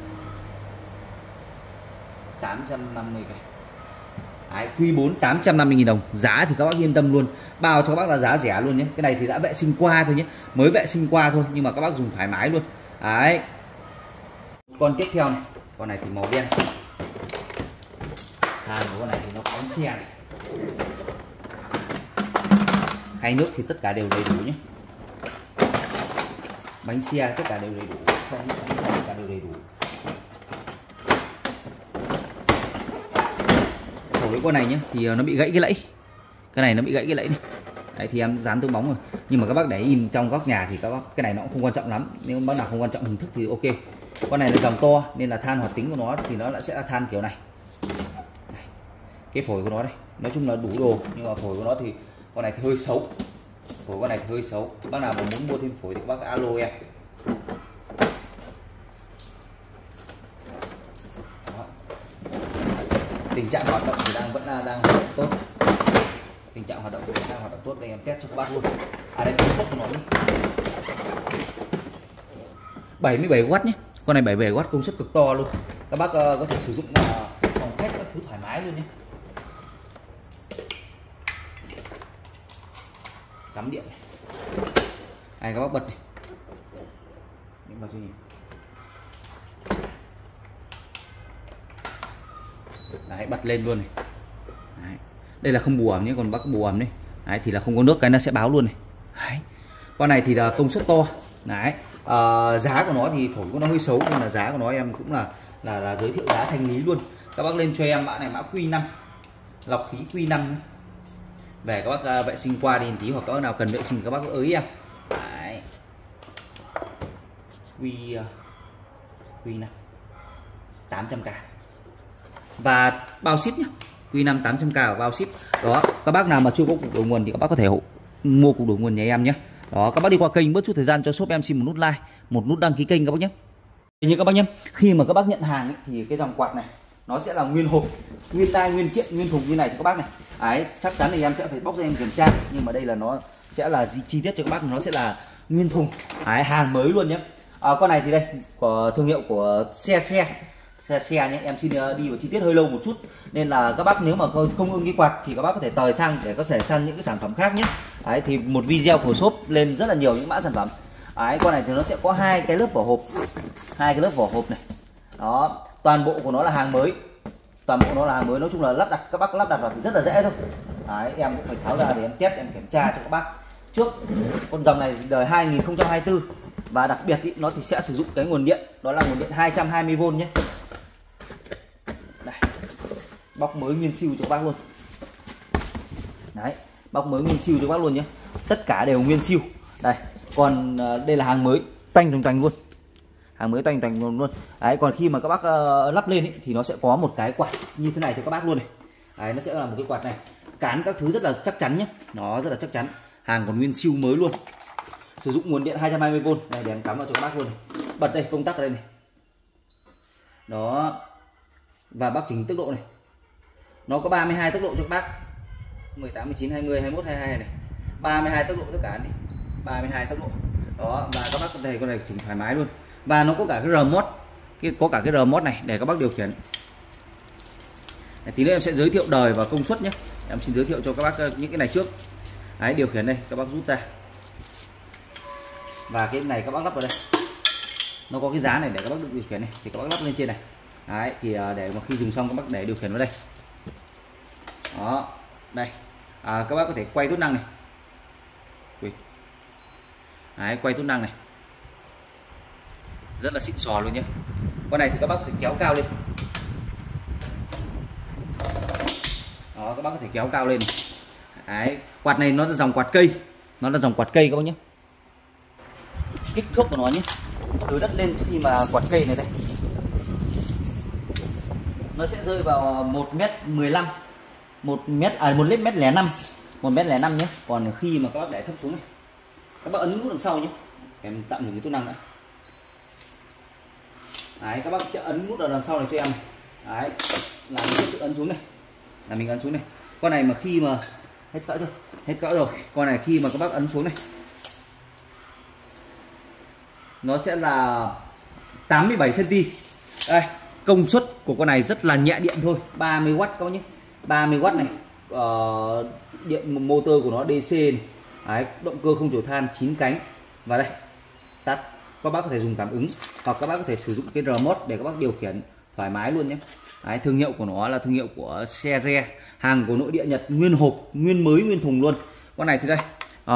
850k. Đấy, Q4 850.000 đồng. Giá thì các bác yên tâm luôn. Bao cho các bác là giá rẻ luôn nhé. Cái này thì đã vệ sinh qua thôi nhé. Mới vệ sinh qua thôi nhưng mà các bác dùng thoải mái luôn. Đấy. Con tiếp theo này. Con này thì màu đen. Hàng của con này thì nó có bánh xe này. Khay nước thì tất cả đều đầy đủ nhé. Bánh xe tất cả đều đầy đủ. Không, bánh xe tất cả đều đầy đủ. Với con này nhé thì nó bị gãy cái lẫy. Cái này nó bị gãy cái lẫy này. Đấy thì em dán túi bóng rồi. Nhưng mà các bác để in trong góc nhà thì các bác cái này nó cũng không quan trọng lắm. Nếu bác nào không quan trọng hình thức thì ok. Con này là dòng to nên là than hoạt tính của nó thì nó sẽ là than kiểu này. Đây. Cái phổi của nó đây, nói chung là đủ đồ nhưng mà phổi của nó thì con này thì hơi xấu. Phổi con này thì hơi xấu. Bác nào mà muốn mua thêm phổi thì các bác alo em. Đó. Tình trạng hoạt động thì vẫn đang hoạt động tốt. Tình trạng hoạt động thì đang hoạt động tốt. Đây em test cho các bác luôn. Đây công suất của nó đi. 77W nhé. Con này 77W công suất cực to luôn. Các bác có thể sử dụng phòng khách các thứ thoải mái luôn nhé. Cắm điện này. Đây các bác bật này. Những bật cho nhìn. Đấy bật lên luôn này. Đấy. Đây là không bù ẩm nhé, còn bác bù ẩm đấy. Đấy thì là không có nước cái nó sẽ báo luôn này. Đấy. Con này thì là công suất to. Đấy. Giá của nó thì phổi của nó hơi xấu nhưng là giá của nó em cũng là giới thiệu giá thanh lý luôn. Các bác lên cho em mã này mã Q5. Lọc khí Q5 nhé. Về các bác vệ sinh qua đi một tí hoặc các bác nào cần vệ sinh các bác cứ ới em. Đấy. Q5 800k. Và bao ship nhé. Q5 800k và bao ship. Đó, các bác nào mà chưa có cục đầu nguồn thì các bác có thể mua cục đầu nguồn nhà em nhé. Đó, các bác đi qua kênh bớt chút thời gian cho shop em xin một nút like, một nút đăng ký kênh các bác nhé. Như các bác nhé, khi mà các bác nhận hàng ấy, thì cái dòng quạt này nó sẽ là nguyên hộp, nguyên tai, nguyên kiện, nguyên thùng như này cho các bác này. Đấy, chắc chắn thì em sẽ phải bóc ra em kiểm tra, nhưng mà đây là nó sẽ là chi tiết cho các bác, nó sẽ là nguyên thùng. Đấy, hàng mới luôn nhé. Con này thì đây có thương hiệu của xe nhé. Em xin đi vào chi tiết hơi lâu một chút nên là các bác nếu mà không ưng cái quạt thì các bác có thể tời sang để có thể sang những cái sản phẩm khác nhé. Đấy, thì một video của shop lên rất là nhiều những mã sản phẩm. Đấy, con này thì nó sẽ có hai cái lớp vỏ hộp, này. Đó, toàn bộ của nó là hàng mới, nói chung là lắp đặt các bác lắp đặt vào thì rất là dễ thôi. Đấy, em cũng phải tháo ra để em test, em kiểm tra cho các bác. Trước con dòng này đời 2024 và đặc biệt ý, nó thì sẽ sử dụng cái nguồn điện đó là nguồn điện 220V nhé. Đây, bóc mới nguyên siêu cho các bác luôn. Đấy, bóc mới nguyên siêu cho các bác luôn nhé. Tất cả đều nguyên siêu. Đây, còn đây là hàng mới toanh toanh luôn. Hàng mới toanh toanh luôn. Đấy, còn khi mà các bác lắp lên ý, thì nó sẽ có một cái quạt như thế này cho các bác luôn này. Đấy, nó sẽ là một cái quạt này. Cán các thứ rất là chắc chắn nhé. Nó rất là chắc chắn. Hàng còn nguyên siêu mới luôn. Sử dụng nguồn điện 220V. Đây, để em cắm vào cho các bác luôn này. Bật đây, công tắc ở đây này. Đó. Và bác chỉnh tốc độ này. Nó có 32 tốc độ cho các bác. 18, 19, 20, 21, 22 này. 32 tốc độ tất cả này. 32 tốc độ. Đó, và các bác có thể con này chỉnh thoải mái luôn. Và nó có cả cái remote, có cả cái remote này để các bác điều khiển. Tí nữa em sẽ giới thiệu đời và công suất nhé. Em xin giới thiệu cho các bác những cái này trước. Đấy, điều khiển đây, các bác rút ra. Và cái này các bác lắp vào đây. Nó có cái giá này để các bác được điều khiển này, thì các bác lắp lên trên này. Đấy, thì để mà khi dùng xong các bác để điều khiển vào đây. Đó, đây. Các bác có thể quay thuốc năng này. Đấy, quay thuốc năng này. Rất là xịn sò luôn nhé. Con này thì các bác có thể kéo cao lên. Đó, các bác có thể kéo cao lên này. Đấy, quạt này nó là dòng quạt cây. Nó là dòng quạt cây các bác nhé. Kích thước của nó nhé. Từ đất lên khi mà quạt cây này đây. Nó sẽ rơi vào 1m15. 1m05. 1m05 nhé. Còn khi mà các bác để thấp xuống này, các bác ấn nút đằng sau nhé. Em tạm dừng cái thuốc năng đã. Đấy, các bác sẽ ấn nút ở đằng sau này cho em. Đấy, là mình tự ấn xuống này. Là mình ấn xuống này. Con này mà khi mà hết cỡ chưa? Hết cỡ rồi. Con này khi mà các bác ấn xuống này, nó sẽ là 87 cm. Đây, công suất của con này rất là nhẹ điện thôi, 30W các bác nhé. 30W này. Điện motor của nó DC này. Đấy, động cơ không chổi than 9 cánh. Và đây, tắt. Các bác có thể dùng cảm ứng hoặc các bác có thể sử dụng cái remote để các bác điều khiển thoải mái luôn nhé. Đấy, thương hiệu của nó là thương hiệu của Seres, hàng của nội địa Nhật, nguyên hộp, nguyên mới, nguyên thùng luôn. Con này thì đây,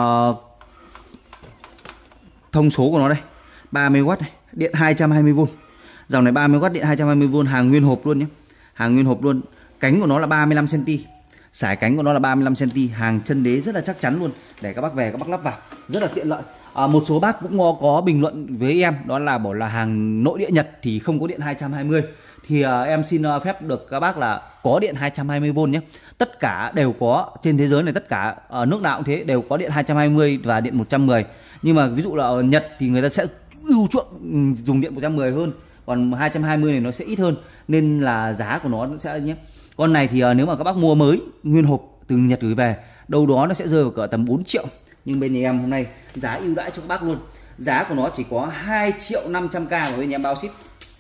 thông số của nó đây, 30W này, điện 220V. Dòng này 30W điện 220V, hàng nguyên hộp luôn nhé. Hàng nguyên hộp luôn. Cánh của nó là 35 cm. Sải cánh của nó là 35 cm, hàng chân đế rất là chắc chắn luôn để các bác về các bác lắp vào rất là tiện lợi. Một số bác cũng có bình luận với em đó là bảo là hàng nội địa Nhật thì không có điện 220, thì em xin phép được các bác là có điện 220V nhé. Tất cả đều có trên thế giới này, tất cả ở nước nào cũng thế, đều có điện 220 và điện 110. Nhưng mà ví dụ là ở Nhật thì người ta sẽ ưu chuộng dùng điện 110 hơn, còn 220 này nó sẽ ít hơn, nên là giá của nó sẽ nhé. Con này thì nếu mà các bác mua mới nguyên hộp từ Nhật gửi về, đâu đó nó sẽ rơi vào cỡ tầm 4 triệu. Nhưng bên nhà em hôm nay giá ưu đãi cho các bác luôn. Giá của nó chỉ có 2.500.000 và bên nhà em bao ship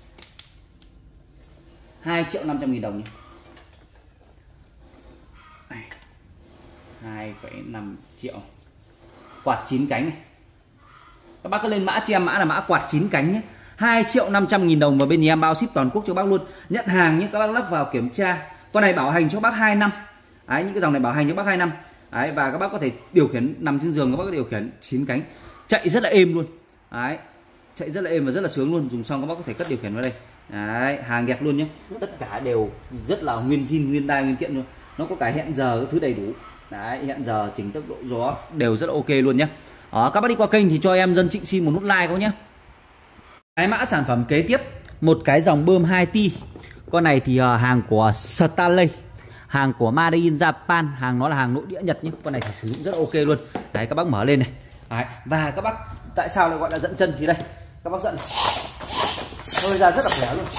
2.500.000 đồng nhé. 2,5 triệu. Quạt 9 cánh này. Các bác cứ lên mã cho em, mã là mã quạt 9 cánh nhé. 2.500.000 đồng và bên nhà em bao ship toàn quốc cho bác luôn. Nhận hàng nhé, các bác lắp vào kiểm tra. Con này bảo hành cho bác 2 năm. Đấy, những cái dòng này bảo hành cho bác 2 năm. Đấy, và các bác có thể điều khiển nằm trên giường, các bác có điều khiển 9 cánh, chạy rất là êm luôn. Đấy, chạy rất là êm và rất là sướng luôn. Dùng xong các bác có thể cất điều khiển vào đây. Đấy, hàng đẹp luôn nhé. Tất cả đều rất là nguyên zin, nguyên đai, nguyên kiện luôn. Nó có cả hẹn giờ các thứ đầy đủ. Đấy, hẹn giờ, chỉnh tốc độ gió đều rất là ok luôn nhé. Đó, các bác đi qua kênh thì cho em Dân Trịnh xin một nút like các nhé. Cái mã sản phẩm kế tiếp, một cái dòng bơm 2T. Con này thì hàng của Stanley, hàng của Made in Japan, hàng nó là hàng nội địa Nhật nhé. Con này thì sử dụng rất ok luôn. Đấy, các bác mở lên này. Đấy, và các bác tại sao lại gọi là dẫn chân thì đây, các bác dẫn hơi ra rất là khỏe luôn.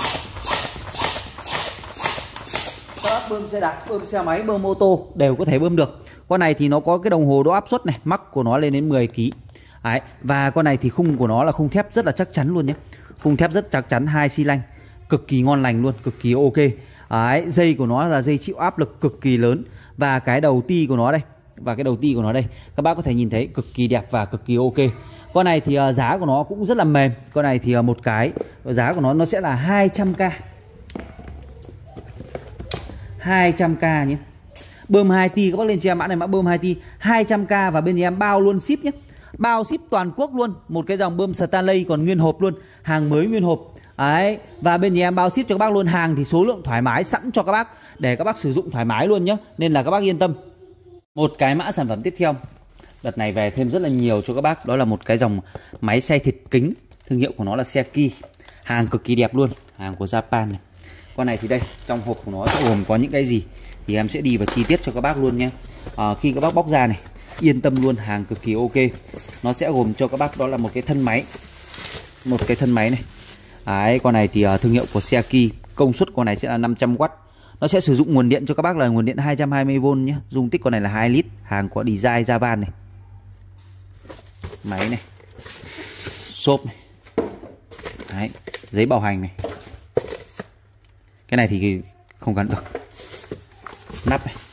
Các bác bơm xe đạp, bơm xe máy, bơm ô tô đều có thể bơm được. Con này thì nó có cái đồng hồ đo áp suất này, mắc của nó lên đến 10 kg. Đấy, và con này thì khung của nó là khung thép rất là chắc chắn luôn nhé. Khung thép rất chắc chắn, 2 xi lanh, cực kỳ ngon lành luôn, cực kỳ ok. Đấy, dây của nó là dây chịu áp lực cực kỳ lớn. Và cái đầu ti của nó đây, và cái đầu ti của nó đây, các bác có thể nhìn thấy cực kỳ đẹp và cực kỳ ok. Con này thì giá của nó cũng rất là mềm. Con này thì một cái giá của nó sẽ là 200k. 200k nhé. Bơm 2T các bác lên cho em mã này, mã bơm 2T 200k và bên nhà em bao luôn ship nhé. Bao ship toàn quốc luôn. Một cái dòng bơm Stanley còn nguyên hộp luôn, hàng mới nguyên hộp. Đấy, và bên nhà em bao ship cho các bác luôn. Hàng thì số lượng thoải mái sẵn cho các bác để các bác sử dụng thoải mái luôn nhé, nên là các bác yên tâm. Một cái mã sản phẩm tiếp theo, đợt này về thêm rất là nhiều cho các bác, đó là một cái dòng máy xay thịt kính, thương hiệu của nó là Seiki. Hàng cực kỳ đẹp luôn, hàng của Japan này. Con này thì đây, trong hộp của nó sẽ gồm có những cái gì thì em sẽ đi vào chi tiết cho các bác luôn nhé. Khi các bác bóc ra này, yên tâm luôn, hàng cực kỳ ok. Nó sẽ gồm cho các bác đó là một cái thân máy, một cái thân máy này. Đấy, con này thì thương hiệu của Seiki, công suất con này sẽ là 500W. Nó sẽ sử dụng nguồn điện cho các bác là nguồn điện 220V nhé. Dung tích con này là 2 lít, hàng của design Japan này. Máy này, xốp này. Đấy, giấy bảo hành này. Cái này thì không gắn được. Nắp này,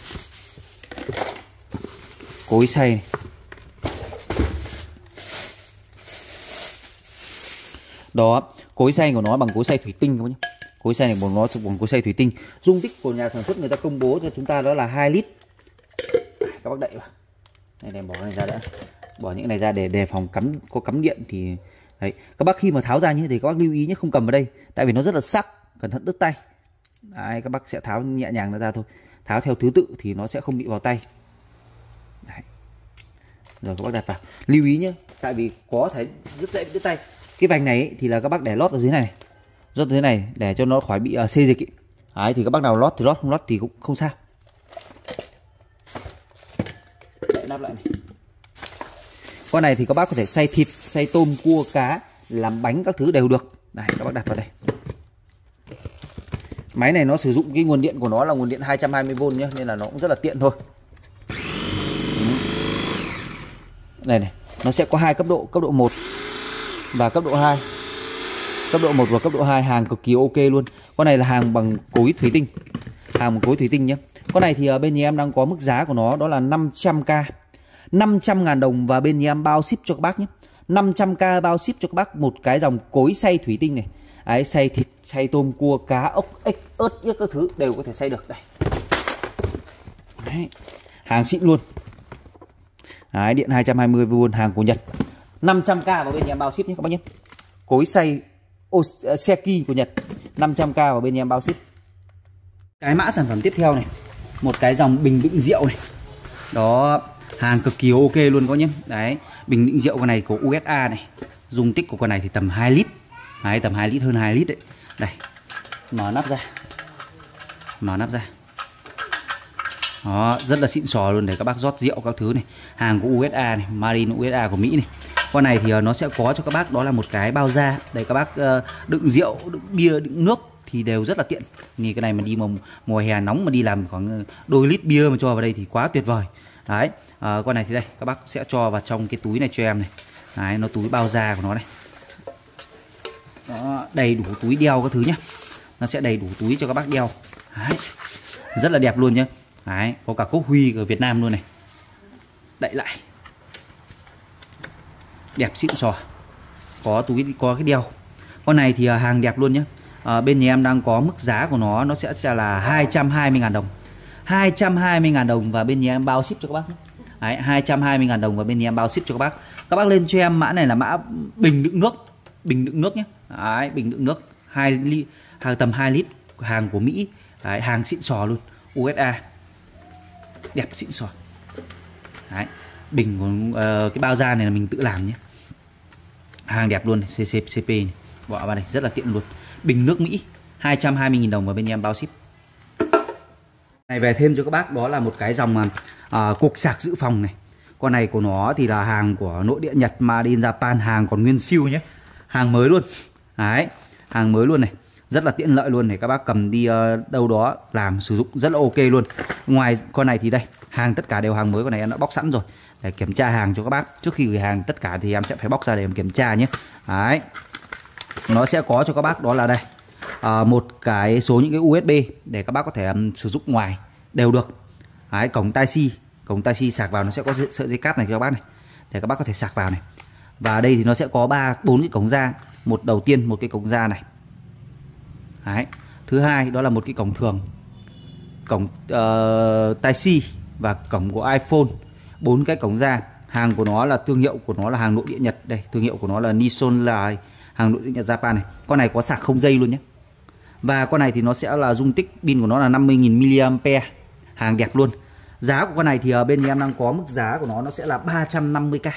cối xay này. Đó, cối xay của nó bằng cối xay thủy tinh các bác nhé. Cối xay này của nó bằng cối xay thủy tinh. Dung tích của nhà sản xuất người ta công bố cho chúng ta đó là 2 lít. Các bác đậy vào. Đây, để bỏ cái này ra đã. Bỏ những cái này ra để đề phòng cắm điện thì đấy. Các bác khi mà tháo ra như thế thì các bác lưu ý nhé, không cầm vào đây tại vì nó rất là sắc, cẩn thận đứt tay. Đấy, các bác sẽ tháo nhẹ nhàng nó ra thôi. Tháo theo thứ tự thì nó sẽ không bị vào tay. Đấy. Rồi các bác đặt vào. Lưu ý nhé, tại vì có thể rất dễ bị đứt tay. Cái vành này ấy, thì là các bác để lót ở dưới này. Lót ở dưới này để cho nó khỏi bị xê dịch. Đấy, thì các bác nào lót thì lót, không lót thì cũng không sao. Đậy nắp lại này. Con này thì các bác có thể xay thịt, xay tôm, cua, cá, làm bánh các thứ đều được. Đây, các bác đặt vào đây. Máy này nó sử dụng cái nguồn điện của nó là nguồn điện 220V nhé, nên là nó cũng rất là tiện thôi. Đây này, nó sẽ có 2 cấp độ 1 và cấp độ 2. Cấp độ 1 và cấp độ 2 hàng cực kỳ ok luôn. Con này là hàng bằng cối thủy tinh. Hàng bằng cối thủy tinh nhé. Con này thì bên nhà em đang có mức giá của nó đó là 500k. 500.000 đồng và bên nhà em bao ship cho các bác nhé. 500k bao ship cho các bác một cái dòng cối xay thủy tinh này. Đấy, xay thịt, xay tôm, cua, cá, ốc, ếch, ớt, yếc các thứ đều có thể xay được. Đây. Đấy. Hàng xịn luôn. Đấy, điện 220V, hàng của Nhật. 500k vào bên nhà em bao ship nhé các bác nhé. Cối xay Seiki của Nhật, 500k vào bên nhà em bao ship. Cái mã sản phẩm tiếp theo này, một cái dòng bình đựng rượu này. Đó, hàng cực kỳ ok luôn các nhé. Đấy, bình đựng rượu con này của USA này. Dung tích của con này thì tầm 2 lít. Đấy, tầm 2 lít, hơn 2 lít đấy. Đây, mở nắp ra. Mở nắp ra. Đó, rất là xịn sò luôn để các bác rót rượu các thứ này. Hàng của USA này, Marine USA của Mỹ này. Con này thì nó sẽ có cho các bác đó là một cái bao da để các bác đựng rượu, đựng bia, đựng nước thì đều rất là tiện. Như cái này mà đi mùa hè nóng mà đi làm khoảng đôi lít bia mà cho vào đây thì quá tuyệt vời. Đấy, con này thì đây các bác sẽ cho vào trong cái túi này cho em này. Đấy, nó túi bao da của nó này. Đó, đầy đủ túi đeo các thứ nhé. Nó sẽ đầy đủ túi cho các bác đeo. Đấy, rất là đẹp luôn nhé. Đấy, có cả cốc huy ở Việt Nam luôn này. Đậy lại. Đẹp xịn sò. Có túi, có cái đeo. Con này thì hàng đẹp luôn nhé. Bên nhà em đang có mức giá của nó sẽ là 220.000 đồng. 220.000 đồng và bên nhà em bao ship cho các bác nhé. Đấy, 220.000 đồng và bên nhà em bao ship cho các bác. Các bác lên cho em mã này là mã bình đựng nước. Bình đựng nước nhé. Đấy, bình đựng nước 2 ly, hàng tầm 2 lít, hàng của Mỹ. Đấy, hàng xịn sò luôn, USA. Đẹp xịn sò. Đấy, bình của cái bao da này là mình tự làm nhé. Hàng đẹp luôn này, CCP này. Bỏ vào đây rất là tiện luôn. Bình nước Mỹ 220.000 đồng và bên em bao ship. Này về thêm cho các bác đó là một cái dòng cục sạc dự phòng này. Con này của nó thì là hàng của nội địa Nhật, Made in Japan, hàng còn nguyên siêu nhé. Hàng mới luôn. Đấy, hàng mới luôn này. Rất là tiện lợi luôn để các bác cầm đi đâu đó làm sử dụng rất là ok luôn. Ngoài con này thì đây, hàng tất cả đều hàng mới, con này em đã bóc sẵn rồi để kiểm tra hàng cho các bác. Trước khi gửi hàng tất cả thì em sẽ phải bóc ra để em kiểm tra nhé. Đấy. Nó sẽ có cho các bác đó là đây. Một cái số những cái USB để các bác có thể sử dụng ngoài đều được. Đấy, cổng Type-C sạc vào nó sẽ có sợi dây cáp này cho các bác này để các bác có thể sạc vào này. Và đây thì nó sẽ có 4 cái cổng ra. Một đầu tiên một cái cổng ra này. Đấy. Thứ hai đó là một cái cổng thường. cổng Type-C và cổng của iPhone, 4 cái cổng ra. Hàng của nó là thương hiệu của nó là hàng nội địa Nhật. Đây, thương hiệu của nó là Nison, là hàng nội địa Nhật Japan này. Con này có sạc không dây luôn nhé. Và con này thì nó sẽ là dung tích pin của nó là 50.000 mAh. Hàng đẹp luôn. Giá của con này thì bên nhà em đang có mức giá của nó sẽ là 350k.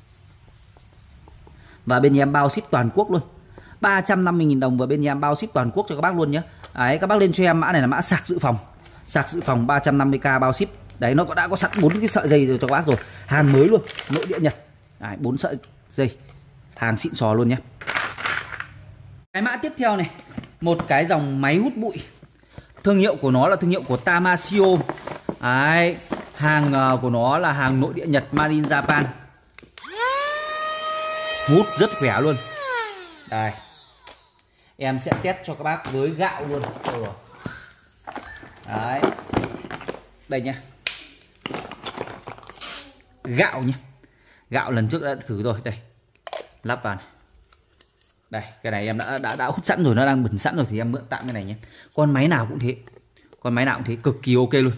Và bên nhà em bao ship toàn quốc luôn. 350.000 đồng và bên nhà em bao ship toàn quốc cho các bác luôn nhé. Đấy, các bác lên cho em mã này là mã sạc dự phòng. Sạc dự phòng 350k bao ship. Đấy, nó đã có sẵn 4 cái sợi dây rồi cho các bác rồi. Hàng mới luôn, nội địa Nhật. Đấy, 4 sợi dây. Hàng xịn sò luôn nhé. Cái mã tiếp theo này, một cái dòng máy hút bụi. Thương hiệu của nó là thương hiệu của Tamasio. Đấy, hàng của nó là hàng nội địa Nhật, made in Japan. Hút rất khỏe luôn. Đây, em sẽ test cho các bác với gạo luôn. Đấy, đây nhá, gạo nhá. Gạo lần trước đã thử rồi. Đây, lắp vào này. Đây, cái này em đã hút sẵn rồi, nó đang bẩn sẵn rồi thì em mượn tạm cái này nhé. Con máy nào cũng thế. Con máy nào cũng thế, cực kỳ ok luôn.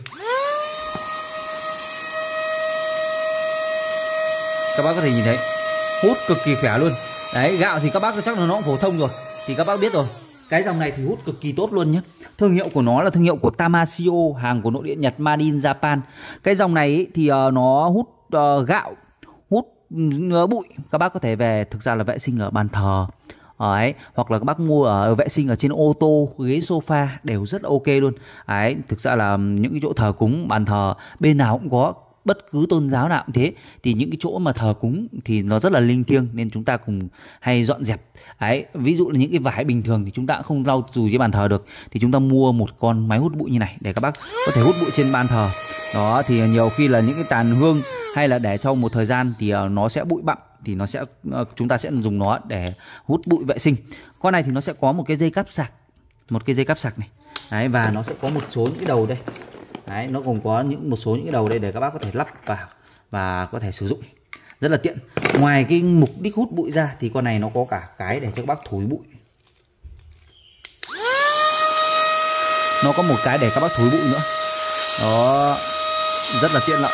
Các bác có thể nhìn thấy, hút cực kỳ khỏe luôn. Đấy, gạo thì các bác chắc là nó cũng phổ thông rồi, thì các bác biết rồi. Cái dòng này thì hút cực kỳ tốt luôn nhé. Thương hiệu của nó là thương hiệu của Tamasio, hàng của nội địa Nhật, made in Japan. Cái dòng này ý, thì nó hút gạo, hút bụi. Các bác có thể về thực ra là vệ sinh ở bàn thờ. Đấy, hoặc là các bác mua ở vệ sinh ở trên ô tô, ghế sofa đều rất ok luôn. Đấy, thực ra là những cái chỗ thờ cúng, bàn thờ bên nào cũng có, bất cứ tôn giáo nào cũng thế, thì những cái chỗ mà thờ cúng thì nó rất là linh thiêng nên chúng ta cùng hay dọn dẹp. Đấy, ví dụ là những cái vải bình thường thì chúng ta cũng không lau chùi cái bàn thờ được, thì chúng ta mua một con máy hút bụi như này để các bác có thể hút bụi trên bàn thờ. Đó, thì nhiều khi là những cái tàn hương hay là để trong một thời gian thì nó sẽ bụi bặm, thì nó sẽ chúng ta sẽ dùng nó để hút bụi vệ sinh. Con này thì nó sẽ có một cái dây cáp sạc, một cái dây cáp sạc này. Đấy, và nó sẽ có một số những cái đầu đây. Đấy, nó gồm có một số những cái đầu đây để các bác có thể lắp vào và có thể sử dụng rất là tiện. Ngoài cái mục đích hút bụi ra thì con này nó có cả cái để cho các bác thổi bụi. Nó có một cái để các bác thổi bụi nữa. Đó, rất là tiện lợi.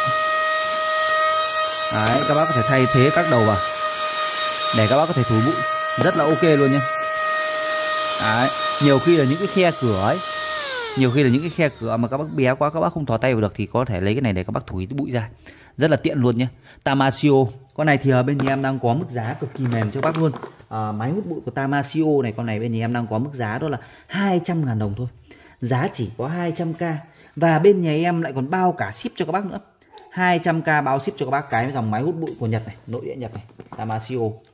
Đấy, các bác có thể thay thế các đầu vào để các bác có thể thổi bụi rất là ok luôn nhé. Đấy, nhiều khi là những cái khe cửa ấy, nhiều khi là những cái khe cửa mà các bác bé quá, các bác không thò tay vào được thì có thể lấy cái này để các bác thổi bụi ra, rất là tiện luôn nhé. Tamasio, con này thì bên nhà em đang có mức giá cực kỳ mềm cho bác luôn. Máy hút bụi của Tamasio này, con này bên nhà em đang có mức giá đó là 200.000 đồng thôi, giá chỉ có 200k. Và bên nhà em lại còn bao cả ship cho các bác nữa, 200k bao ship cho các bác cái dòng máy hút bụi của Nhật này, nội địa Nhật này, Tamasio,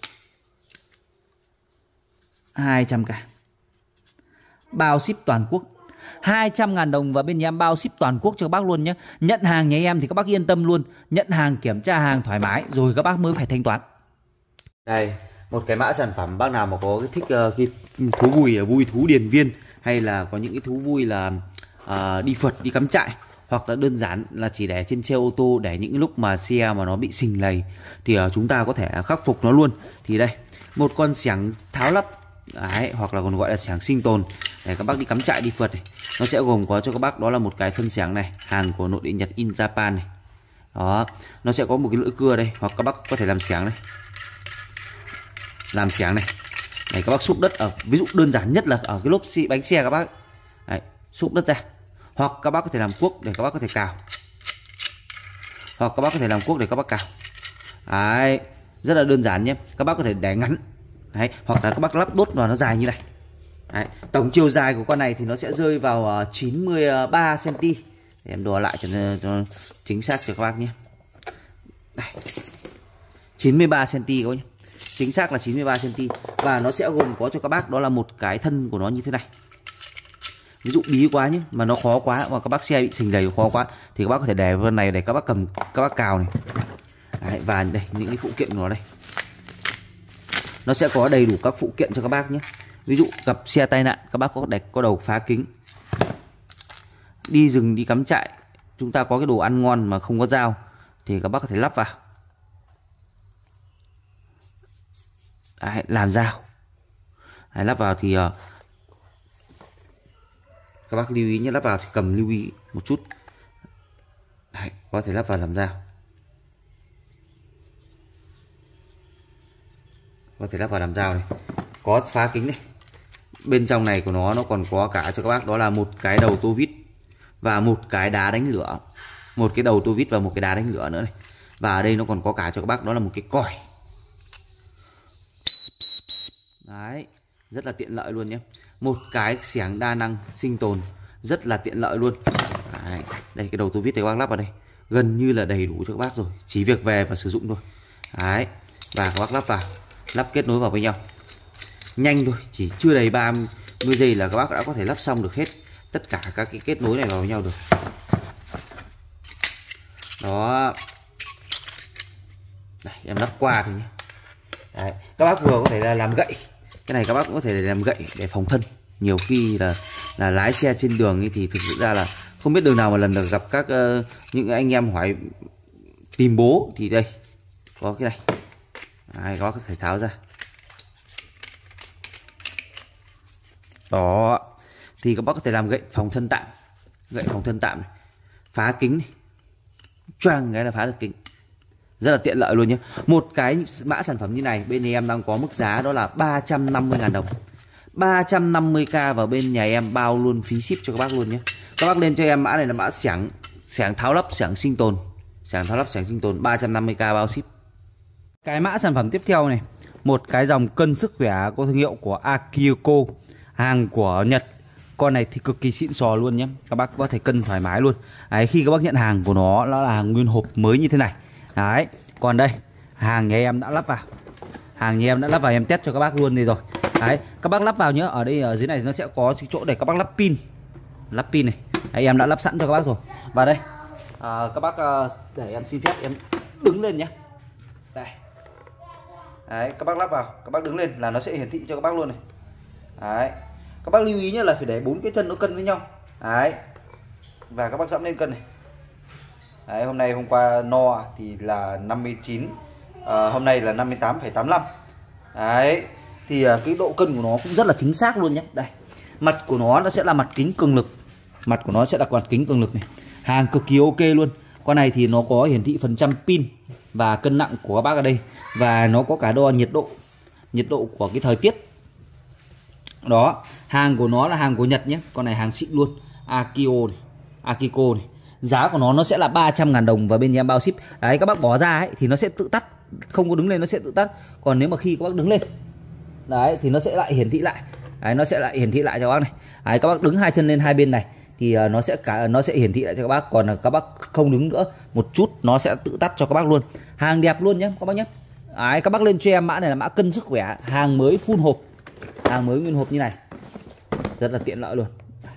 200k bao ship toàn quốc. 200.000 đồng và bên nhà em bao ship toàn quốc cho các bác luôn nhé. Nhận hàng nhà em thì các bác yên tâm luôn, nhận hàng kiểm tra hàng thoải mái rồi các bác mới phải thanh toán. Đây, một cái mã sản phẩm, bác nào mà có cái thích cái thú vui, vui thú điền viên, hay là có những cái thú vui là đi phượt, đi cắm trại, hoặc là đơn giản là chỉ để trên xe ô tô để những lúc mà xe mà nó bị sình lầy thì chúng ta có thể khắc phục nó luôn. Thì đây, một con xẻng tháo lắp. Đấy, hoặc là còn gọi là xẻng sinh tồn để các bác đi cắm trại, đi phượt này. Nó sẽ gồm có cho các bác đó là một cái thân xẻng này, hàng của nội địa Nhật in Japan này. Đó, nó sẽ có một cái lưỡi cưa đây, hoặc các bác có thể làm xẻng này, làm xẻng này để các bác xúc đất ở, ví dụ đơn giản nhất là ở cái lốp bánh xe các bác. Đấy, xúc đất ra. Hoặc các bác có thể làm cuốc để các bác có thể cào, hoặc các bác có thể làm cuốc để các bác cào. Đấy, rất là đơn giản nhé. Các bác có thể để ngắn. Đấy, hoặc là các bác lắp đốt vào nó dài như này. Đấy, tổng chiều dài của con này thì nó sẽ rơi vào 93 cm. Để em đo lại cho chính xác cho các bác nhé. Đây, 93 cm các bác nhé. Chính xác là 93 cm. Và nó sẽ gồm có cho các bác đó là một cái thân của nó như thế này. Ví dụ bí quá nhé, mà nó khó quá, mà các bác xe bị sình lầy khó quá thì các bác có thể để vào này để các bác cầm, các bác cào này. Đấy, và đây những cái phụ kiện của nó đây, nó sẽ có đầy đủ các phụ kiện cho các bác nhé. Ví dụ gặp xe tai nạn, các bác có đầu phá kính, đi rừng đi cắm trại, chúng ta có cái đồ ăn ngon mà không có dao thì các bác có thể lắp vào. Đấy, làm dao. Đấy, lắp vào thì Các bác lưu ý nhé, lắp vào thì cầm lưu ý một chút. Đấy, có thể lắp vào làm dao. Có thể lắp vào làm dao này. Có phá kính này. Bên trong này của nó còn có cả cho các bác, đó là một cái đầu tô vít và một cái đá đánh lửa. Một cái đầu tô vít và một cái đá đánh lửa nữa này. Và ở đây nó còn có cả cho các bác, đó là một cái còi. Đấy, rất là tiện lợi luôn nhé. Một cái xẻng đa năng sinh tồn, rất là tiện lợi luôn. Đấy, đây cái đầu tô vít thì các bác lắp vào đây, gần như là đầy đủ cho các bác rồi, chỉ việc về và sử dụng thôi. Đấy, và các bác lắp vào, lắp kết nối vào với nhau. Nhanh thôi, chỉ chưa đầy 30 giây là các bác đã có thể lắp xong được hết tất cả các cái kết nối này vào với nhau được. Đó. Đây, em lắp qua thôi nhé. Đấy, các bác vừa có thể là làm gậy. Cái này các bác cũng có thể làm gậy để phòng thân. Nhiều khi là lái xe trên đường ấy, thì thực sự ra là không biết đường nào mà lần được gặp các những anh em hỏi tìm bố, thì đây có cái này. Đấy, có thể tháo ra. Đó, thì các bác có thể làm gậy phòng thân tạm. Gậy phòng thân tạm này. Phá kính này. Choang cái là phá được kính. Rất là tiện lợi luôn nhé. Một cái mã sản phẩm như này bên nhà em đang có mức giá đó là 350.000 đồng. 350k vào bên nhà em bao luôn phí ship cho các bác luôn nhé. Các bác lên cho em mã này là mã xẻng tháo lắp xẻng sinh tồn. Xẻng tháo lắp xẻng sinh tồn 350k bao ship. Cái mã sản phẩm tiếp theo này, một cái dòng cân sức khỏe có thương hiệu của Akiko, hàng của Nhật. Con này thì cực kỳ xịn sò luôn nhé. Các bác có thể cân thoải mái luôn. Đấy, khi các bác nhận hàng của nó là hàng nguyên hộp mới như thế này. Đấy, còn đây hàng nhà em đã lắp vào. Hàng nhà em đã lắp vào, em test cho các bác luôn đây rồi. Đấy, các bác lắp vào nhớ, ở đây ở dưới này nó sẽ có chỗ để các bác lắp pin. Lắp pin này. Đấy, em đã lắp sẵn cho các bác rồi. Và đây các bác để em xin phép em đứng lên nhé. Đây. Đấy, các bác lắp vào, các bác đứng lên là nó sẽ hiển thị cho các bác luôn này. Đấy. Các bác lưu ý nhé là phải để 4 cái chân nó cân với nhau. Đấy. Và các bác dẫm lên cân này. Đấy, hôm qua no thì là 59, hôm nay là 58,85. Đấy, thì cái độ cân của nó cũng rất là chính xác luôn nhé. Đây, mặt của nó sẽ là mặt kính cường lực. Mặt của nó sẽ là mặt kính cường lực này. Hàng cực kỳ ok luôn. Con này thì nó có hiển thị phần trăm pin và cân nặng của các bác ở đây. Và nó có cả đo nhiệt độ của cái thời tiết. Đó, hàng của nó là hàng của Nhật nhé. Con này hàng xịn luôn. Akiko này. Giá của nó sẽ là 300.000 đồng và bên nhà em bao ship. Đấy, các bác bỏ ra ấy thì nó sẽ tự tắt, không có đứng lên nó sẽ tự tắt. Còn nếu mà khi các bác đứng lên, đấy thì nó sẽ lại hiển thị lại. Đấy, nó sẽ lại hiển thị lại cho các bác này. Đấy, các bác đứng hai chân lên hai bên này thì nó sẽ hiển thị lại cho các bác. Còn các bác không đứng nữa một chút nó sẽ tự tắt cho các bác luôn. Hàng đẹp luôn nhé các bác nhé. Đấy, các bác lên cho em mã này là mã cân sức khỏe, hàng mới full hộp, hàng mới nguyên hộp như này, rất là tiện lợi luôn.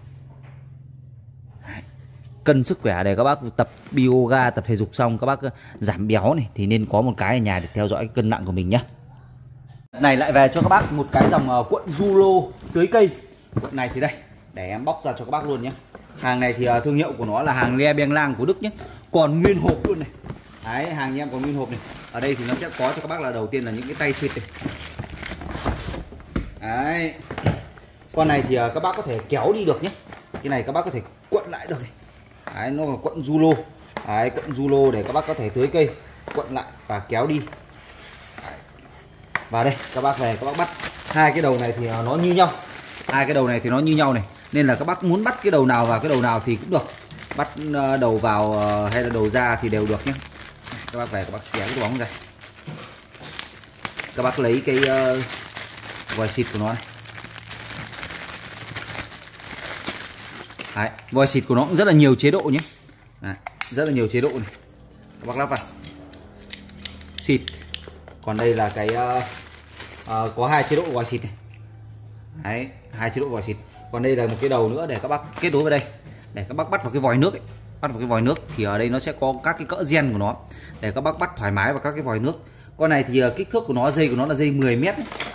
Cân sức khỏe để các bác tập yoga, tập thể dục xong các bác giảm béo này thì nên có một cái ở nhà để theo dõi cân nặng của mình nhé. Này lại về cho các bác một cái dòng cuộn Rulo tưới cây. Cuộn này thì đây, để em bóc ra cho các bác luôn nhé. Hàng này thì thương hiệu của nó là hàng Le Beng Lang của Đức nhé. Còn nguyên hộp luôn này. Đấy, hàng nhà em còn nguyên hộp này. Ở đây thì nó sẽ có cho các bác là đầu tiên là những cái tay xịt này. Đấy. Con này thì các bác có thể kéo đi được nhé. Cái này các bác có thể cuộn lại được này. Đấy, nó là cuộn Rulo. Đấy, cuộn Rulo để các bác có thể tưới cây, cuộn lại và kéo đi. Đấy. Và đây các bác về các bác bắt hai cái đầu này thì nó như nhau. Hai cái đầu này thì nó như nhau này, nên là các bác muốn bắt cái đầu nào vào cái đầu nào thì cũng được. Bắt đầu vào hay là đầu ra thì đều được nhé. Các bác về các bác xé cái bóng ra. Các bác lấy cái vòi xịt của nó này. Đấy, vòi xịt của nó cũng rất là nhiều chế độ nhé. Đấy, rất là nhiều chế độ này. Các bác lắp vào xịt. Còn đây là cái có hai chế độ vòi xịt này. Đấy, hai chế độ vòi xịt. Còn đây là một cái đầu nữa để các bác kết nối vào đây, để các bác bắt vào cái vòi nước ấy. Bắt vào cái vòi nước thì ở đây nó sẽ có các cái cỡ gen của nó để các bác bắt thoải mái vào các cái vòi nước. Con này thì kích thước của nó, dây của nó là dây 10 mét.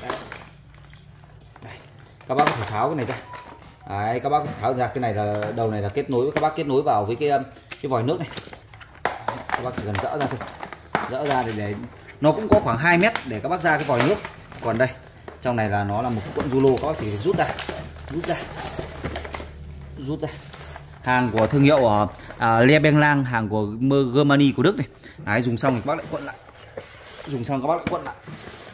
Các bác có thể tháo cái này ra. Đấy, các bác tháo ra, cái này là đầu này là kết nối, các bác kết nối vào với cái vòi nước này. Các bác chỉ cần dỡ ra thôi, dỡ ra để nó cũng có khoảng 2 mét để các bác ra cái vòi nước. Còn đây trong này là nó là một cuộn Rulo, các bác chỉ rút ra, rút ra. Hàng của thương hiệu Le Blanc, hàng của Germany của Đức này. Đấy, dùng xong thì các bác lại quận lại. Dùng xong các bác lại quận lại.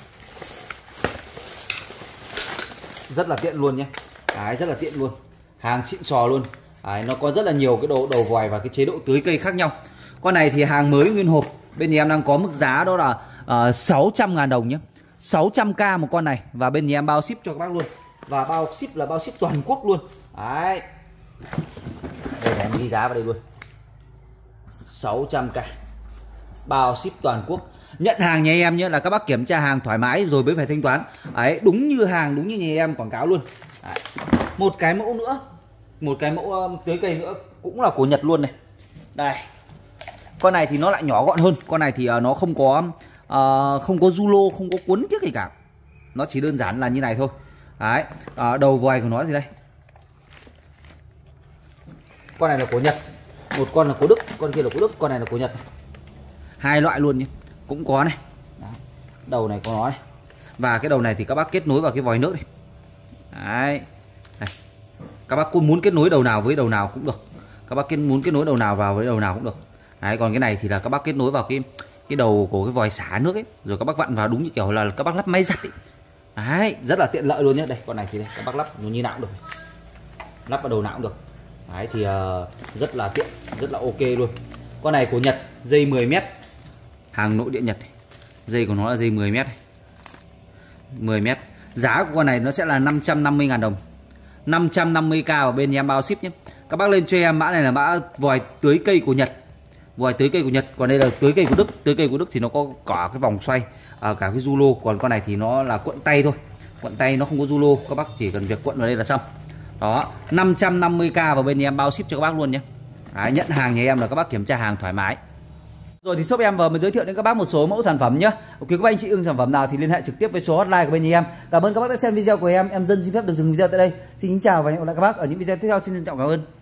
Rất là tiện luôn nhé. Đấy, rất là tiện luôn. Hàng xịn sò luôn. Đấy, nó có rất là nhiều cái đầu vòi và cái chế độ tưới cây khác nhau. Con này thì hàng mới nguyên hộp. Bên nhà em đang có mức giá đó là 600.000 đồng nhé. 600k một con này. Và bên nhà em bao ship cho các bác luôn. Và bao ship là bao ship toàn quốc luôn. Đấy. Đây em ghi giá vào đây luôn. 600k. Bao ship toàn quốc. Nhận hàng nhà em nhé là các bác kiểm tra hàng thoải mái rồi mới phải thanh toán. Đấy, đúng như hàng, đúng như nhà em quảng cáo luôn. Đấy. Một cái mẫu nữa. Một cái mẫu tưới cây nữa cũng là của Nhật luôn này. Đây. Con này thì nó lại nhỏ gọn hơn. Con này thì nó không có du lô, không có cuốn tiếc gì cả. Nó chỉ đơn giản là như này thôi. Đấy. Đầu vòi của nó gì đây? Con này là của Nhật. Một con là của Đức, con kia là của Đức, con này là của Nhật. Hai loại luôn nhé. Cũng có này. Đó. Đầu này có nó này. Và cái đầu này thì các bác kết nối vào cái vòi nước này. Đấy. Đây. Các bác muốn kết nối đầu nào với đầu nào cũng được. Các bác muốn kết nối đầu nào vào với đầu nào cũng được. Đấy, còn cái này thì là các bác kết nối vào cái đầu của cái vòi xả nước ấy, rồi các bác vặn vào đúng như kiểu là các bác lắp máy giặt ấy. Đấy, rất là tiện lợi luôn nhé. Đây, con này thì đây, các bác lắp nó như nào cũng được. Lắp vào đầu nào cũng được. Đấy thì rất là tiện, rất là ok luôn. Con này của Nhật, dây 10m. Hàng nội địa Nhật. Dây của nó là dây 10m. 10m. Giá của con này nó sẽ là 550.000 đồng. 550k vào bên em bao ship nhé. Các bác lên cho em mã này là mã vòi tưới cây của Nhật. Vòi tưới cây của Nhật. Còn đây là tưới cây của Đức. Tưới cây của Đức thì nó có cả cái vòng xoay, cả cái du lô. Còn con này thì nó là cuộn tay thôi. Cuộn tay nó không có du lô. Các bác chỉ cần việc cuộn vào đây là xong. Đó, 550k vào bên em bao ship cho các bác luôn nhé. Đấy, nhận hàng nhà em là các bác kiểm tra hàng thoải mái. Rồi thì shop em vừa mới giới thiệu đến các bác một số mẫu sản phẩm nhé. Quý các anh chị ưng sản phẩm nào thì liên hệ trực tiếp với số hotline của bên nhà em. Cảm ơn các bác đã xem video của em. Em Dân xin phép được dừng video tại đây. Xin kính chào và hẹn gặp lại các bác ở những video tiếp theo. Xin trân trọng cảm ơn.